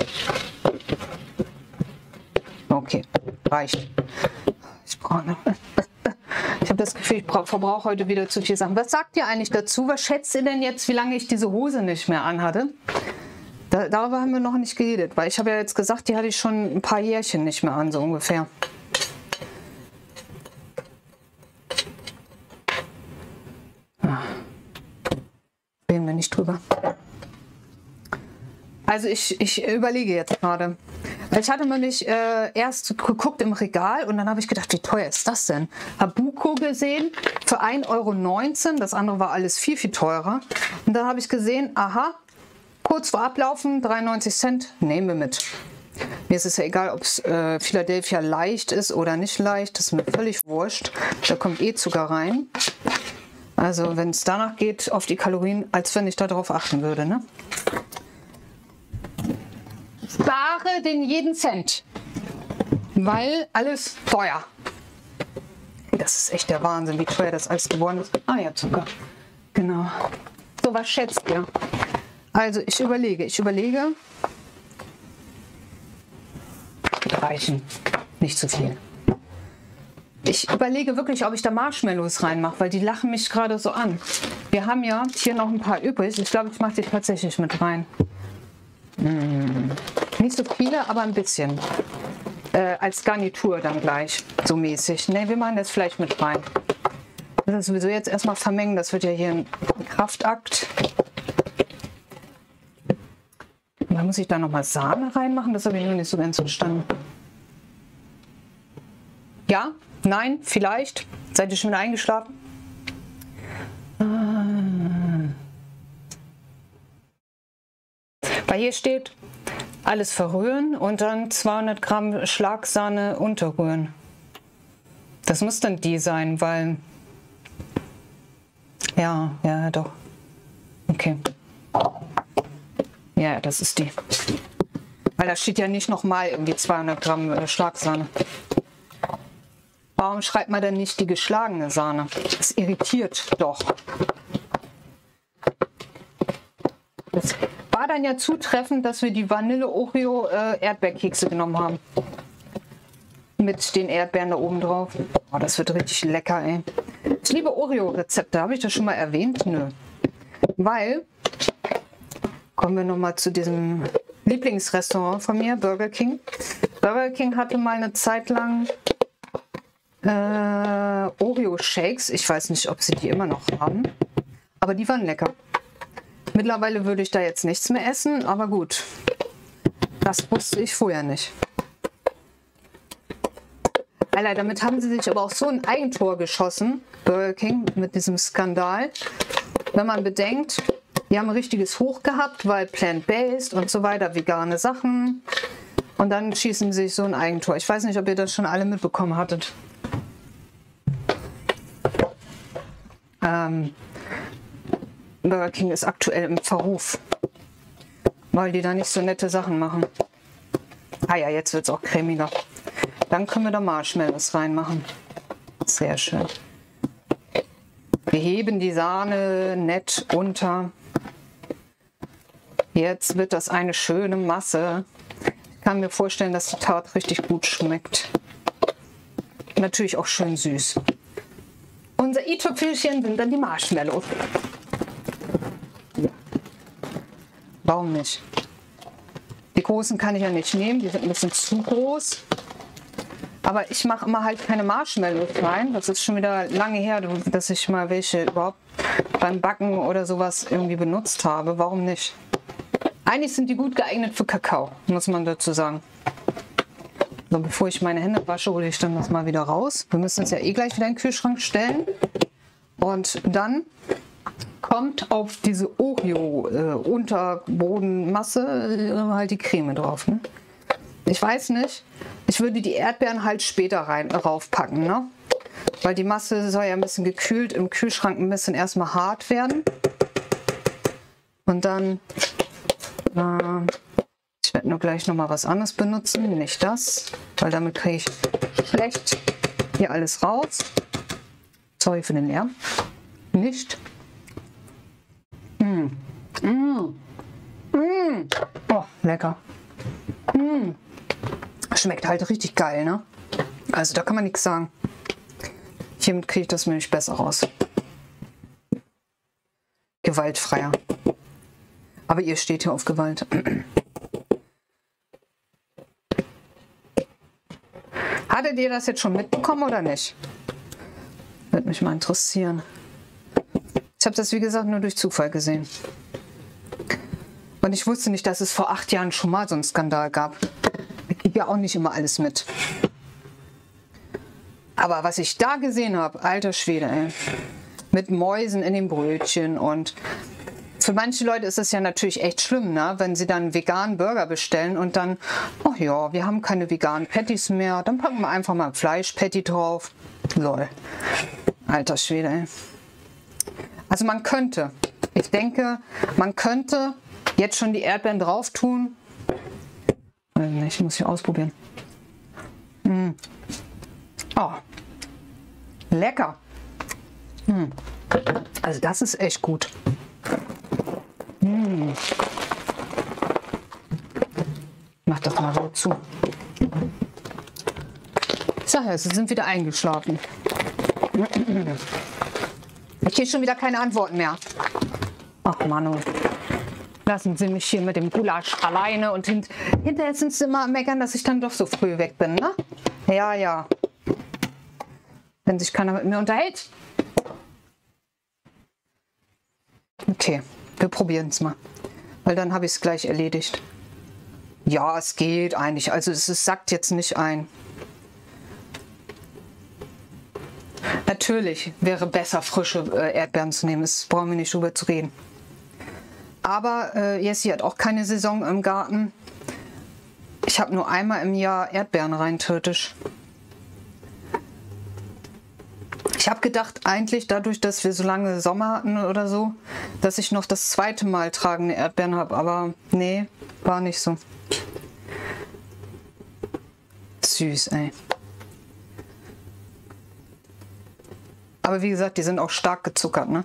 Okay, reicht. Ich brauche Ich habe das Gefühl, ich verbrauche heute wieder zu viel Sachen. Was sagt ihr eigentlich dazu? Was schätzt ihr denn jetzt, wie lange ich diese Hose nicht mehr anhatte? Da, darüber haben wir noch nicht geredet, weil ich habe ja jetzt gesagt, die hatte ich schon ein paar Jährchen nicht mehr an, so ungefähr. Reden wir nicht drüber. Also ich, ich überlege jetzt gerade. Ich hatte nämlich äh, erst geguckt im Regal und dann habe ich gedacht, wie teuer ist das denn? Habuko gesehen für ein Euro neunzehn, das andere war alles viel, viel teurer. Und dann habe ich gesehen, aha, kurz vor Ablaufen, dreiundneunzig Cent, nehmen wir mit. Mir ist es ja egal, ob es äh, Philadelphia leicht ist oder nicht leicht, das ist mir völlig wurscht. Da kommt eh Zucker rein. Also wenn es danach geht, auf die Kalorien, als wenn ich darauf achten würde, ne? Spare den jeden Cent, weil alles teuer. Das ist echt der Wahnsinn, wie teuer das alles geworden ist. Ah ja, Zucker. Genau. So, was schätzt ihr? Also ich überlege, ich überlege. Reichen. Nicht zu viel. Ich überlege wirklich, ob ich da Marshmallows reinmache, weil die lachen mich gerade so an. Wir haben ja hier noch ein paar übrig. Ich glaube, ich mache die tatsächlich mit rein. Mmh. Nicht so viele, aber ein bisschen. Äh, als Garnitur dann gleich, so mäßig. Ne, wir machen das vielleicht mit rein. Das ist sowieso jetzt erstmal vermengen. Das wird ja hier ein Kraftakt. Und dann muss ich da nochmal Sahne reinmachen. Das habe ich noch nicht so ganz verstanden. Ja? Nein? Vielleicht? Seid ihr schon wieder eingeschlafen? Weil hier steht, alles verrühren und dann zweihundert Gramm Schlagsahne unterrühren. Das muss dann die sein, weil... Ja, ja, doch. Okay. Ja, das ist die. Weil da steht ja nicht nochmal irgendwie zweihundert Gramm äh, Schlagsahne. Warum schreibt man denn nicht die geschlagene Sahne? Das irritiert doch. Das war dann ja zutreffend, dass wir die Vanille-Oreo-Erdbeerkekse äh, genommen haben. Mit den Erdbeeren da oben drauf. Oh, das wird richtig lecker, ey. Ich liebe Oreo-Rezepte. Habe ich das schon mal erwähnt? Nö. Weil, kommen wir nochmal zu diesem Lieblingsrestaurant von mir, Burger King. Burger King hatte mal eine Zeit lang äh, Oreo-Shakes. Ich weiß nicht, ob sie die immer noch haben. Aber die waren lecker. Mittlerweile würde ich da jetzt nichts mehr essen, aber gut. Das wusste ich vorher nicht. Alter, damit haben sie sich aber auch so ein Eigentor geschossen, Burger King, mit diesem Skandal. Wenn man bedenkt, die haben ein richtiges Hoch gehabt, weil plant-based und so weiter, vegane Sachen. Und dann schießen sie sich so ein Eigentor. Ich weiß nicht, ob ihr das schon alle mitbekommen hattet. Ähm, Burger King ist aktuell im Verruf, weil die da nicht so nette Sachen machen. Ah ja, jetzt wird es auch cremiger. Dann können wir da Marshmallows reinmachen. Sehr schön. Wir heben die Sahne nett unter. Jetzt wird das eine schöne Masse. Ich kann mir vorstellen, dass die Tarte richtig gut schmeckt. Natürlich auch schön süß. Unser i-Tüpfelchen sind dann die Marshmallows. Ja. Warum nicht? Die großen kann ich ja nicht nehmen, die sind ein bisschen zu groß. Aber ich mache immer halt keine Marshmallows rein. Das ist schon wieder lange her, dass ich mal welche überhaupt beim Backen oder sowas irgendwie benutzt habe. Warum nicht? Eigentlich sind die gut geeignet für Kakao, muss man dazu sagen. So, bevor ich meine Hände wasche, hole ich dann das mal wieder raus. Wir müssen es ja eh gleich wieder in den Kühlschrank stellen. Und dann kommt auf diese Oreo-Unterbodenmasse äh, halt die Creme drauf. Ne? Ich weiß nicht. Ich würde die Erdbeeren halt später rein, raufpacken, ne? Weil die Masse soll ja ein bisschen gekühlt im Kühlschrank ein bisschen erstmal hart werden. Und dann, äh, ich werde nur gleich nochmal was anderes benutzen, nicht das, weil damit kriege ich schlecht hier alles raus. Sorry für den Lärm. Nicht. Mm. Mm. Mm. Oh, lecker. Mm. Schmeckt halt richtig geil, ne? Also da kann man nichts sagen. Hiermit kriege ich das nämlich besser raus. Gewaltfreier. Aber ihr steht hier auf Gewalt. Hattet ihr das jetzt schon mitbekommen oder nicht? Würde mich mal interessieren. Ich habe das, wie gesagt, nur durch Zufall gesehen. Und ich wusste nicht, dass es vor acht Jahren schon mal so einen Skandal gab. Ich kriege ja auch nicht immer alles mit. Aber was ich da gesehen habe, alter Schwede, ey. Mit Mäusen in den Brötchen. Und für manche Leute ist es ja natürlich echt schlimm, ne? Wenn sie dann einen veganen Burger bestellen und dann, ach ja, wir haben keine veganen Patties mehr, dann packen wir einfach mal ein Fleischpatty drauf. Lol. Alter Schwede, ey. Also man könnte, ich denke, man könnte jetzt schon die Erdbeeren drauf tun. Ich muss hier ausprobieren. Mm. Oh. Lecker. Mm. Also das ist echt gut. Mm. Mach das mal so zu. Ich sag ja, sie sind wieder eingeschlafen. Ich kriege schon wieder keine Antworten mehr. Ach Manu. Lassen Sie mich hier mit dem Gulasch alleine und hint hinterher sind Sie immer am Meckern, dass ich dann doch so früh weg bin, ne? Ja, ja. Wenn sich keiner mit mir unterhält. Okay, wir probieren es mal. Weil dann habe ich es gleich erledigt. Ja, es geht eigentlich. Also es, es sackt jetzt nicht ein. Natürlich natürlich wäre besser, frische äh, Erdbeeren zu nehmen. Das brauchen wir nicht drüber zu reden. Aber äh, Jessie hat auch keine Saison im Garten. Ich habe nur einmal im Jahr Erdbeeren rein, theoretisch. Ich habe gedacht, eigentlich dadurch, dass wir so lange Sommer hatten oder so, dass ich noch das zweite Mal tragende Erdbeeren habe. Aber nee, war nicht so. Süß, ey. Aber wie gesagt, die sind auch stark gezuckert, ne?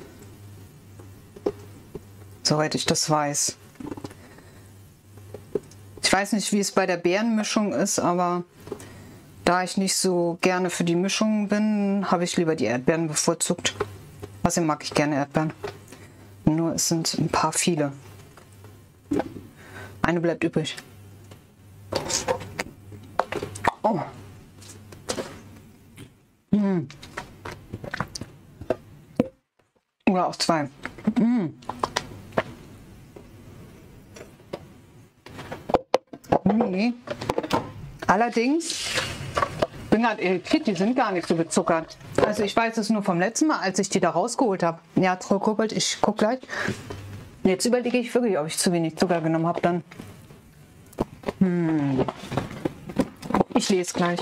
Soweit ich das weiß. Ich weiß nicht, wie es bei der Beerenmischung ist, aber da ich nicht so gerne für die Mischung bin, habe ich lieber die Erdbeeren bevorzugt. Außerdem mag ich gerne Erdbeeren. Nur es sind ein paar viele. Eine bleibt übrig. Oh. Mm. Oder auch zwei. Mm. Nee. Allerdings bin gerade irritiert, die sind gar nicht so bezuckert. Also ich weiß es nur vom letzten Mal, als ich die da rausgeholt habe. Ja, Trollkobold, ich guck gleich. Jetzt überlege ich wirklich, ob ich zu wenig Zucker genommen habe dann. Hm. Ich lese gleich.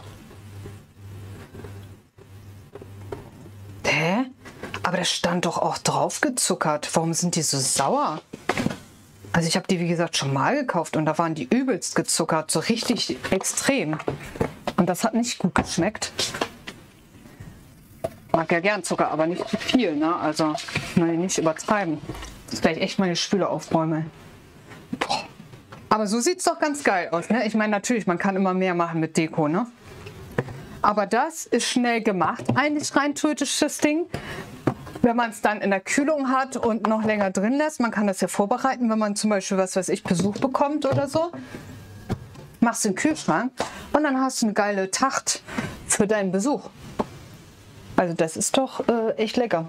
Hä? Aber da stand doch auch drauf gezuckert. Warum sind die so sauer? Also ich habe die, wie gesagt, schon mal gekauft und da waren die übelst gezuckert. So richtig extrem. Und das hat nicht gut geschmeckt. Mag ja gern Zucker, aber nicht zu viel, ne? Also, nein, nicht übertreiben. Das ist gleich echt meine Spüle aufräumen. Boah. Aber so sieht es doch ganz geil aus, ne? Ich meine, natürlich, man kann immer mehr machen mit Deko, ne? Aber das ist schnell gemacht. Eigentlich rein tödliches Ding. Wenn man es dann in der Kühlung hat und noch länger drin lässt, man kann das ja vorbereiten, wenn man zum Beispiel, was weiß ich, Besuch bekommt oder so. Machst du in den Kühlschrank und dann hast du eine geile Tacht für deinen Besuch. Also das ist doch äh, echt lecker.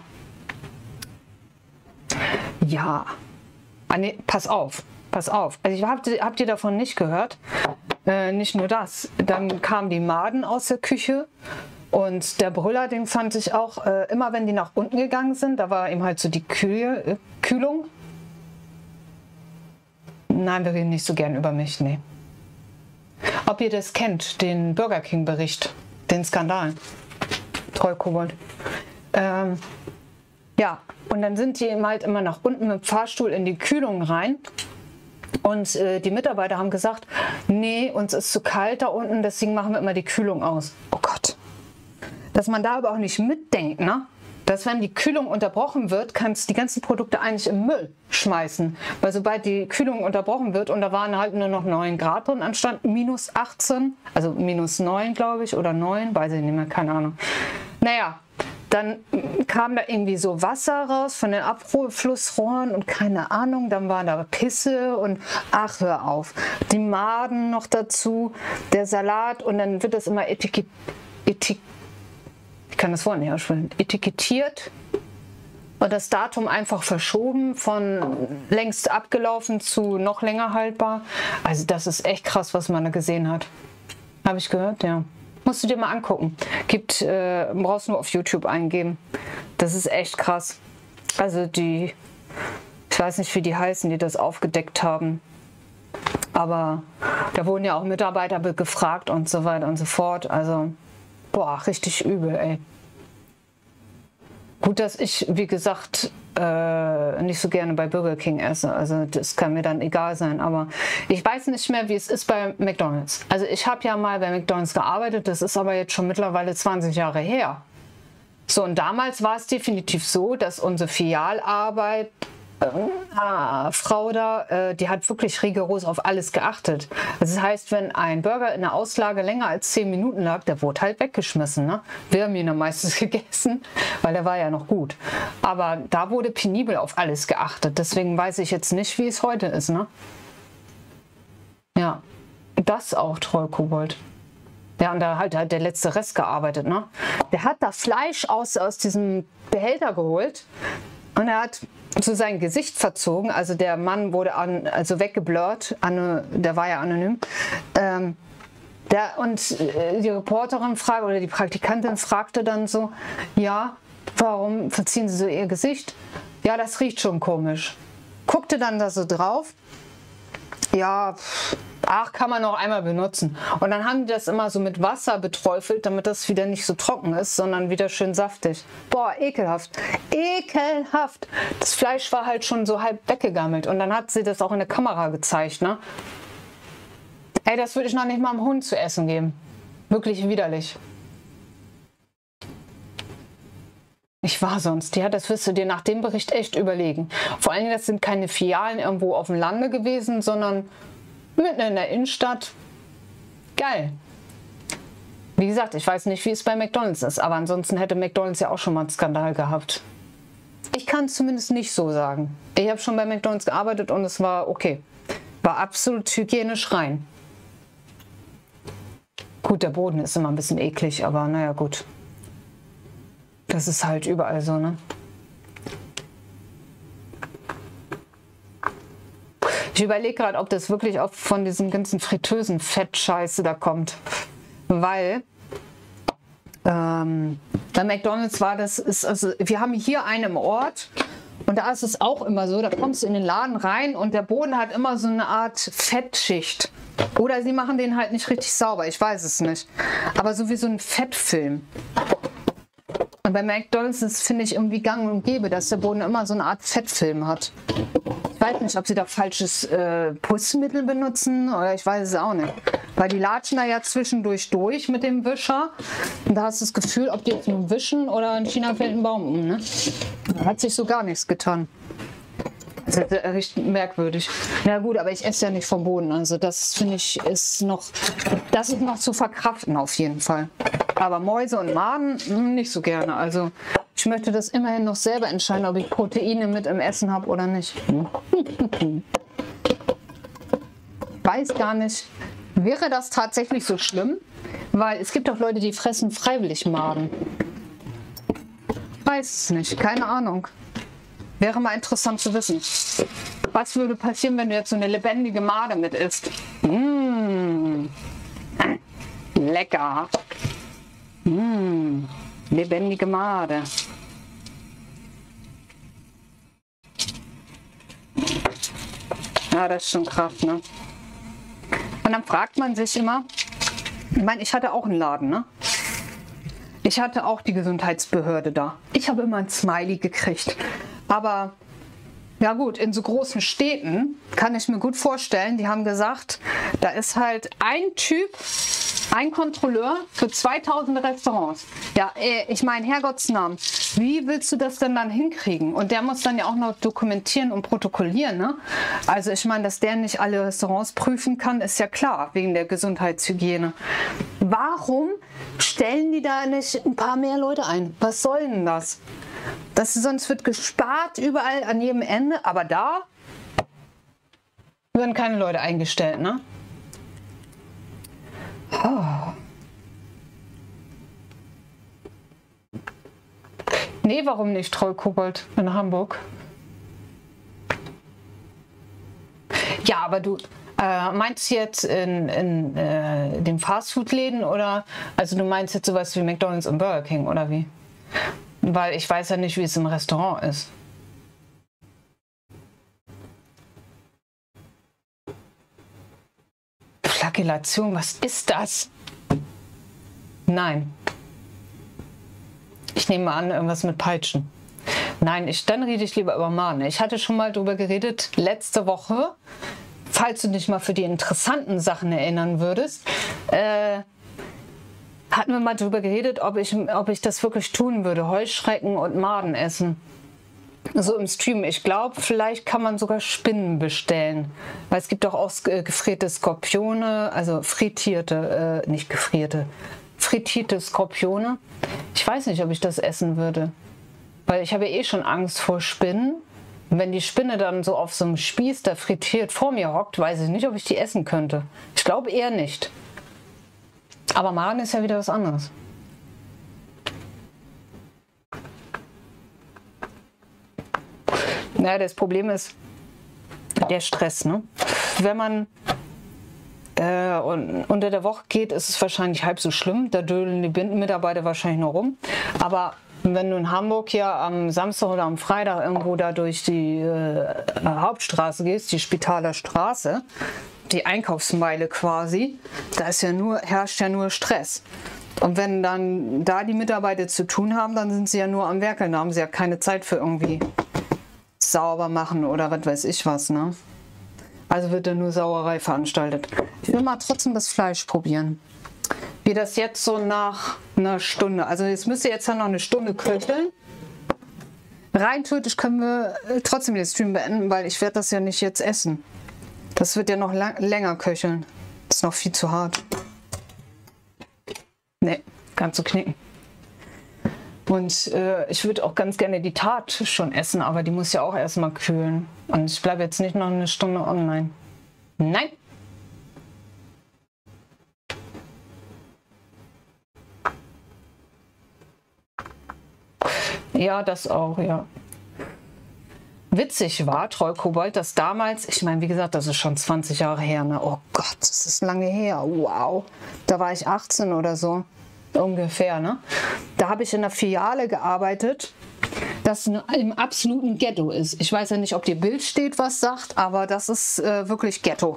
Ja. Ah, nee, pass auf, pass auf. Also ich habt, habt ihr davon nicht gehört? Äh, nicht nur das. Dann kamen die Maden aus der Küche. Und der Brüller, den fand ich auch, äh, immer wenn die nach unten gegangen sind, da war eben halt so die Kühl, äh, Kühlung. Nein, wir reden nicht so gern über mich, nee. Ob ihr das kennt, den Burger King Bericht, den Skandal. Trollkobold. Ähm, ja, und dann sind die eben halt immer nach unten mit dem Fahrstuhl in die Kühlung rein. Und äh, die Mitarbeiter haben gesagt, nee, uns ist zu kalt da unten, deswegen machen wir immer die Kühlung aus. Oh Gott. Dass man da aber auch nicht mitdenkt, ne? Dass wenn die Kühlung unterbrochen wird, kannst du die ganzen Produkte eigentlich im Müll schmeißen. Weil sobald die Kühlung unterbrochen wird und da waren halt nur noch neun Grad drin, anstatt minus achtzehn, also minus neun glaube ich, oder neun, weiß ich nicht mehr, keine Ahnung. Naja, dann kam da irgendwie so Wasser raus von den Abflussrohren und keine Ahnung, dann war da Pisse und ach, hör auf. Die Maden noch dazu, der Salat und dann wird das immer etikettiert. Etik Ich kann das Wort nicht aussprechen, etikettiert und das Datum einfach verschoben, von längst abgelaufen zu noch länger haltbar. Also das ist echt krass, was man da gesehen hat. Habe ich gehört, ja. Musst du dir mal angucken. Gibt, äh, brauchst nur auf YouTube eingeben. Das ist echt krass. Also die, ich weiß nicht, wie die heißen, die das aufgedeckt haben. Aber da wurden ja auch Mitarbeiter gefragt und so weiter und so fort. Also boah, richtig übel, ey. Gut, dass ich, wie gesagt, äh, nicht so gerne bei Burger King esse. Also das kann mir dann egal sein. Aber ich weiß nicht mehr, wie es ist bei McDonald's. Also ich habe ja mal bei McDonald's gearbeitet. Das ist aber jetzt schon mittlerweile zwanzig Jahre her. So, und damals war es definitiv so, dass unsere Filialarbeit Ah, Frau da, äh, die hat wirklich rigoros auf alles geachtet. Das heißt, wenn ein Burger in der Auslage länger als zehn Minuten lag, der wurde halt weggeschmissen. Ne? Wir haben ihn dann meistens gegessen, weil der war ja noch gut. Aber da wurde penibel auf alles geachtet. Deswegen weiß ich jetzt nicht, wie es heute ist. Ne? Ja, das auch Trollkobold. Ja, und da hat halt der letzte Rest gearbeitet. Ne? Der hat da Fleisch aus, aus diesem Behälter geholt und er hat zu sein Gesicht verzogen, also der Mann wurde an, also weggeblurrt, an, der war ja anonym. Ähm, Der, und äh, die Reporterin fragte, oder die Praktikantin fragte dann so, ja, warum verziehen Sie so Ihr Gesicht? Ja, das riecht schon komisch. Guckte dann da so drauf. Ja, ach, kann man noch einmal benutzen. Und dann haben die das immer so mit Wasser beträufelt, damit das wieder nicht so trocken ist, sondern wieder schön saftig. Boah, ekelhaft. Ekelhaft. Das Fleisch war halt schon so halb weggegammelt. Und dann hat sie das auch in der Kamera gezeigt, ne? Ey, das würde ich noch nicht mal dem Hund zu essen geben. Wirklich widerlich. Ich war sonst, ja, das wirst du dir nach dem Bericht echt überlegen. Vor allen Dingen, das sind keine Filialen irgendwo auf dem Lande gewesen, sondern mitten in der Innenstadt. Geil. Wie gesagt, ich weiß nicht, wie es bei McDonald's ist, aber ansonsten hätte McDonald's ja auch schon mal einen Skandal gehabt. Ich kann es zumindest nicht so sagen. Ich habe schon bei McDonald's gearbeitet und es war okay. War absolut hygienisch rein. Gut, der Boden ist immer ein bisschen eklig, aber naja, gut. Das ist halt überall so, ne? Ich überlege gerade, ob das wirklich auch von diesem ganzen fritösen Fettscheiße da kommt. Weil ähm, bei McDonald's war das, ist, also wir haben hier einen im Ort und da ist es auch immer so, da kommst du in den Laden rein und der Boden hat immer so eine Art Fettschicht. Oder sie machen den halt nicht richtig sauber, ich weiß es nicht. Aber so wie so ein Fettfilm. Und bei McDonald's ist, finde ich, irgendwie gang und gäbe, dass der Boden immer so eine Art Fettfilm hat. Ich weiß nicht, ob sie da falsches äh, Putzmittel benutzen oder ich weiß es auch nicht. Weil die latschen da ja zwischendurch durch mit dem Wischer. Und da hast du das Gefühl, ob die jetzt nur wischen oder in China fällt ein Baum um. Ne? Da hat sich so gar nichts getan. Das ist richtig merkwürdig. Na gut, aber ich esse ja nicht vom Boden. Also das finde ich ist noch, das ist noch zu verkraften auf jeden Fall. Aber Mäuse und Maden nicht so gerne. Also ich möchte das immerhin noch selber entscheiden, ob ich Proteine mit im Essen habe oder nicht. Ich weiß gar nicht, wäre das tatsächlich so schlimm? Weil es gibt auch Leute, die fressen freiwillig Maden. Ich weiß es nicht, keine Ahnung. Wäre mal interessant zu wissen. Was würde passieren, wenn du jetzt so eine lebendige Made mit isst? Mmh. Lecker. Mmh. Lebendige Made. Ja, das ist schon krass, ne? Und dann fragt man sich immer, ich meine, ich hatte auch einen Laden, ne? Ich hatte auch die Gesundheitsbehörde da. Ich habe immer ein Smiley gekriegt. Aber ja gut, in so großen Städten kann ich mir gut vorstellen, die haben gesagt, da ist halt ein Typ, ein Kontrolleur für zweitausend Restaurants. Ja, ich meine, Herrgottsnamen, wie willst du das denn dann hinkriegen? Und der muss dann ja auch noch dokumentieren und protokollieren, ne? Also ich meine, dass der nicht alle Restaurants prüfen kann, ist ja klar, wegen der Gesundheitshygiene. Warum stellen die da nicht ein paar mehr Leute ein? Was soll denn das? Das sonst wird gespart überall an jedem Ende, aber da werden keine Leute eingestellt, ne? Oh. Nee, warum nicht Trollkobold in Hamburg? Ja, aber du äh, meinst jetzt in, in äh, den Fastfood-Läden oder also du meinst jetzt sowas wie McDonald's und Burger King oder wie? Weil ich weiß ja nicht, wie es im Restaurant ist. Flagellation, was ist das? Nein. Ich nehme mal an, irgendwas mit Peitschen. Nein, ich, dann rede ich lieber über Maden. Ich hatte schon mal darüber geredet, letzte Woche, falls du dich mal für die interessanten Sachen erinnern würdest, äh, hatten wir mal darüber geredet, ob ich, ob ich das wirklich tun würde, Heuschrecken und Maden essen. So im Stream. Ich glaube, vielleicht kann man sogar Spinnen bestellen. Weil es gibt auch, auch gefrierte Skorpione, also frittierte, äh, nicht gefrierte, frittierte Skorpione. Ich weiß nicht, ob ich das essen würde. Weil ich habe ja eh schon Angst vor Spinnen. Und wenn die Spinne dann so auf so einem Spieß, der frittiert vor mir hockt, weiß ich nicht, ob ich die essen könnte. Ich glaube eher nicht. Aber Maden ist ja wieder was anderes. Naja, das Problem ist der Stress, ne? Wenn man äh, un unter der Woche geht, ist es wahrscheinlich halb so schlimm. Da dödeln die Mitarbeiter wahrscheinlich nur rum. Aber wenn du in Hamburg ja am Samstag oder am Freitag irgendwo da durch die äh, Hauptstraße gehst, die Spitaler Straße, die Einkaufsmeile quasi, da ist ja nur, herrscht ja nur Stress. Und wenn dann da die Mitarbeiter zu tun haben, dann sind sie ja nur am Werkeln, da haben sie ja keine Zeit für irgendwie sauber machen oder was weiß ich was, ne? Also wird da nur Sauerei veranstaltet. Ich will mal trotzdem das Fleisch probieren. Wie das jetzt so nach einer Stunde, also jetzt müsste jetzt ja noch eine Stunde köcheln. Rein theoretisch können wir trotzdem den Stream beenden, weil ich werde das ja nicht jetzt essen. Das wird ja noch lang, länger köcheln. Das ist noch viel zu hart. Ne, kannst du knicken. Und äh, ich würde auch ganz gerne die Tat schon essen, aber die muss ja auch erstmal kühlen. Und ich bleibe jetzt nicht noch eine Stunde online. Nein! Ja, das auch, ja. Witzig war, Treukobold, dass damals, ich meine, wie gesagt, das ist schon zwanzig Jahre her, ne? Oh Gott, das ist lange her, wow. Da war ich achtzehn oder so, ungefähr, ne? Da habe ich in einer Filiale gearbeitet, das im absoluten Ghetto ist. Ich weiß ja nicht, ob dir Bild steht, was sagt, aber das ist äh, wirklich Ghetto.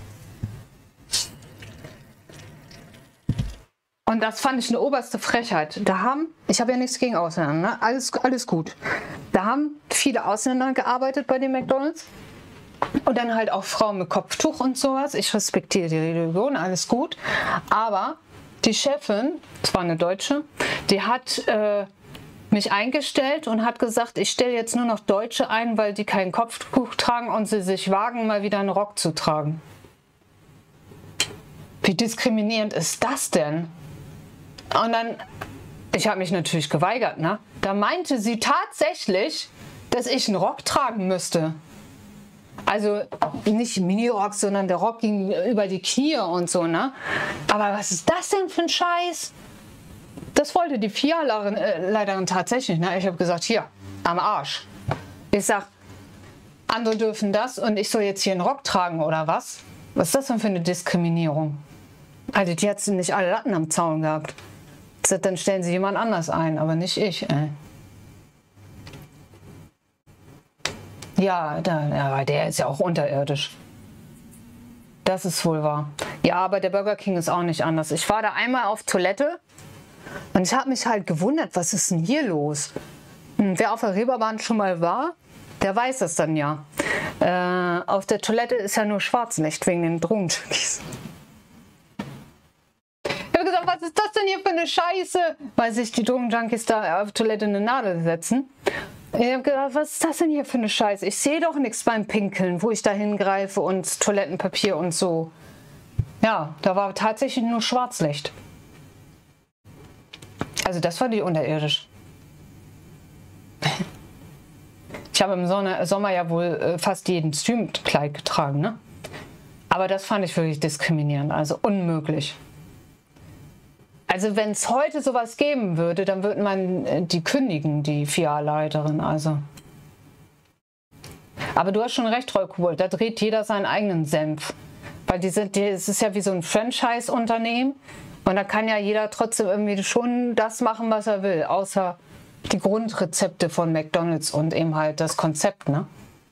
Und das fand ich eine oberste Frechheit. Da haben, ich habe ja nichts gegen Ausländer, ne? alles, alles gut. Da haben viele Ausländer gearbeitet bei den McDonald's. Und dann halt auch Frauen mit Kopftuch und sowas. Ich respektiere die Religion, alles gut. Aber die Chefin, das war eine Deutsche, die hat äh, mich eingestellt und hat gesagt, ich stelle jetzt nur noch Deutsche ein, weil die kein Kopftuch tragen und sie sich wagen, mal wieder einen Rock zu tragen. Wie diskriminierend ist das denn? Und dann, ich habe mich natürlich geweigert, ne? Da meinte sie tatsächlich, dass ich einen Rock tragen müsste. Also nicht Mini-Rock, sondern der Rock ging über die Knie und so, ne? Aber was ist das denn für ein Scheiß? Das wollte die Filialleiterin äh, tatsächlich, ne? Ich habe gesagt, hier, am Arsch. Ich sag, andere dürfen das und ich soll jetzt hier einen Rock tragen oder was? Was ist das denn für eine Diskriminierung? Also die hat nicht alle Latten am Zaun gehabt. Dann stellen sie jemand anders ein, aber nicht ich. Ey. Ja, da, aber der ist ja auch unterirdisch. Das ist wohl wahr. Ja, aber der Burger King ist auch nicht anders. Ich war da einmal auf Toilette und ich habe mich halt gewundert, was ist denn hier los? Und wer auf der Reeperbahn schon mal war, der weiß das dann ja. Äh, auf der Toilette ist ja nur Schwarzlicht wegen den Drogenjunkies. Ich habe gesagt, was ist das denn hier für eine Scheiße? Weil sich die Drogenjunkies da auf Toilette eine Nadel setzen. Ich habe gedacht, was ist das denn hier für eine Scheiße? Ich sehe doch nichts beim Pinkeln, wo ich da hingreife und Toilettenpapier und so. Ja, da war tatsächlich nur Schwarzlicht. Also das fand ich unterirdisch. Ich habe im Sommer ja wohl äh, fast jeden Streamkleid getragen, ne? Aber das fand ich wirklich diskriminierend, also unmöglich. Also wenn es heute sowas geben würde, dann würde man äh, die kündigen, die Filialleiterin, also. Aber du hast schon recht, Treukobold, da dreht jeder seinen eigenen Senf. Weil die sind, die, es ist ja wie so ein Franchise-Unternehmen und da kann ja jeder trotzdem irgendwie schon das machen, was er will, außer die Grundrezepte von McDonald's und eben halt das Konzept, ne?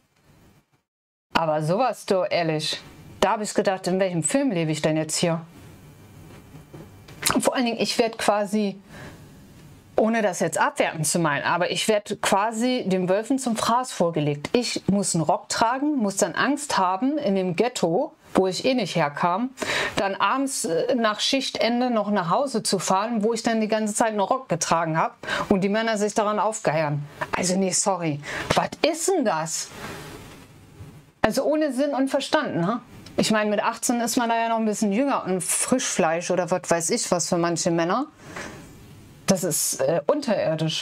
Aber sowas, du, ehrlich, da habe ich gedacht, in welchem Film lebe ich denn jetzt hier? Vor allen Dingen, ich werde quasi, ohne das jetzt abwertend zu meinen, aber ich werde quasi den Wölfen zum Fraß vorgelegt. Ich muss einen Rock tragen, muss dann Angst haben in dem Ghetto, wo ich eh nicht herkam, dann abends nach Schichtende noch nach Hause zu fahren, wo ich dann die ganze Zeit einen Rock getragen habe und die Männer sich daran aufgeiern. Also nee, sorry, was ist denn das? Also ohne Sinn und Verstand, ne? Ich meine, mit achtzehn ist man da ja noch ein bisschen jünger und Frischfleisch oder was weiß ich was für manche Männer. Das ist äh, unterirdisch.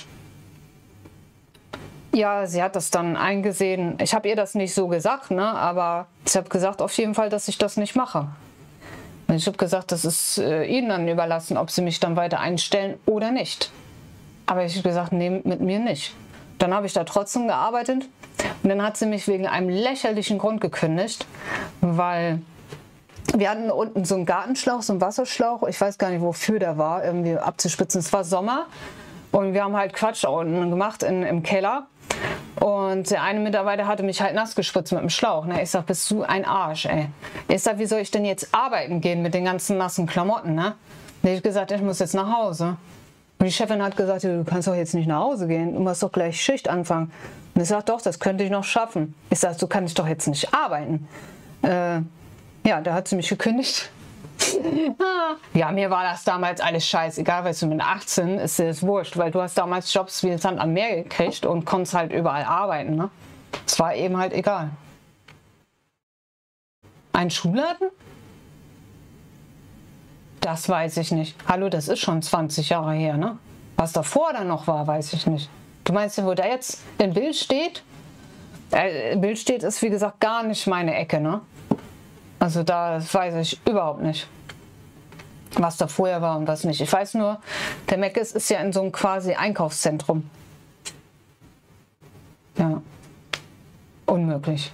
Ja, sie hat das dann eingesehen. Ich habe ihr das nicht so gesagt, ne? Aber ich habe gesagt auf jeden Fall, dass ich das nicht mache. Und ich habe gesagt, das ist äh, ihnen dann überlassen, ob sie mich dann weiter einstellen oder nicht. Aber ich habe gesagt, nee, mit mir nicht. Dann habe ich da trotzdem gearbeitet und dann hat sie mich wegen einem lächerlichen Grund gekündigt, weil Wir hatten unten so einen Gartenschlauch, so einen Wasserschlauch. Ich weiß gar nicht, wofür der war, irgendwie abzuspitzen. Es war Sommer und wir haben halt Quatsch unten gemacht in, im Keller. Und der eine Mitarbeiter hatte mich halt nass gespritzt mit dem Schlauch. Ne? Ich sag, bist du ein Arsch, ey. Ich sag, wie soll ich denn jetzt arbeiten gehen mit den ganzen nassen Klamotten, ne? Und ich gesagt, ich muss jetzt nach Hause. Und die Chefin hat gesagt, du kannst doch jetzt nicht nach Hause gehen, du musst doch gleich Schicht anfangen. Und ich sag, doch, das könnte ich noch schaffen. Ich sag, so kann ich doch jetzt nicht arbeiten. Äh, ja, da hat sie mich gekündigt. Ja, mir war das damals alles scheißegal, weil du mit achtzehn ist dir das wurscht, weil du hast damals Jobs wie Sand am Meer gekriegt und konntest halt überall arbeiten. Ne? Es war eben halt egal. Ein Schuhladen? Das weiß ich nicht. Hallo, das ist schon zwanzig Jahre her, ne? Was davor dann noch war, weiß ich nicht. Du meinst, wo da jetzt im Bild steht? Äh, im Bild steht, ist wie gesagt gar nicht meine Ecke, ne? Also da weiß ich überhaupt nicht, was da vorher war und was nicht. Ich weiß nur, der Meckes ist ja in so einem quasi Einkaufszentrum. Ja. Unmöglich.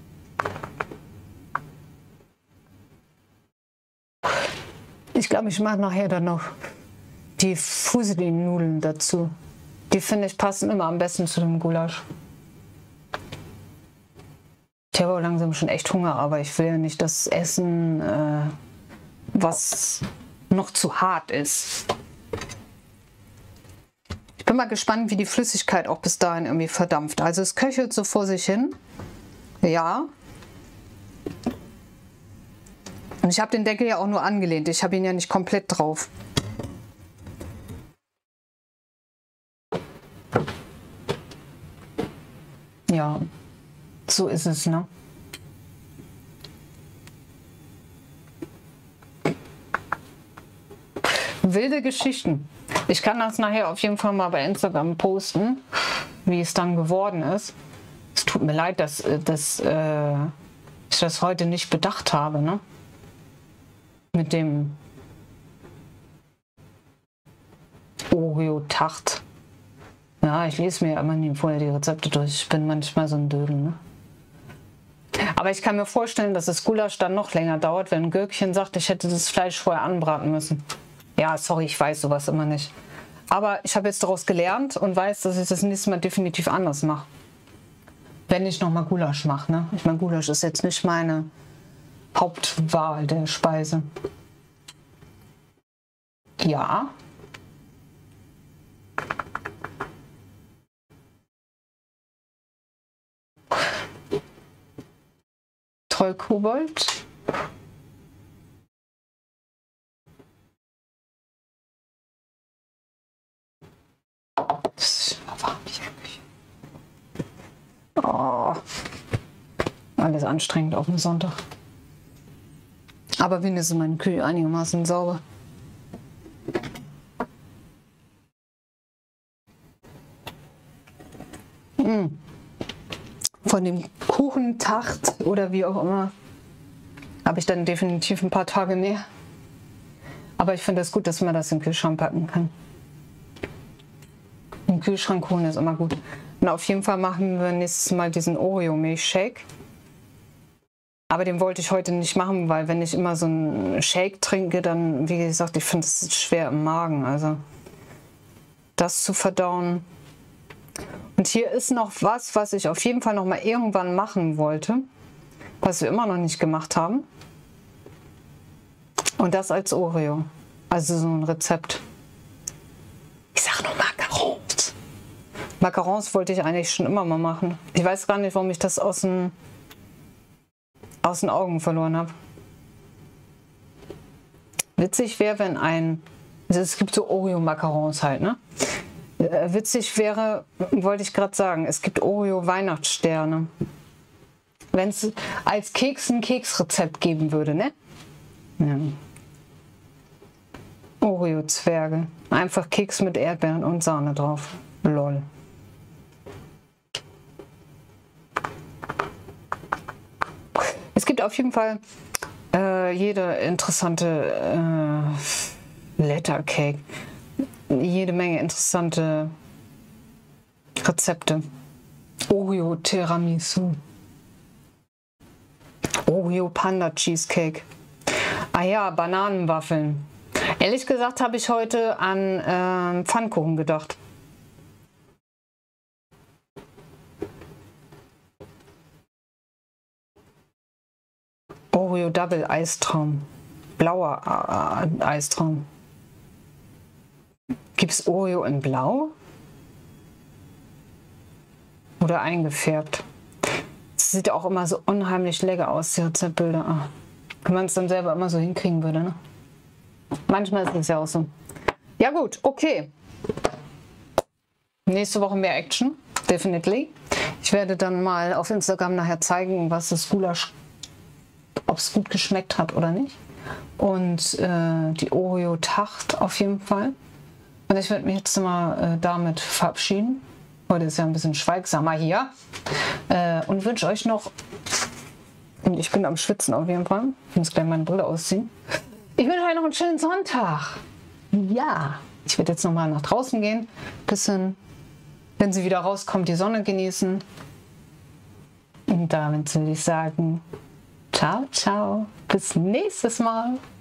Ich glaube, ich mache nachher dann noch die Fusilli-Nudeln dazu. Die finde ich passen immer am besten zu dem Gulasch. Ich habe auch langsam schon echt Hunger, aber ich will ja nicht das Essen, äh, was noch zu hart ist. Ich bin mal gespannt, wie die Flüssigkeit auch bis dahin irgendwie verdampft. Also es köchelt so vor sich hin. Ja. Und ich habe den Deckel ja auch nur angelehnt. Ich habe ihn ja nicht komplett drauf. Ja, so ist es, ne? Wilde Geschichten. Ich kann das nachher auf jeden Fall mal bei Instagram posten, wie es dann geworden ist. Es tut mir leid, dass, dass äh, ich das heute nicht bedacht habe, ne? Mit dem Oreo-Tart. Ja, ich lese mir immer nie vorher die Rezepte durch. Ich bin manchmal so ein Dödel, ne? Aber ich kann mir vorstellen, dass das Gulasch dann noch länger dauert, wenn ein Gürkchen sagt, ich hätte das Fleisch vorher anbraten müssen. Ja, sorry, ich weiß sowas immer nicht. Aber ich habe jetzt daraus gelernt und weiß, dass ich das nächste Mal definitiv anders mache. Wenn ich nochmal Gulasch mache, ne? Ich meine, Gulasch ist jetzt nicht meine Hauptwahl der Speise. Ja. Trollkobold. Das ist warm hier. Oh. Alles anstrengend auf dem Sonntag. Aber wenigstens ist meine Küche einigermaßen sauber. Mm. Von dem Kuchentart oder wie auch immer habe ich dann definitiv ein paar Tage mehr. Aber ich finde es gut, dass man das in den Kühlschrank packen kann. Im Kühlschrank holen ist immer gut. Und auf jeden Fall machen wir nächstes Mal diesen Oreo-Milchshake. Aber den wollte ich heute nicht machen, weil wenn ich immer so einen Shake trinke, dann, wie gesagt, ich finde es schwer im Magen. Also das zu verdauen. Und hier ist noch was, was ich auf jeden Fall noch mal irgendwann machen wollte, was wir immer noch nicht gemacht haben. Und das als Oreo. Also so ein Rezept. Ich sag nur Macarons. Macarons wollte ich eigentlich schon immer mal machen. Ich weiß gar nicht, warum ich das aus den, aus den Augen verloren habe. Witzig wäre, wenn ein... Also es gibt so Oreo-Macarons halt, ne? Witzig wäre, wollte ich gerade sagen, es gibt Oreo-Weihnachtssterne. Wenn es als Keks ein Keksrezept geben würde, ne? Ja. Oreo-Zwerge. Einfach Keks mit Erdbeeren und Sahne drauf. Lol. Es gibt auf jeden Fall äh, jede interessante äh, Lettercake. Jede Menge interessante Rezepte. Oreo Tiramisu. Oreo Panda Cheesecake. Ah ja, Bananenwaffeln. Ehrlich gesagt habe ich heute an äh, Pfannkuchen gedacht. Oreo Double Eistraum. Blauer äh, Eistraum. Gibt es Oreo in Blau? Oder eingefärbt? Das sieht auch immer so unheimlich lecker aus, die Rezeptbilder. Ah. Wenn man es dann selber immer so hinkriegen würde, ne? Manchmal ist es ja auch so. Ja gut, okay. Nächste Woche mehr Action, definitely. Ich werde dann mal auf Instagram nachher zeigen, was das Gulasch, ob es gut geschmeckt hat oder nicht. Und äh, die Oreo Tacht auf jeden Fall. Und ich werde mich jetzt mal äh, damit verabschieden. Heute ist ja ein bisschen schweigsamer hier. Äh, und wünsche euch noch... Und ich bin am Schwitzen auf jeden Fall. Ich muss gleich meine Brille ausziehen. Ich wünsche euch noch einen schönen Sonntag. Ja, ich werde jetzt noch mal nach draußen gehen. Bisschen, wenn sie wieder rauskommt, die Sonne genießen. Und damit will ich sagen, ciao, ciao. Bis nächstes Mal.